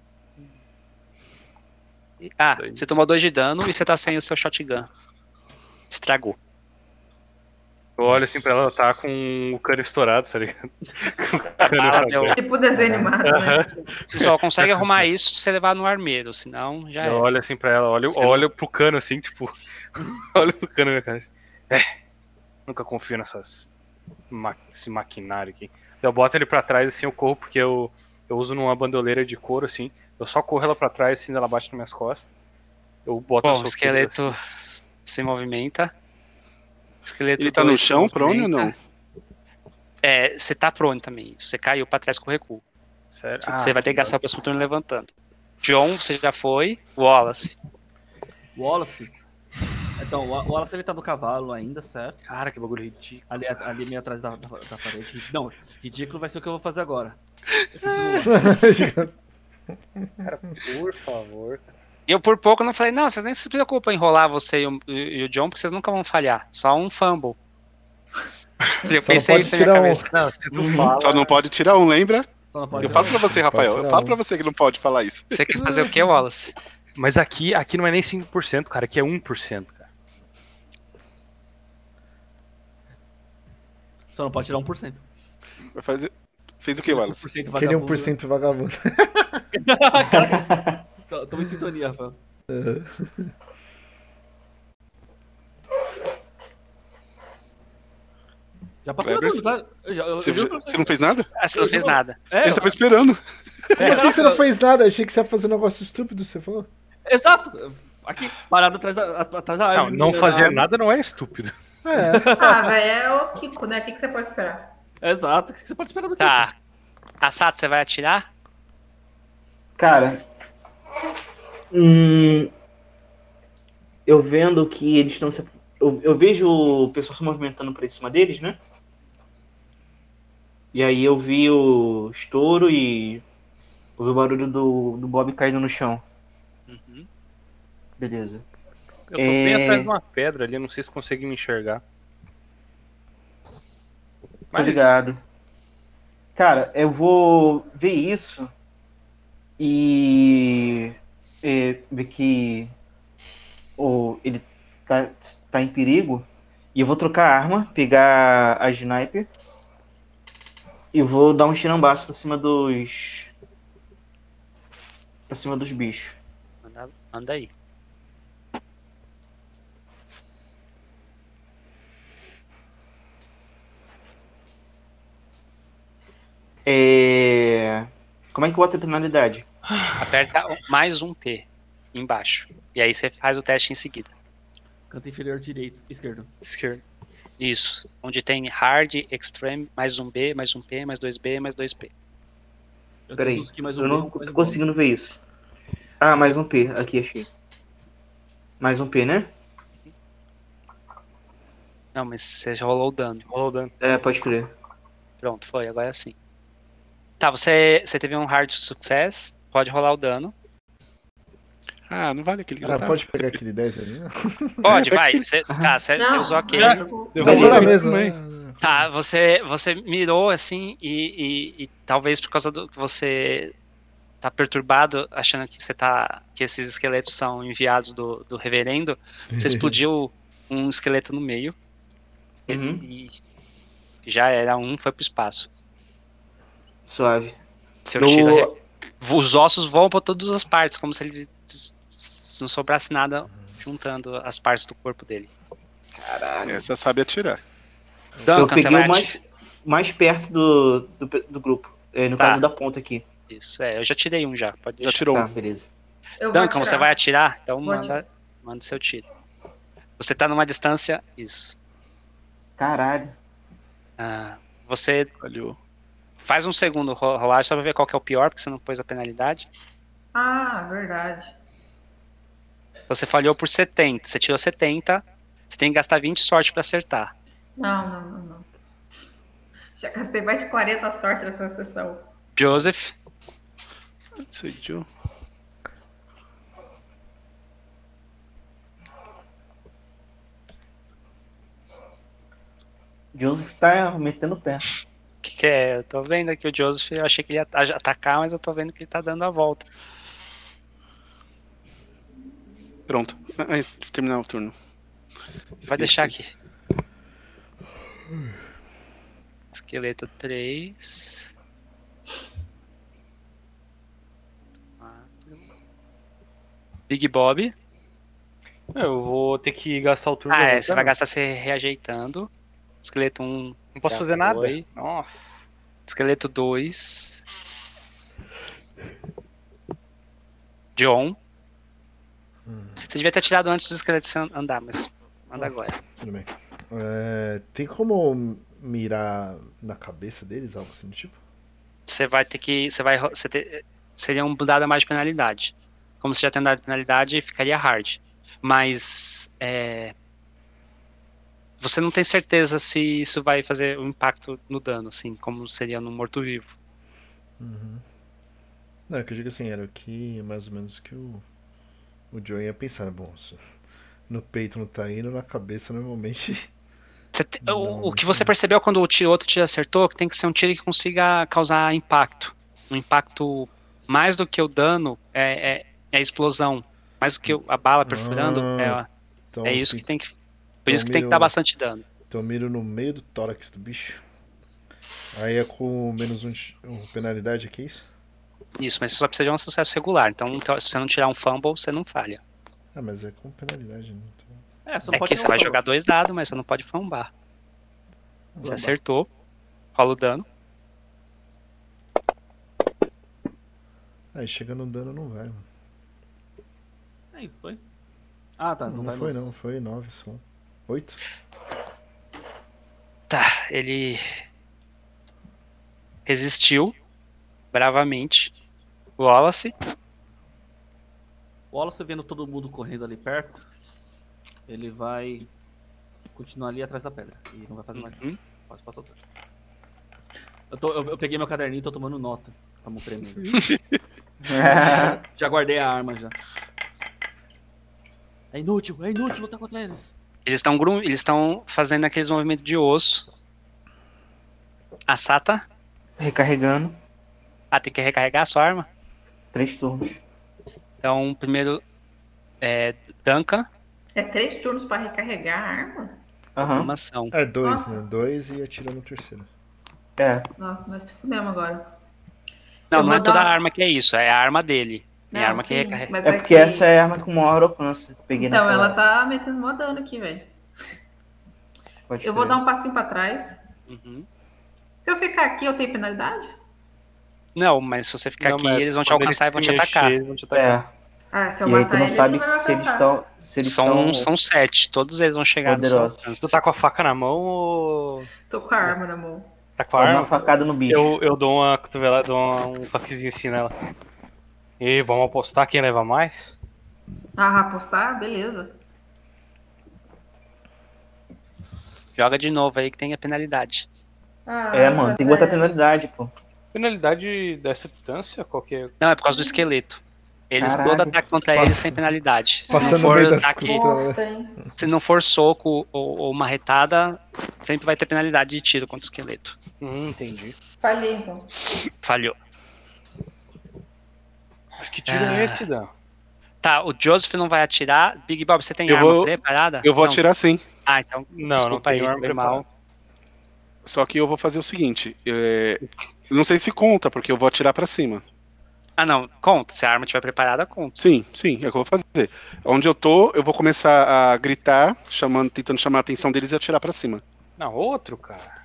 E- ah, Dois. você tomou dois de dano e você tá sem o seu shotgun. Estragou. Eu olho assim pra ela, ela tá com o cano estourado, tá ligado? Com o A cano bala deu- Tipo desenho animado, né? Você só consegue arrumar isso se você levar no armeiro, senão já Eu é. olho assim pra ela, olho, Você não- olho pro cano assim, tipo. olho pro cano na minha cara assim. É, nunca confio nessas. Ma esse maquinário aqui. Eu boto ele pra trás assim, eu corro porque eu, eu uso numa bandoleira de couro assim. Eu só corro ela pra trás assim, ela bate nas minhas costas. Eu boto a Bom, o soqueira, esqueleto assim. se movimenta. O esqueleto Ele tá no dois chão, se prone ou movimenta. não? É, você tá prone também. Você caiu pra trás com o recuo. Sério? Você Ah, vai ter que gastar o próximo turno levantando. John, você já foi. Wallace. Wallace. Então, o Wallace ele tá no cavalo ainda, certo? Cara, que bagulho ridículo. Ali, ali meio atrás da, da, da parede. Não, ridículo vai ser o que eu vou fazer agora. Cara, por favor. E eu por pouco não falei, não, vocês nem se preocupam em rolar você e o, e o John, porque vocês nunca vão falhar. Só um fumble. Eu Só pensei não isso pode na minha tirar um. cabeça. Não, se tu fala... Só não pode tirar um, lembra? Só não pode Eu falo pra você, Rafael. tirar Eu falo um. pra você que não pode falar isso. Você quer fazer o quê, Wallace? Mas aqui, aqui não é nem cinco por cento, cara. Aqui é um por cento, cara. Só não pode tirar um por cento. Vai fazer... Fez o que, Wallace? Aquele um por cento vagabundo. Tô- Tamo em sintonia, Rafael. Já passou Kleber, tudo, tá? Eu, já- eu, Você, eu juro pra você não fez nada? Ah, você não fez nada. É, Eu estava esperando. Como assim você não fez nada? Achei que você ia fazer um negócio estúpido, você falou. exato. Aqui, parado atrás da, atrás da Não, árvore. não da fazer árvore. nada não é estúpido. É. Ah, velho, é o Kiko, né? O que, que você pode esperar? Exato. O que você pode esperar do quê? Tá. Assato, você vai atirar? Cara, hum, eu vendo que eles estão se... Eu, eu vejo o pessoal se movimentando pra cima deles, né? E aí eu vi o estouro e ouvi o barulho do, do Bob caindo no chão. Uhum. Beleza. Eu tô bem É. atrás de uma pedra ali, eu não sei se consegue me enxergar. Tô Mas ligado. Cara, eu vou ver isso e é, ver que o, ele tá, tá em perigo. E eu vou trocar a arma, pegar a sniper e vou dar um tirambaço pra cima dos. Pra cima dos bichos. Manda, manda aí. É... Como é que bota a penalidade? Aperta mais um P embaixo. E aí você faz o teste em seguida. Canto inferior direito, esquerdo. esquerda. Isso. Onde tem hard, extreme, mais um B, mais um P, mais dois B, mais dois P. Eu Peraí, tenho aqui mais um eu não B, mais tô um conseguindo ver isso. Ah, mais um P. Aqui, achei. Mais um P, né? Não, mas você já rolou o dano. Rolou o dano. É, pode crer. Pronto, foi. Agora é assim. Tá, você, você teve um hard success. Pode rolar o dano. Ah, não vale aquele Cara, gritar. pode pegar aquele dez ali, né? Pode, pega vai. aquele- Você, tá, você, você Não, usou aquele. mas eu- Deu Tá Beleza. lá mesmo, também. né? Tá, você, você mirou assim e, e- e talvez por causa do que você tá perturbado, achando que você tá. Que esses esqueletos são enviados do, do reverendo, você explodiu um esqueleto no meio. e- Uhum. E já era um, foi pro espaço. Suave. Seu Eu- tiro. re- Os ossos voam pra todas as partes, como se ele se não sobrasse nada juntando as partes do corpo dele. Caralho. Essa sabe atirar. Eu Duncan, você peguei vai o mais, ati- mais perto do, do, do grupo. É, no Tá. caso da ponta aqui. Isso, é, eu já tirei um já, pode Já deixar. tirou Tá, um. beleza. eu vou Duncan, você atirar. vai atirar? Então Vou manda, atirar. manda seu tiro. Você tá numa distância. Isso. Caralho. Ah, você Falhou. faz um segundo ro- rolagem só pra ver qual que é o pior, porque você não pôs a penalidade. Ah, verdade. Então você falhou por setenta. Você tirou setenta. Você tem que gastar vinte sorte pra acertar. Não, não, não, não. Já gastei mais de quarenta sorte nessa sessão. Joseph, Sei, Joe. Joseph tá metendo o pé. o que, que é? Eu tô vendo aqui o Joseph. Eu achei que ele ia at- atacar, mas eu tô vendo que ele tá dando a volta. Pronto. Ai, terminar o turno. Vai deixar Esqueci. aqui. Esqueleto três. Big Bob. Eu vou ter que gastar o turno. Ah, é, voltando. você vai gastar se reajeitando. Esqueleto um. Não posso já fazer nada? foi. Nossa. Esqueleto dois. John. Você devia ter tirado antes dos esqueletos andar, mas manda agora. Tudo bem. É, tem como mirar na cabeça deles, algo assim do tipo? Você vai ter que. Você vai. Você ter, seria um dado a mais de penalidade. Como você já tem um dado de penalidade, ficaria hard. Mas é, você não tem certeza se isso vai fazer um impacto no dano, assim, como seria no morto-vivo. Uhum. Não, é que eu digo assim, era o que mais ou menos que o, o Joe ia pensar, né? Bom, se no peito não tá indo, na cabeça normalmente. Você te- Não, o, o não que você sei. percebeu quando o tiro, outro tiro acertou, que tem que ser um tiro que consiga causar impacto. Um impacto mais do que o dano é, é, é a explosão. Mais do que o- a bala perfurando, Ah, é, então é isso tem- que tem que. Por então isso que tem que dar miro, bastante dano. então eu miro no meio do tórax do bicho. Aí é com menos um, de- um penalidade aqui, é isso? Isso, mas você só precisa de um sucesso regular. Então, então, se você não tirar um fumble, você não falha. Ah, mas é com penalidade, né? Então, É, você não É pode que ter você um vai fumble. jogar dois dados, mas você não pode fumbar. Você Fumbar. acertou, rola o dano. aí chega no dano não vai, mano. Aí, foi. Ah, tá. Não, Não, vai foi nos- não, foi nove só. Oito? Tá, ele resistiu bravamente. O Wallace. O Wallace vendo todo mundo correndo ali perto, ele vai continuar ali atrás da pedra. E não vai fazer mais nada. Uhum. Pode passar o turno. Eu, tô- eu- eu peguei meu caderninho e tô tomando nota. Pra não tremer. Já guardei a arma já. É inútil, é inútil lutar contra eles. Eles estão eles estão fazendo aqueles movimentos de osso. A Sata. Recarregando. Ah, tem que recarregar a sua arma. Três turnos. Então, primeiro é Duncan, É três turnos pra recarregar a arma? Aham. uma ação. É dois, Nossa. né? Dois e atira no terceiro. É. Nossa, nós se fudemos agora. Não, Eu não é vou toda dar- a arma que é isso, é a arma dele. É a Não, arma que sim, recarrega. mas É é porque que- essa é a arma com maior alcance. Peguei Então, naquela- ela tá metendo mó dano aqui, velho. Pode Eu vou crer. dar um passinho pra trás. Uhum. Se eu ficar aqui, eu tenho penalidade? Não, mas se você ficar Não, aqui, mas eles vão te quando alcançar e eles vão se te atacar. mexer, eles vão te atacar. É. Ah, se eu E aí matar tu não ele, sabe ele vai me se eles alcançar. estão. Se eles São, são. são sete, todos eles vão chegar no seu Poderosos. alcance. Tu tá com a faca na mão ou Tô com a arma na mão. tá com a Pode dar uma arma? facada no bicho. Eu, eu dou uma cotovelada, dou uma- um toquezinho assim nela. E vamos apostar quem leva mais? Ah, apostar? Beleza. Joga de novo aí que tem a penalidade. Ah, É, mano, tem que botar velho. penalidade, pô. Penalidade dessa distância? Qual que é? Não, é por causa do esqueleto. Eles, Caraca. todo ataque contra Passa- eles tem penalidade. Se Passando não no for meio das ataque, costas. Bosta, hein? se não for soco ou, ou uma retada, sempre vai ter penalidade de tiro contra o esqueleto. Hum, entendi. Falhei, então. Falhou. Acho que tiro é Ah. esse, Dan? Tá, o Joseph não vai atirar. Big Bob, você tem Eu arma vou- preparada? Eu vou Não. atirar sim. Ah, então. Não, não desculpa aí, tenho arma foi mal. Só que eu vou fazer o seguinte. é, eu não sei se conta, porque eu vou atirar pra cima. Ah, não, conta. Se a arma estiver preparada, conta. Sim, sim, é o que eu vou fazer. Onde eu tô, eu vou começar a gritar, chamando, tentando chamar a atenção deles e atirar pra cima. Não, outro, cara.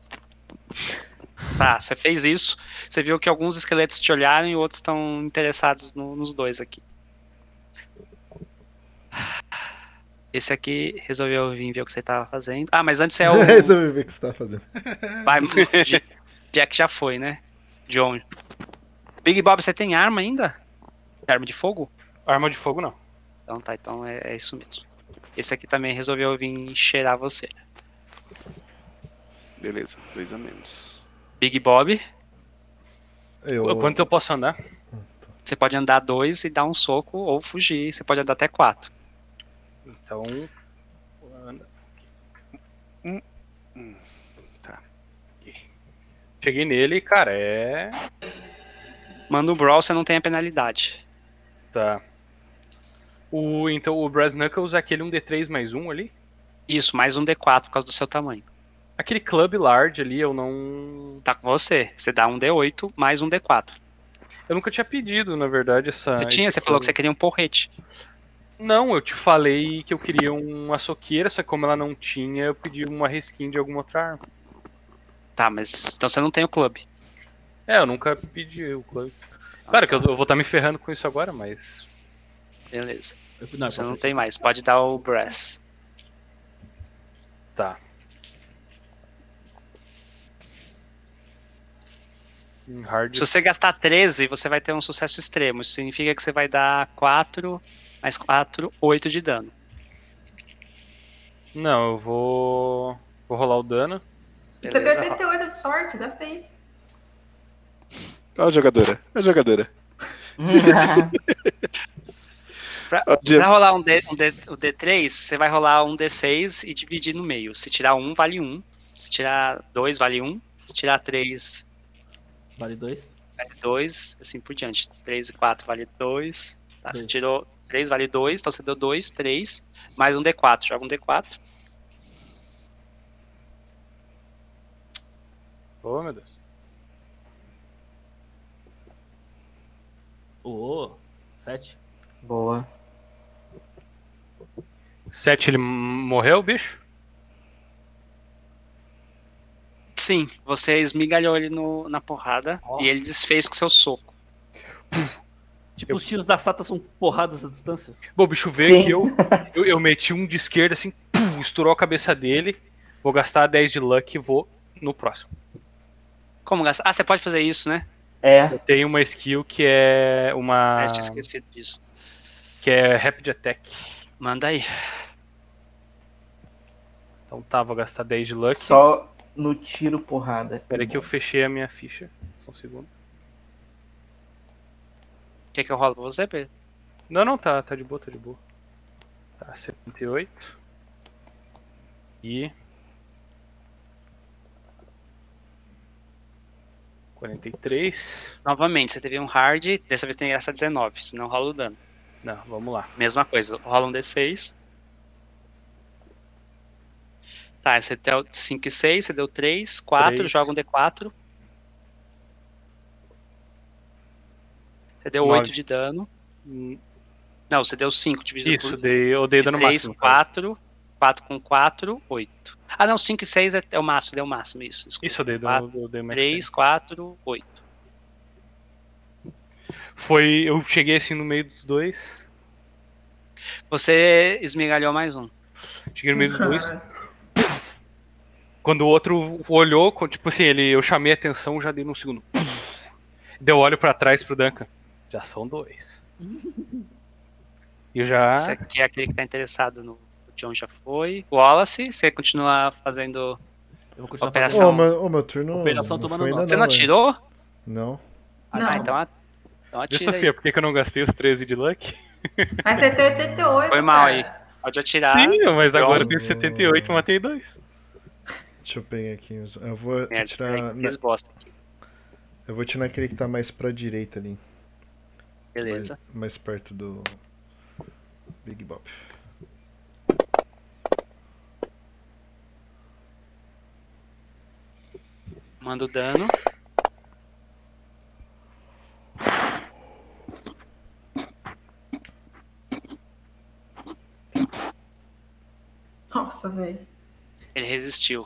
Tá, você fez isso. Você viu que alguns esqueletos te olharam e outros estão interessados no- nos dois aqui. Esse aqui resolveu vir ver o que você tava fazendo. Ah, mas antes é o. Resolvi ver o que você tá fazendo. Vai, J- Jack já foi, né? John. Big Bob, você tem arma ainda? Arma de fogo? Arma de fogo não. Então tá, então é, é isso mesmo. Esse aqui também resolveu vir cheirar você. Beleza, dois a menos. Big Bob, Eu, Quanto eu posso andar? você pode andar dois e dar um soco ou fugir. Você pode andar até quatro. Então. Tá. Cheguei nele, cara, é. Manda um brawl, você não tem a penalidade. Tá. O, então o Brass Knuckles é aquele um D três mais um ali? Isso, mais um D quatro por causa do seu tamanho. Aquele Club Large ali eu não. Tá com você. Você dá um D oito mais um D quatro. Eu nunca tinha pedido, na verdade, essa. Você tinha, você falou que você queria um porrete. Não, eu te falei que eu queria uma soqueira, só que como ela não tinha, eu pedi uma reskin de alguma outra arma. Tá, mas então você não tem o clube. É, eu nunca pedi o Club. Claro que eu, eu vou estar me ferrando com isso agora, mas. Beleza. Eu- Não, Você eu não posso- tem mais. Pode dar o brass. Tá. Em hard. Se você gastar treze, você vai ter um sucesso extremo. Isso significa que você vai dar quatro Mais quatro, oito de dano. Não, eu vou. Vou rolar o dano. Você tem Beleza, oitenta e oito de sorte, gasta aí. Olha a jogadora. Olha a jogadora. Pra, Ó, dia- pra rolar um, D, um D, o D três, você vai rolar um D seis e dividir no meio. Se tirar um, vale um. Se tirar dois, vale um. Se tirar três, Vale dois. vale dois. Assim por diante. três e quatro vale dois. Tá, você Dois. tirou três, vale dois. Então você deu dois, três. Mais um D quatro. Joga um D quatro. Oh, meu Deus. Ô, sete. Boa. sete, ele morreu, bicho? Sim, você esmigalhou ele no, na porrada. Nossa. E ele desfez com seu soco. Tipo, os tiros da Sata são porradas à distância. Bom, o bicho veio Sim. que eu, eu. Eu meti um de esquerda assim, pum, estourou a cabeça dele. Vou gastar dez de luck e vou no próximo. Como gastar? Ah, você pode fazer isso, né? É. Eu tenho uma skill que é uma. Ah, eu tinha esquecido disso. Que é Rapid Attack. Manda aí. Então tá, vou gastar dez de luck. Só no tiro porrada. Pera aí que eu fechei a minha ficha. Só um segundo. Quer que eu rolo pra você, Pedro? Não, não, tá, tá de boa, tá de boa. Tá, setenta e oito. E. quarenta e três. Novamente, você teve um hard, dessa vez tem que gastar dezenove, senão rola o dano. Não, vamos lá. Mesma coisa, rola um D seis. Tá, você deu cinco e seis, você deu três, quatro, Três. joga um D quatro. Você deu Nove. oito de dano. Não, você deu cinco dividido Isso, por dei, eu dei dano três, máximo. cara. quatro, quatro com quatro, oito. Ah, não, cinco e seis é, é o máximo, deu o máximo, isso. Desculpa. Isso, eu dei quatro, dano. Eu dei mais três, quatro, oito. Foi. Eu cheguei assim no meio dos dois. Você esmigalhou mais um. Cheguei no meio dos dois. Quando o outro olhou, co- tipo assim, ele, eu chamei a atenção, já dei num segundo. Deu olho pra trás pro Duncan. Já são dois. E eu já. Esse aqui é aquele que tá interessado no. O John já foi. O Wallace, você continua fazendo. Eu vou continuar Operação. fazendo. Ô, meu, ô, meu turno. Operação não tomando foi nota. ainda Você não velho. atirou? Não. Ah, Não. tá, então, a- então Viu, atira Sofia, aí. por que, que eu não gastei os treze de luck? Mas você tem oitenta e oito. Foi mal cara. aí. Pode atirar. Sim, mas agora eu John. tenho setenta e oito e matei dois. Deixa eu pegar aqui. os- Eu vou Merda, tirar. peraí, na- fiz bosta aqui. Eu vou tirar aquele que tá mais pra direita ali. Beleza. Mais, mais perto do. Big Bob. Manda o dano. Nossa, velho. Ele resistiu.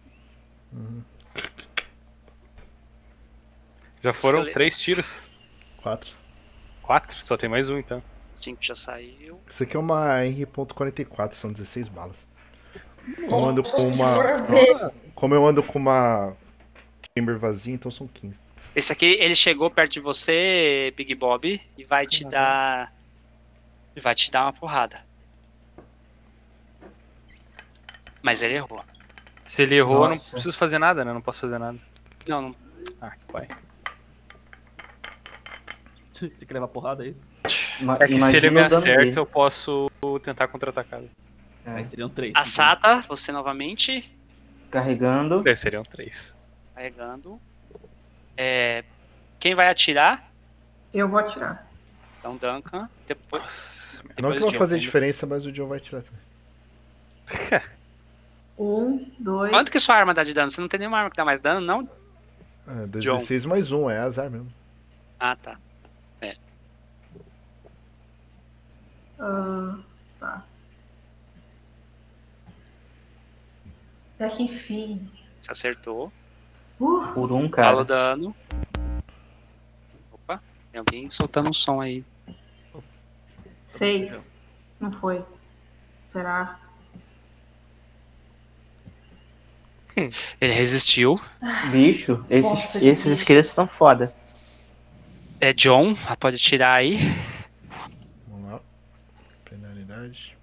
Já foram Escolhe- três tiros. Quatro. Quatro? Só tem mais um então. cinco já saiu. Isso aqui é uma R quarenta e quatro, são dezesseis balas. Como eu ando com Senhora, uma. velho. Como eu ando com uma chamber vazia, então são quinze. Esse aqui, ele chegou perto de você, Big Bob, e vai te dar. E vai te dar uma porrada. Mas ele errou. Se ele errou, eu não Nossa. preciso fazer nada, né? Não posso fazer nada. Não, não. Ah, que pai. Você quer levar porrada, é isso? Ima- É que se ele me imagina o dano acerta, dele. eu posso tentar contra-atacar. É. Aí seriam três. A Sata, você novamente. Carregando. Daí seriam três. Carregando. É, quem vai atirar? Eu vou atirar. Então, Duncan. Depois. Nossa, Não que depois vai John. fazer diferença, mas o John vai tirar também. Um, dois. Quanto que sua arma dá de dano? Você não tem nenhuma arma que dá mais dano, não? É, John. dezesseis mais um, é azar mesmo. Ah, tá. Ah, tá. Até que enfim. Você acertou. Uh, Por um, Fala o cara. dano. Opa, tem alguém soltando um som aí. seis. Não foi. Será? Ele resistiu. Bicho, esses, Nossa, esses gente. esqueletos estão foda. É John, pode tirar aí. Vamos lá. verdade.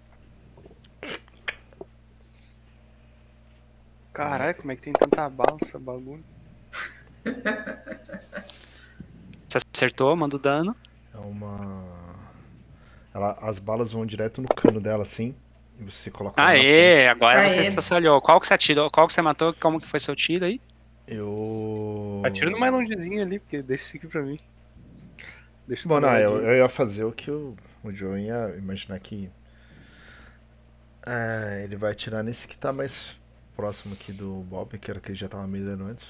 Caralho, como é que tem tanta bala essa bagulho? Você acertou, manda o dano. É uma. Ela, as balas vão direto no cano dela, assim. E você coloca ela na Aê, agora Aê. você estraçalhou. Qual que você atirou? Qual que você matou? Como que foi seu tiro aí? ponta. Eu. Atira no mais longezinho ali, porque deixa isso aqui pra mim. Deixa Bom, tudo não, eu, douradinho. eu ia fazer o que o, o Joe ia imaginar que. É, ele vai atirar nesse que tá mais próximo aqui do Bob, que era o que ele já tava mirando antes.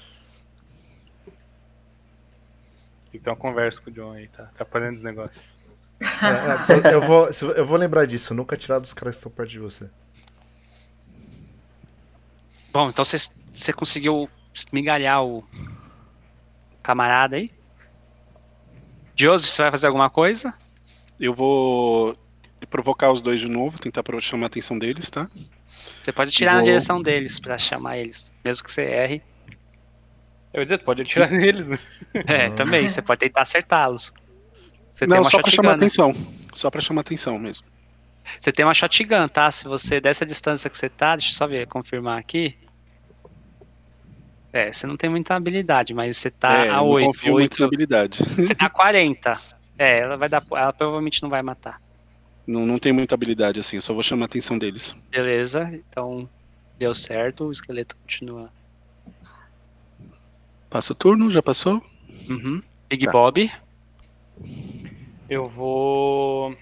Tem que ter uma conversa com o John aí, tá atrapalhando os negócios. É, é, eu, vou, se- eu vou lembrar disso, nunca atirar dos caras que estão perto de você. Bom, então você, você conseguiu migalhar o camarada aí? Joseph, você vai fazer alguma coisa? Eu vou provocar os dois de novo, tentar pro- chamar a atenção deles, tá? Você pode atirar na Vou. direção deles pra chamar eles, mesmo que você erre. Eu ia dizer, tu pode atirar neles, né? É, também, você pode tentar acertá-los. Você tem Não, uma só pra chamar a shotgun, né? atenção. Só pra chamar a atenção mesmo. Você tem uma shotgun, tá? Se você, dessa distância que você tá, deixa eu só ver, confirmar aqui. É, você não tem muita habilidade, mas você tá é, a eu não oito. confio muito na oito. habilidade. Você tá a quarenta. É, ela vai dar. Ela provavelmente não vai matar. Não, não tem muita habilidade assim, eu só vou chamar a atenção deles. Beleza, então deu certo, o esqueleto continua. Passa o turno, já passou? Uhum. Big Tá. Bob. Eu vou.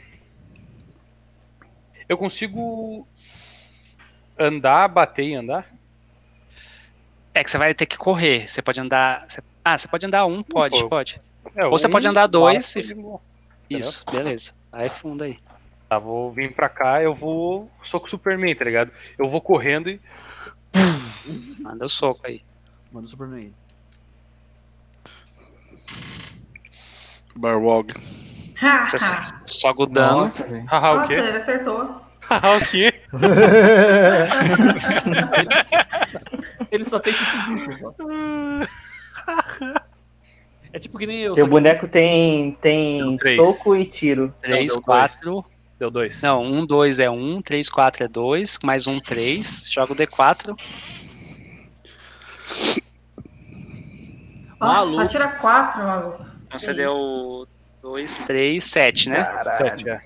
Eu consigo andar, bater e andar? É que você vai ter que correr. Você pode andar. você- Ah, você pode andar um, pode, pô. pode. É, Ou você um, pode andar dois bate e- e vou. Isso, beleza. Aí funda aí. Tá, vou vir pra cá, eu vou. Sou com o Superman, tá ligado? Eu vou correndo e. Manda o soco aí. Manda o Superman aí. Barwog. Você acerta. Soga o dano. Nossa, velho. Haha, o Nossa, quê? ele acertou. Haha, o quê? Ele só tem cinco vícios só. É tipo que nem eu. Teu só que- boneco tem, tem Três. soco e tiro. três, deu dois. quatro. Deu dois. Não, um, dois é um, três, quatro é dois, mais um, três. Joga o D quatro. Nossa, Maluco. só tira quatro, maluco. Então você deu dois, três, sete, né? Sete, é.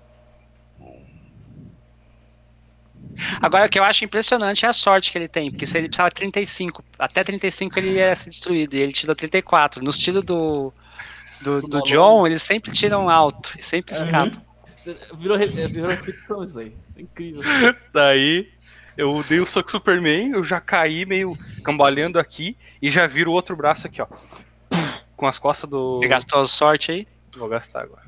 Agora, o que eu acho impressionante é a sorte que ele tem, porque se ele precisava de trinta e cinco, até trinta e cinco ele ia ser destruído, e ele tirou trinta e quatro. No estilo do, do, do John, eles sempre tiram alto, e sempre escapam. Virou, re- virou repetição isso aí. É incrível. Daí eu dei o soco Superman, eu já caí meio cambaleando aqui e já viro o outro braço aqui, ó. Com as costas do. Você gastou a sorte aí? Vou gastar agora.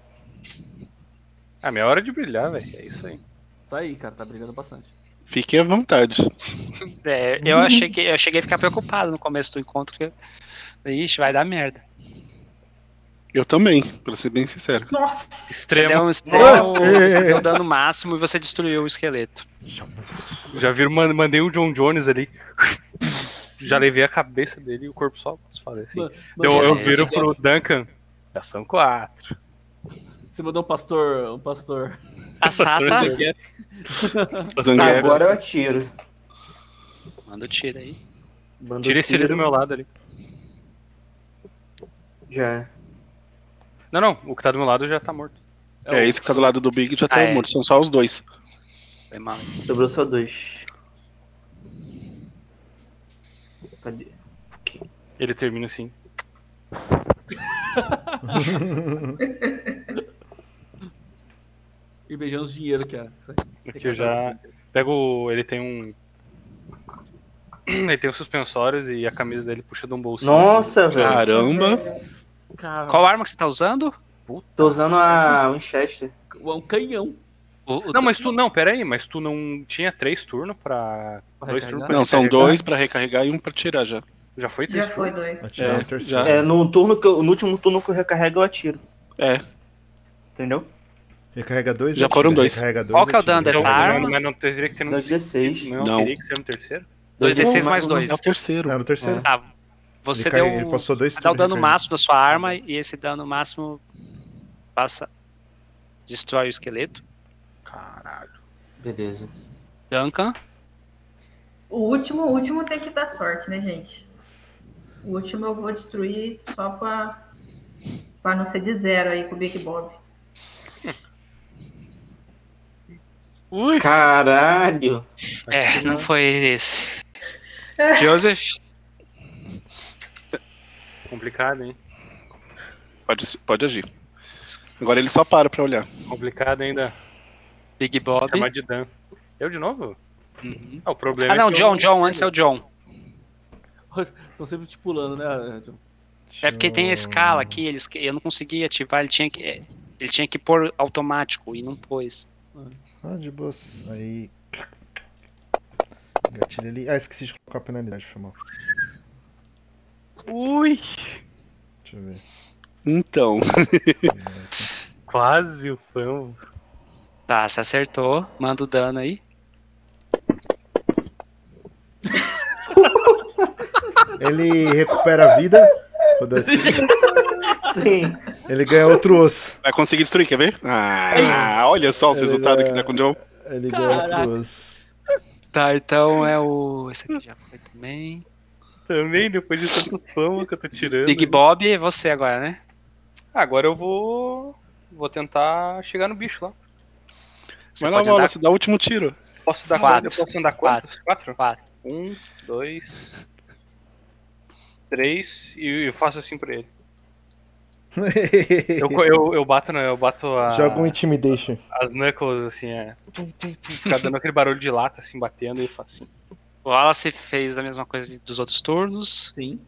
Ah, minha hora de brilhar, velho. É isso aí. Isso aí, cara, tá brigando bastante. Fique à vontade. É, eu, achei que, eu cheguei a ficar preocupado no começo do encontro, que ixi, vai dar merda. Eu também, pra ser bem sincero. Nossa, Você deu, Extremo. você deu, Nossa! você deu dano máximo e você destruiu o esqueleto. Já viram, man- mandei o John Jones ali. Já levei a cabeça dele e o corpo só posso fazer assim. Mano, Então mano, eu é, viro esse- pro Duncan. Já são quatro. Você mandou um pastor. Um pastor. A Sata, Zangief. Agora eu atiro. manda o tiro aí. Mando Tira esse ali tiro. do meu lado ali. Já. Não, não. O que tá do meu lado já tá morto. É, esse que tá do lado do Big já tá Ah, é. morto, são só os dois. Foi mal. Sobrou só dois. Cadê? Ele termina assim. E beijando os dinheiro que é. Isso aí. Aqui eu já pego. Ele tem um. Ele tem os suspensórios e a camisa dele puxa de um bolsinho. Nossa, velho. Caramba! Cara, Qual arma que você tá usando? Tô usando a Winchester. é um canhão. O- o- Não, mas tu não, pera aí, mas tu não tinha três turnos pra. Pra Dois recarregar? turnos pra Não, são recarregar? dois pra recarregar e um pra tirar já. Já foi três já foi turnos? dois. Atirar É, o terceiro. já. É, no turno que eu- no último turno que eu recarrego, eu atiro. É, Entendeu? Recarrega dois e Já atira, foram dois. recarrega dois Qual e que é o atira. dano dessa Então, arma? Mas, mas não teria que ter no dois D seis. Não, Não. teria que ser no terceiro? dois D seis Não, mais mas dois. é o terceiro. É, no terceiro. Ah, você Ele deu. carrega- ele passou dois Você dá o turnos dano recarregando. máximo da sua arma e esse dano máximo passa. Destrói o esqueleto. Caralho. Beleza. Duncan. O último, o último tem que dar sorte, né, gente? O último eu vou destruir só pra, pra não ser de zero aí com o Big Bob. Ui! Caralho. É, não foi esse. Joseph. Complicado, hein? Pode, pode agir. Agora ele só para pra olhar. Complicado ainda. Big Bob. Chamar de Dan. Eu de novo? Uhum. Ah, o problema Ah, não, é que John, eu... John, antes é o John. Estão sempre te pulando, né, John? É porque tem a escala aqui, eles, eu não consegui ativar, ele tinha que, ele tinha que pôr automático e não pôs. Ah, de boas. Aí. Gatilho ali. Ah, esqueci de colocar a penalidade, foi mal. Ui! Deixa eu ver. Então. Quase o fã. Tá, você acertou, manda o dano aí. Ele recupera a vida. Quando assim, Sim. ele ganha outro osso. Vai conseguir destruir, quer ver? Ah, olha só os Ele resultados dá- que dá com o John. Ele ganha Caraca. outro osso. Tá, então é o. Esse aqui já foi também. Também, depois de tanto fama que eu tô tirando. Big Bob é você agora, né? Agora eu vou. Vou tentar chegar no bicho lá. Você Vai lá, pode Wallace, dá o último tiro. Posso dar Quatro. quatro? Eu posso andar quantos? Quatro? Quatro. Um, dois, três, e eu faço assim pra ele. Eu, eu, eu bato, né? Eu bato a, Joga um Intimidation. as knuckles assim, é. Tum, tum, tum, ficar dando aquele barulho de lata, assim, batendo e faço assim. O Wallace fez a mesma coisa dos outros turnos. Sim.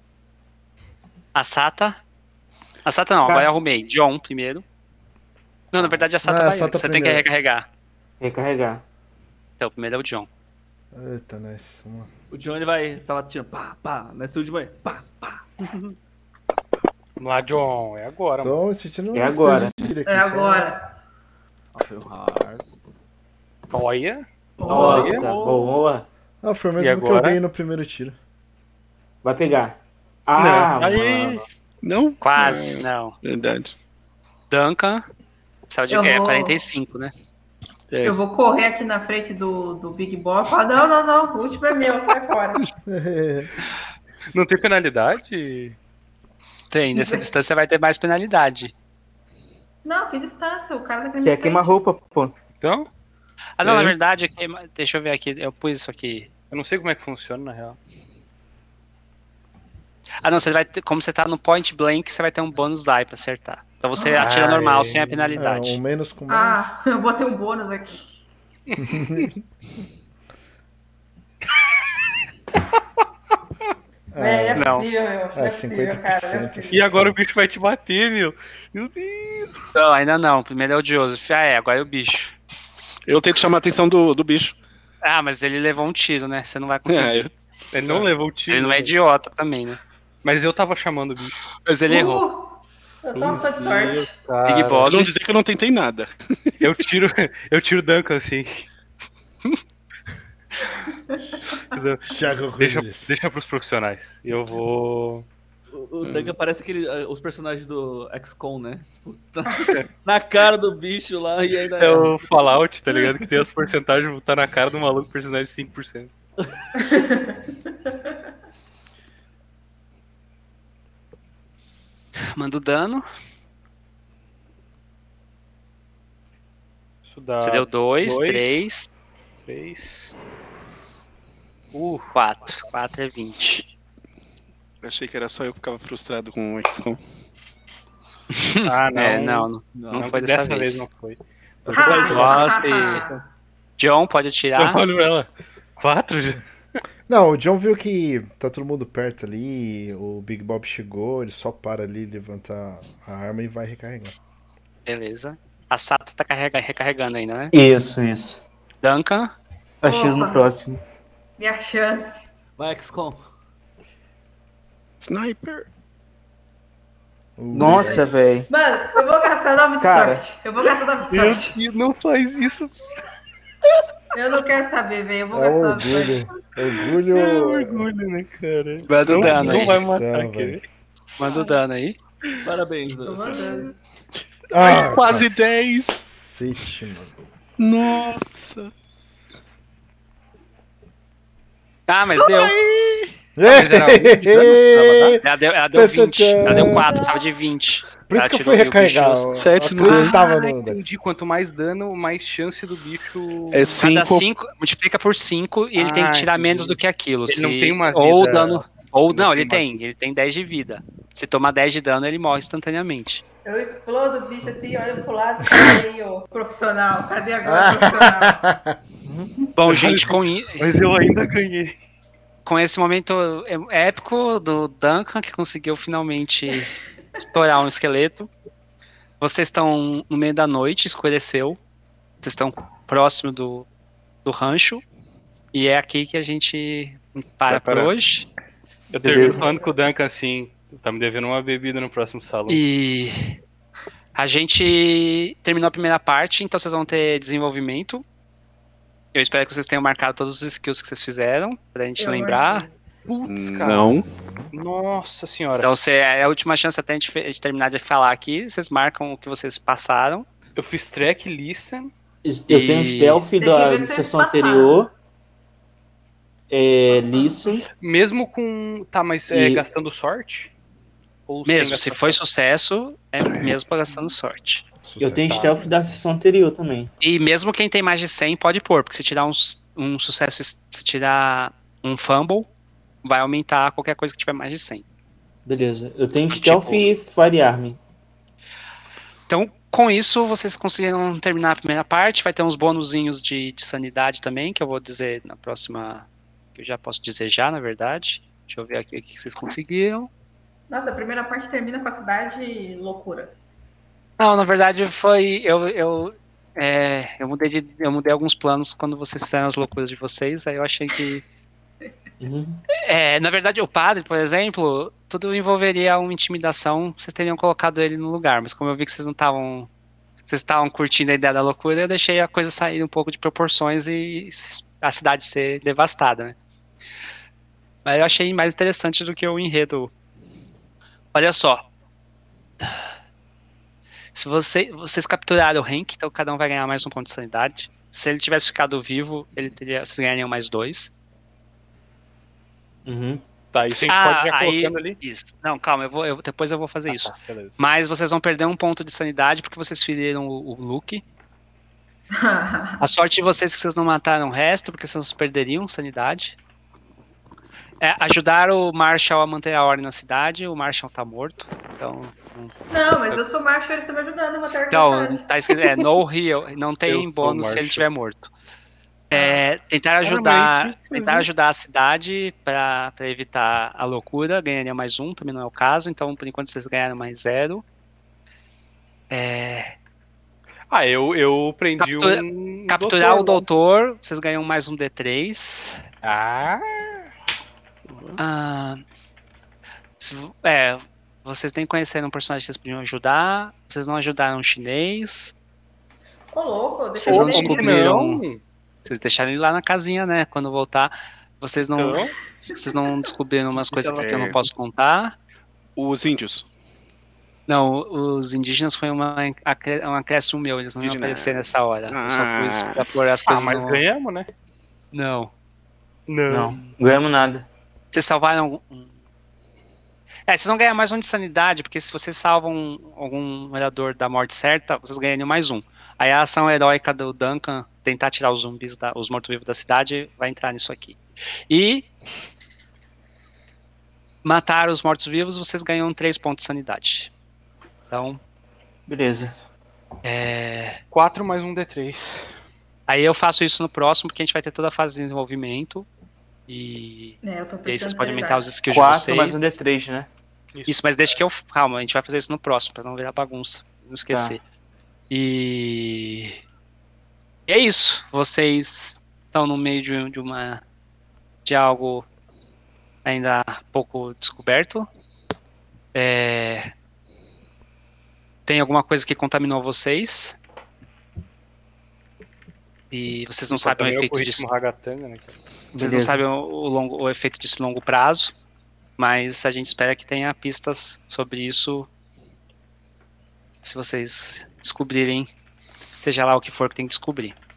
A Sata. A Sata não, Tá. agora eu arrumei. John primeiro. Não, na verdade a Sata Ah, a vai Sata antes. Você tem que primeiro. recarregar. Recarregar. Então, o primeiro é o John. Eita, nice. Vamos lá. O John ele vai. Tava tirando pá, pá. Nesse último aí. Pá, pá. Vamos lá, John. É agora, mano. Então, esse tiro É agora. É agora. Ah, foi um hard. Olha. Nossa, boa. Ah, foi o E mesmo que eu agora? dei no primeiro tiro. Vai pegar. Ah, Aí. mano. Não? Quase, Ah, não. verdade. Duncan. Saiu de Eu é, vou- quarenta e cinco, né? É. Eu vou correr aqui na frente do, do Big Bob e falar, não, não, não, o último é meu, sai fora. Não tem penalidade? Tem, nessa distância vai ter mais penalidade. Não, que distância, o cara tá querendo Que é me queima-roupa, pô. Então, Ah, não, É. na verdade, aqui, deixa eu ver aqui, eu pus isso aqui. eu não sei como é que funciona, na real. Ah, não, você vai ter, como você tá no point blank, você vai ter um bônus die pra acertar. Então você Ah, atira normal, é. sem a É, penalidade. um menos com mais. Ah, eu botei um bônus aqui. É, é não. possível, meu. Não é, É, possível, cara. Não é cinquenta por cento. possível. E agora o bicho vai te bater, meu. Meu Deus. Não, ainda não. Primeiro é o Joseph. Ah, é, agora é o bicho. Eu tento chamar a atenção do, do bicho. Ah, mas ele levou um tiro, né? Você não vai conseguir. É, eu- Ele não levou o tiro. Ele não é né? idiota também, né? Mas eu tava chamando o bicho. Mas ele errou. Uh, eu sou uma pessoa de sorte. Big pra Bob. não dizer que eu não tentei nada. Eu tiro, eu tiro o Duncan assim. Thiago Deixa, Cruzes. deixa pros profissionais. Eu vou. O, o Duncan parece aquele, eh, os personagens do X COM, né? Tipo, tá na cara do bicho lá e ainda. É o Fallout, tá ligado? Que tem as porcentagens, tá na cara do maluco, personagem cinco por cento. Manda o dano. Isso dá Você deu dois, dois. três, três. uh, quatro. quatro é vinte. Eu achei que era só eu que ficava frustrado com o X COM. Ah, não. É, não, não, Não, não foi dessa, vez. não foi. Nossa, e... John, pode atirar. Eu olho pra ela. Quatro já? Não, o John viu que tá todo mundo perto ali, o Big Bob chegou, ele só para ali, levanta a arma e vai recarregar. Beleza. A Sata tá carrega- recarregando ainda, né? Isso, isso. Duncan. Achando no Opa. próximo. Minha chance. Vai, X COM. Sniper. Uh, Nossa, velho. Mano, eu vou gastar nove de Cara. sorte. Eu vou gastar nove de sorte. Deus, não faz isso. Eu não quero saber, velho. Eu vou É gastar nove de sorte. orgulho. Orgulho. É orgulho, né, cara? Manda o Não, dano não aí. vai Céu, matar, velho. quer ver? Manda o dano aí. Parabéns, Tô Duncan. mandando. Ah, Quase dez. cacete, mano. Nossa. Ah, mas deu. Mas era um de dano que precisava Ela deu, ela deu vinte. Ela deu quatro, precisava de vinte. Por isso Ela que eu tirou fui e o bicho- recarregar. sete eu no dano. acreditava Ah, no. entendi. Quanto mais dano, mais chance do bicho. É Cada cinco. cinco, multiplica por cinco e ele tem que Ah, tirar entendi. menos do que aquilo. Ele se- não tem uma Ou vida- dano. Ou não não, tem ele uma tem. Ele tem dez de vida. Se tomar dez de dano, ele morre instantaneamente. Eu explodo o bicho assim, olho pro lado e falo aí, ô profissional. Cadê agora o profissional? Bom, gente, com, i- Mas eu ainda ganhei. com esse momento épico do Duncan, que conseguiu finalmente estourar um esqueleto, vocês estão no meio da noite, escureceu. Vocês estão próximo do, do rancho. E é aqui que a gente para Vai por parar. hoje. Eu termino Beleza. falando com o Duncan assim. Tá me devendo uma bebida no próximo salão. E a gente terminou a primeira parte, então vocês vão ter desenvolvimento. Eu espero que vocês tenham marcado todos os skills que vocês fizeram, pra gente Eu lembrar. marquei. Putz, cara. Não. Nossa senhora. Então você, é a última chance até de, fe- de terminar de falar aqui. Vocês marcam o que vocês passaram. Eu fiz track, listen. Eu tenho E- stealth que ver da que vocês sessão passaram. anterior. É, listen. Mesmo com. Tá, mas é, E- gastando sorte? Ou sem Mesmo, se gastar foi sorte? sucesso, é mesmo pra gastando sorte. Eu tenho Tá. stealth da sessão anterior também. E mesmo quem tem mais de cem pode pôr, porque se tirar um, um sucesso, se tirar um fumble, vai aumentar qualquer coisa que tiver mais de cem. Beleza. Eu tenho Tipo- stealth e firearm. Então, com isso, vocês conseguiram terminar a primeira parte. Vai ter uns bonuzinhos de, de sanidade também, que eu vou dizer na próxima. Que eu já posso dizer já, na verdade. Deixa eu ver aqui o que vocês conseguiram. Nossa, a primeira parte termina com a cidade loucura. Não, na verdade foi. Eu, eu, é, eu, mudei de, eu mudei alguns planos quando vocês fizeram as loucuras de vocês. Aí eu achei que. Uhum. É, na verdade, o padre, por exemplo, tudo envolveria uma intimidação. Vocês teriam colocado ele no lugar, mas como eu vi que vocês não estavam. Vocês estavam curtindo a ideia da loucura, eu deixei a coisa sair um pouco de proporções e a cidade ser devastada, né? Mas eu achei mais interessante do que o enredo. Olha só. Se você, vocês capturaram o Hank, então cada um vai ganhar mais um ponto de sanidade. Se ele tivesse ficado vivo, ele teria, vocês ganhariam mais dois. Uhum. Tá, isso a gente Ah, pode ir aí- colocando ali. Isso. Não, calma, eu vou, eu- depois eu vou fazer Ah, isso. tá, beleza. Mas vocês vão perder um ponto de sanidade porque vocês feriram o, o Luke. A sorte de vocês é que vocês não mataram o resto, porque vocês perderiam sanidade. É, ajudar o Marshall a manter a ordem na cidade. O Marshall tá morto. Então, Não, mas eu sou macho, eles estão me ajudando a matar a então cidade. tá escrito, é, no heal, não tem Eu sou bônus se ele Marshall. estiver morto. É, tentar ajudar, tentar ajudar a cidade para evitar a loucura, ganharia mais um, também não é o caso, então por enquanto vocês ganharam mais zero. É, Ah, eu, eu prendi Captura- um. capturar o doutor lá. doutor, vocês ganham mais um D três. Ah, Ah, se vo- é, vocês nem conheceram um personagem que vocês podiam ajudar, vocês não ajudaram o chinês, Ô, louco, deixa Vocês eu não ver. descobriram- não. vocês deixaram ele lá na casinha, né? Quando voltar, vocês não, Então, vocês não descobriram umas coisas ela- que eu não é. posso contar. Os índios. Não, os indígenas foi uma, acré- um acréscimo meu, eles não iam Indígena. aparecer nessa hora. Eu só Ah. pus pra pôr as ah, coisas mas no... ganhamos, né? Não. Não, ganhamos nada. Vocês salvaram... um- É, vocês vão ganhar mais um de sanidade, porque se vocês salvam algum morador da morte certa, vocês ganhariam mais um. Aí a ação heróica do Duncan, tentar tirar os zumbis, da, os mortos-vivos da cidade, vai entrar nisso aqui. E... matar os mortos-vivos, vocês ganham três pontos de sanidade. Então, Beleza. é... quatro mais um D três. Aí eu faço isso no próximo, porque a gente vai ter toda a fase de desenvolvimento. E, É, eu tô e aí vocês precisando podem de aumentar os sanidade. skills de quatro vocês. mais um D três, né? Isso, mas deixa que eu. Calma, a gente vai fazer isso no próximo, pra não virar bagunça. Não esquecer. E. E é isso. Vocês estão no meio de, de uma. de algo ainda pouco descoberto. É... Tem alguma coisa que contaminou vocês. E vocês não sabem o Também efeito pro disso. ritmo ragatanga, né? Vocês não Beleza. sabem o, o longo, o efeito disso a longo prazo, mas a gente espera que tenha pistas sobre isso se vocês descobrirem, seja lá o que for que tem que descobrir.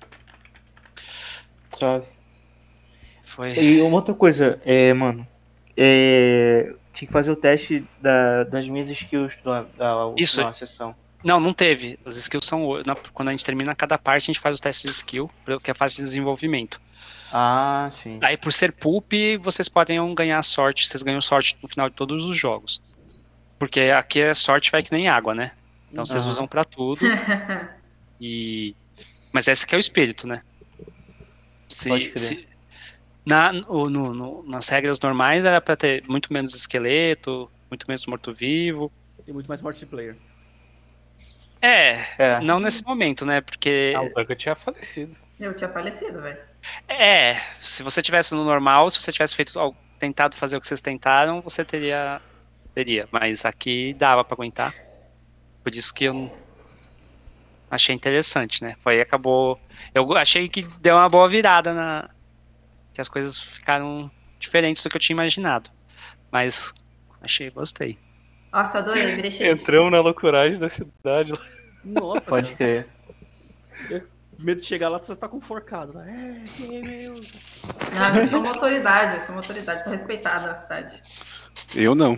Suave. Foi. E uma outra coisa, é, mano. É, tinha que fazer o teste da- das minhas skills da, da Isso. última sessão. Não, não teve. As skills são. o- na- quando a gente termina cada parte, a gente faz os testes de skill, que é a fase de desenvolvimento. Ah, sim. Aí, por ser poop, vocês podem ganhar sorte. Vocês ganham sorte no final de todos os jogos. Porque aqui a sorte vai que nem água, né? Então vocês Aham. usam pra tudo. E... Mas esse que é o espírito, né? Se, Pode crer. se- na, no- no- no- nas regras normais era pra ter muito menos esqueleto, muito menos morto-vivo. E muito mais multiplayer. É, É. não nesse momento, né? Porque. Ah, o Duncan tinha falecido. Eu tinha falecido, velho. É, se você tivesse no normal, se você tivesse feito al- tentado fazer o que vocês tentaram, você teria. Teria. Mas aqui dava pra aguentar. Por isso que eu não- achei interessante, né? Foi acabou. Eu achei que deu uma boa virada na. Que as coisas ficaram diferentes do que eu tinha imaginado. Mas achei, gostei. Nossa, eu adorei, virei xerife. Entramos na loucuragem da cidade. Nossa, Pode cara. crer. Medo de chegar lá, você tá com um forcado. Né? É, quem é meu? Não, eu sou uma autoridade, eu sou uma autoridade, sou respeitada na cidade. Eu não.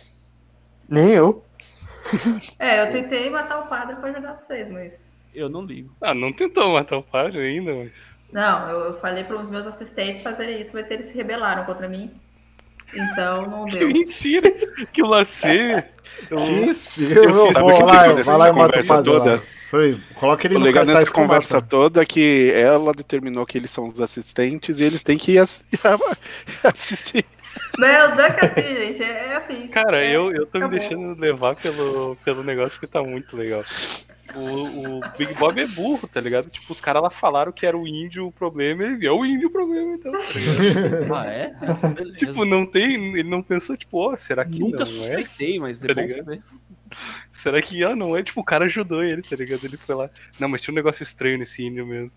Nem eu. É, eu tentei matar o padre pra ajudar vocês, mas. Eu não ligo. Ah, não tentou matar o padre ainda, mas. Não, eu, eu falei para os meus assistentes fazerem isso, mas eles se rebelaram contra mim. Então não Que deu. mentira! Que o Lacê. Isso, eu eu, fiz- vou Sabe o que lá, ficou vai dessa lá e mata o conversa padre lá. toda? Foi, coloca ele O no legal cartaz nessa com conversa mata. toda é que ela determinou que eles são os assistentes e eles têm que ass- assistir. Não, Duncan assim, gente, é, é assim. Cara, é, eu, eu tô me acabou. deixando levar pelo, pelo negócio que tá muito legal. O, o Big Bob é burro, tá ligado? Tipo, os caras lá falaram que era o índio o problema, ele é o índio o problema, então, tá ligado? Ah, é? Beleza. Tipo, não tem. Ele não pensou, tipo, ó, será que Nunca não é? suspeitei, mas é Tá bom ligado? saber. Será que ah, não é? Tipo, o cara ajudou ele, tá ligado? Ele foi lá. Não, mas tinha um negócio estranho nesse índio mesmo.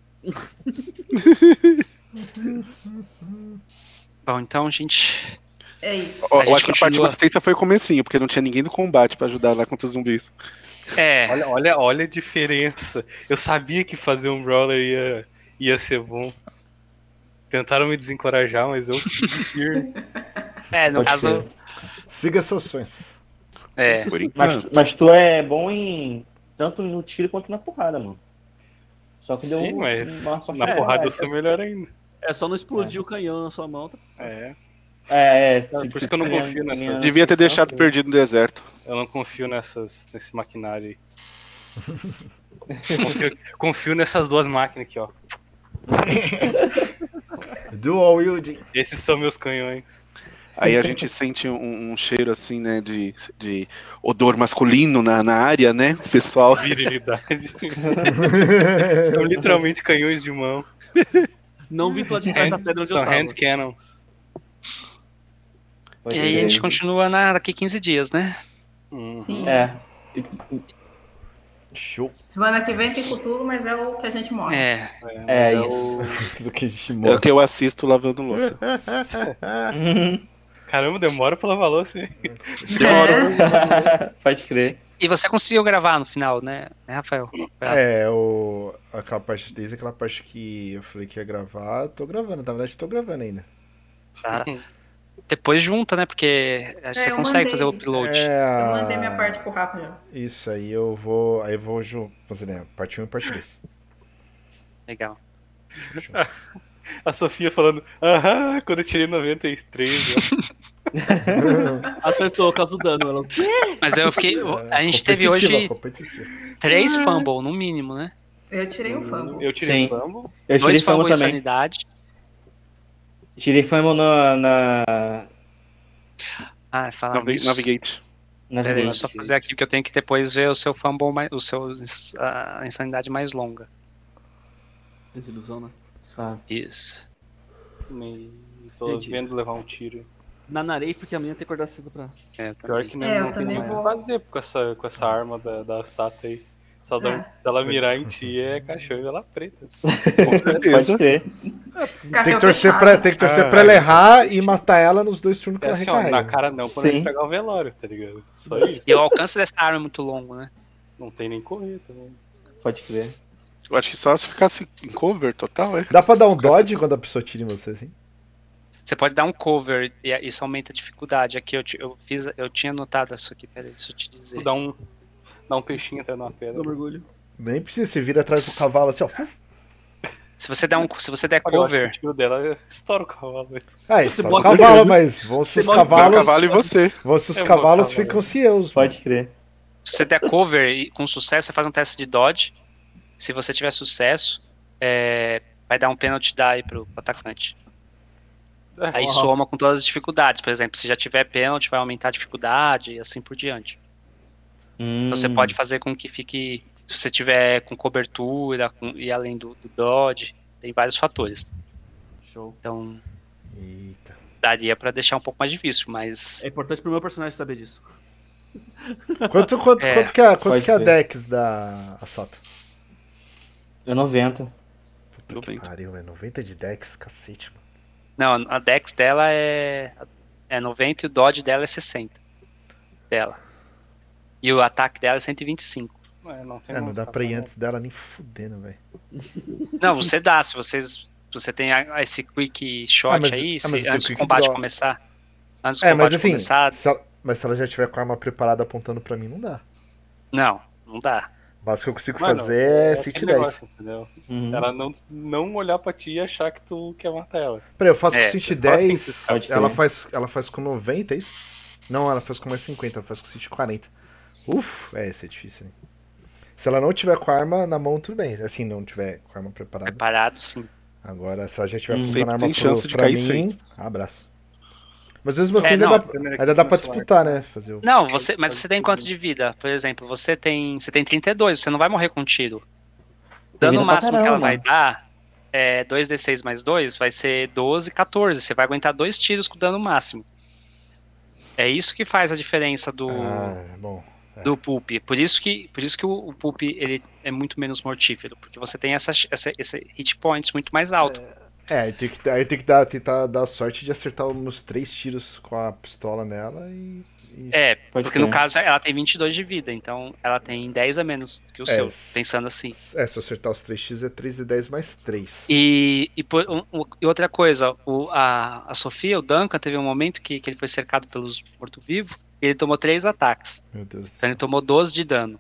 Bom, então, gente. É isso. Ó, A eu gente acho que a parte continua. mais tensa foi o comecinho, porque não tinha ninguém no combate pra ajudar lá contra os zumbis. É, Olha, olha, olha a diferença. Eu sabia que fazer um brawler ia, ia ser bom. Tentaram me desencorajar, mas eu segui firme. é no Pode caso. crer. Siga seus sonhos. É, Por Mas, enquanto. mas tu é bom em tanto no tiro quanto na porrada, mano. Só que deu Sim, um- mas uma sorte na boa. porrada É, eu sou melhor ainda. É só não explodir o canhão na sua mão. Tá? É. É, é, Por isso que eu não minha- confio nessas- minha- Devia ter deixado perdido no deserto. Eu não confio nessas, nesse maquinário aí. confio, confio nessas duas máquinas aqui, ó. Dual wielding. Esses são meus canhões. Aí a gente sente um, um cheiro assim, né, de, de odor masculino na, na área, né, pessoal? Virilidade. São literalmente canhões de mão. Não vi tu lá de trás da pedra onde São eu tava. hand cannons. Pode e aí a crer. gente continua na, daqui quinze dias, né? Uhum. Sim. É. Show. Semana que vem tem futuro, mas é o que a gente morre. É, É mas isso. o- Tudo que a gente É o morre. que eu assisto lavando louça. Caramba, demora pra lavar louça, hein? É, Pode crer. e você conseguiu gravar no final, né, né, Rafael? É, o, aquela parte, desde aquela parte que eu falei que ia gravar, eu tô gravando. Na verdade, tô gravando ainda. Tá. Depois junta, né? Porque você eu consegue mandei. fazer o upload. É, eu mandei minha parte pro Rafa já. Isso aí eu vou. Aí eu vou ju- fazer, né? Parte um e parte dois. Legal. A Sofia falando, aham, quando eu tirei noventa e três. ó. Acertou por causa do dano. Ela... Mas eu fiquei. A gente teve Competitiva, hoje competitiva. três fumble, no mínimo, né? Eu tirei um fumble. Eu tirei Sim. o fumble. Eu tirei Dois fumble fumble em também. sanidade. Tirei fumble na. na... Ah, fala Navi- nisso. Navigate. na Peraí, Navigate. só fazer aqui, porque eu tenho que depois ver o seu fumble, mais, o seu a insanidade mais longa. Desilusão, né? Suave. Isso. E tô Entendi. vendo levar um tiro. Nanarei, porque amanhã tem que acordar cedo pra... É, Pior que não, É, eu não tem também mais o que vou. fazer com essa, com essa arma da, da Sata aí. Só dá, É. dela mirar em ti é caixão e ela preta. Com certeza. Pode crer. Tem que torcer pra, tem que torcer pra ela errar e matar ela nos dois turnos que É ela assim, ó, na recarrega. cara não, quando Sim. a gente pegar o velório, tá ligado? Só isso. E o alcance dessa arma é muito longo, né? Não tem nem correr também. Pode crer. Eu acho que só se ficasse em cover total, é. Dá pra dar um Ficasse- dodge quando a pessoa tira em você, assim? Você pode dar um cover e isso aumenta a dificuldade. Aqui eu, ti- eu fiz, eu tinha anotado isso aqui, peraí, deixa eu te dizer. Dá um, dá um peixinho até numa Dá pedra. um mergulho. Nem precisa, você vira atrás do cavalo assim, ó. Se você der um, se você der Olha, eu acho que cover, o tiro dela estoura o cavalo. velho. Ah, Você isso bota- o cavalo, mas vão se Você os bota- Dá o cavalos. cavalo e você. Vão se os Eu vou cavalos cavalo. ficam cieus. Pode crer. se você der cover e com sucesso, você faz um teste de dodge. Se você tiver sucesso, é, vai dar um penalty die pro atacante. Aí Uau. soma com todas as dificuldades. Por exemplo, se já tiver pênalti, vai aumentar a dificuldade e assim por diante. Hum. Então você pode fazer com que fique. Se você tiver com cobertura com- e além do, do dodge, tem vários fatores. Show. Então Eita. daria pra deixar um pouco mais difícil, mas É importante pro meu personagem saber disso. Quanto, quanto, É, quanto que é, quanto pode que é a crer. Dex da Asota? É noventa. Puta que noventa. pariu, é noventa de Dex, cacete, mano. não, a dex dela é, é noventa e o dodge dela é sessenta. Dela. E o ataque dela é cento e vinte e cinco. É, não tem É, não muito dá pra ir cavalo. antes dela nem fudendo, velho. Não, você dá, se vocês. Se você tem a- esse quick shot Ah, mas- aí, ah, se- mas o antes do quick combate draw- começar. Antes do É, combate mas assim, começar. se ela, mas se ela já tiver com a arma preparada apontando pra mim, não dá. Não, não dá. O básico que eu consigo Mano, fazer é aquele City dez. negócio, entendeu? Uhum. Ela não, não olhar pra ti e achar que tu quer matar ela. Peraí, eu faço É, com City só assim dez, que pode ela crer. faz, ela faz com noventa, é isso? Não, ela faz com mais cinquenta, ela faz com City quarenta. Uf, é, esse é difícil, né? Se ela não tiver com a arma na mão, tudo bem. Assim, não tiver com a arma preparada. Preparado, sim. Agora, se ela já tiver Hum. com a Sempre arma tem chance de pra cair mim, cem. abraço. Mas mesmo assim, É, ainda, não, dá, ainda dá pra disputar, né? Fazer o... Não, você, mas você tem quanto de vida? Por exemplo, você tem, você tem trinta e dois, você não vai morrer com um tiro. O Tem dano vida pra máximo que ela caramba, vai mano. dar é dois d seis mais dois, vai ser doze, quatorze. Você vai aguentar dois tiros com dano máximo. É isso que faz a diferença do, Ah, bom. do Pulp. Por isso que, por isso que o, o Pulp ele é muito menos mortífero, porque você tem essa, essa, esse hit points muito mais alto. É, aí tem que, aí tem que dar, tentar dar sorte de acertar uns três tiros com a pistola nela e... e- É, Pode porque no crer. caso ela tem vinte e dois de vida, então ela tem dez a menos que o É, seu, s- pensando assim. É, se eu acertar os três x é três e dez mais três. E, e, por- um- um- e outra coisa, o, a, a Sofia, o Duncan, teve um momento que, que ele foi cercado pelos mortos-vivos e ele tomou três ataques. Meu Deus do Então céu. ele tomou doze de dano.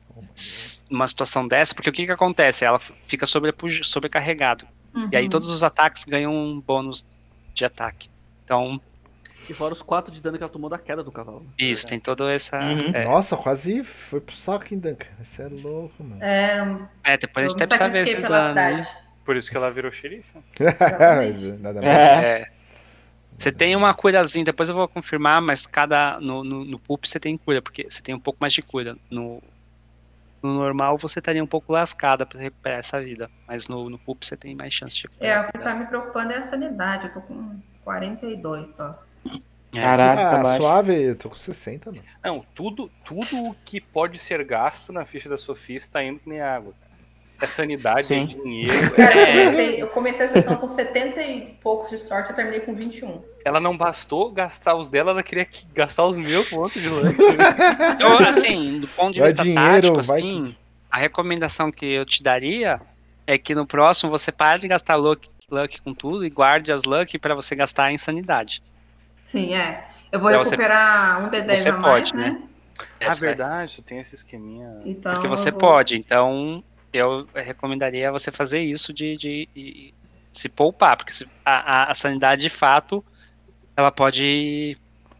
S- Numa situação dessa, porque o que que acontece? Ela f- fica sobrepuj- sobrecarregado. Uhum. E aí todos os ataques ganham um bônus de ataque. Então, E fora os quatro de dano que ela tomou da queda do cavalo. isso, tem toda essa... Uhum. É, Nossa, quase foi pro saco, hein, Duncan? Você é louco, mano. É, é, depois a eu gente me até precisa ver sacrifiquei esses pela danos. aí. cidade. Por isso que ela virou xerife. Exatamente. Nada mais. É. É. Você tem uma curazinha, depois eu vou confirmar, mas cada. No, no, no Pulp você tem cura, porque você tem um pouco mais de cura. No, no normal você estaria um pouco lascada pra recuperar essa vida. Mas no, no Pulp você tem mais chance de É, recuperar. o que tá me preocupando é a sanidade. Eu tô com quarenta e dois só. É. Caralho, tá Ah, baixo. suave, eu tô com sessenta, mano. Não, tudo, tudo o que pode ser gasto na ficha da Sofia está indo que nem água. É sanidade, Sim. é dinheiro. Cara, eu É. comecei, eu comecei a sessão com setenta e poucos de sorte, eu terminei com vinte e um. Ela não bastou gastar os dela, ela queria que- gastar os meus pontos de lance. Eu, assim, do ponto de Vai vista dinheiro, tático, vai assim, a recomendação que eu te daria é que no próximo você pare de gastar luck, luck com tudo e guarde as luck pra você gastar em sanidade. Sim, é. Eu vou Então, você- recuperar um D dez você a mais, pode, né? né? Ah, Essa vai- verdade, tu tem esse esqueminha. Então, Porque eu você vou- pode, então eu recomendaria você fazer isso de, de- de se poupar, porque se- a, a- a sanidade de fato ela pode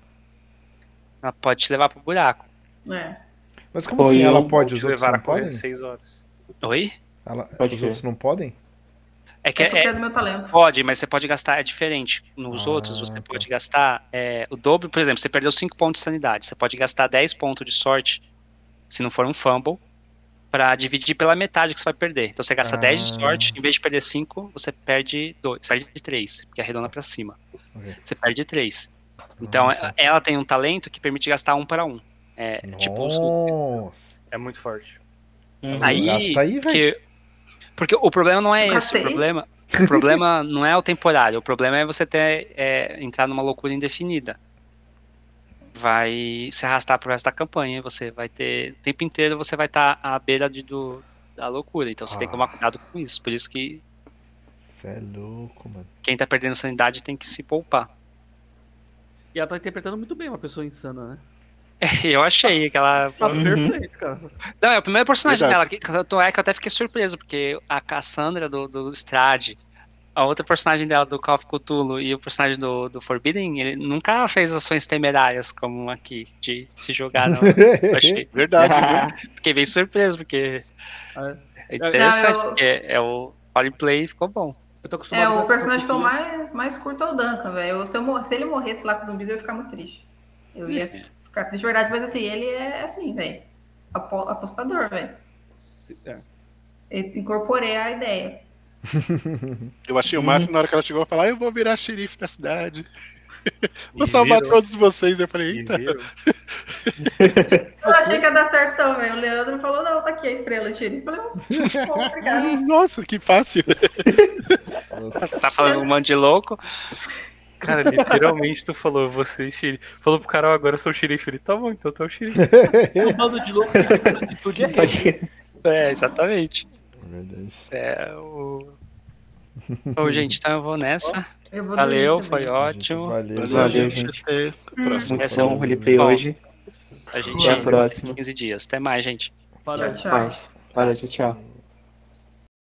ela pode te levar pro buraco. É. Mas como Pô, assim e ela eu pode, Te os outros levar a não podem? correr seis horas. Oi? Ela, Pode os crer. outros não podem? É que É porque é, é do meu talento. pode, mas você pode gastar, é diferente. Nos Ah, outros, você tá. pode gastar é, o dobro, por exemplo, você perdeu cinco pontos de sanidade, você pode gastar dez pontos de sorte, se não for um fumble, pra dividir pela metade que você vai perder. Então você gasta Ah. dez de sorte, em vez de perder cinco, você perde dois, você perde três, porque arredonda pra cima. Ok. Você perde três. Então, Ah, tá. ela tem um talento que permite gastar um para um. É, tipo, o- Nossa. É muito forte. Uhum. aí, Gasta aí, velho. que, porque o problema não é Eu esse, o gastei. problema, o problema não é o temporário, o problema é você ter, é, entrar numa loucura indefinida. Vai se arrastar pro resto da campanha, você vai ter, o tempo inteiro você vai estar à beira de, do, da loucura. Então você tem que tomar cuidado com isso. Por isso que Você é louco, mano. quem tá perdendo sanidade tem que se poupar. E ela tá interpretando muito bem uma pessoa insana, né? Eu achei que ela. Tá perfeito, cara. Não, é o primeiro personagem Verdade. dela. Que, tanto é que eu até fiquei surpreso, porque a Cassandra do, do Strade, a outra personagem dela do Call of Cthulhu e o personagem do, do Forbidden, ele nunca fez ações temerárias como aqui, de se jogar. Não. Eu achei. Verdade, viu? Fiquei bem surpreso, porque É. é interessante, Não, eu- porque é o roleplay ficou bom. Eu tô acostumado É, com o personagem que eu Cthulhu. mais, mais curto é o Duncan, velho. Se, eu mor- se ele morresse lá com os zumbis, eu ia ficar muito triste. Eu ia ficar triste de verdade, mas assim, ele é assim, velho. Apo- Apostador, velho. É. Eu incorporei a ideia. Eu achei o máximo na hora que ela chegou a falar, eu vou virar xerife da cidade. Vou E salvar virou, todos vocês. Eu falei, e eita. virou. Eu achei que ia dar certão, velho. O Leandro falou, não, tá aqui a estrela de xerife. Eu falei, pô, obrigado. Nossa, que fácil. Você tá falando um monte de louco. Cara, literalmente tu falou, você xerife. Falou pro cara, ó, agora eu sou o xerife. Ele, tá bom, então tu é o xerife. Um bando de louco que faz atitude é rei. É, exatamente. Verdade. É, o... Ô, gente, então eu vou nessa. Eu vou Valeu, dormir foi também. ótimo. Valeu, Valeu, Valeu, gente. gente. Até a próxima. Muito Essa é bom um- o roleplay Bom, hoje. A gente Até a próxima. quinze dias. Até mais, gente. Tchau, tchau. Paz. Valeu, tchau, tchau.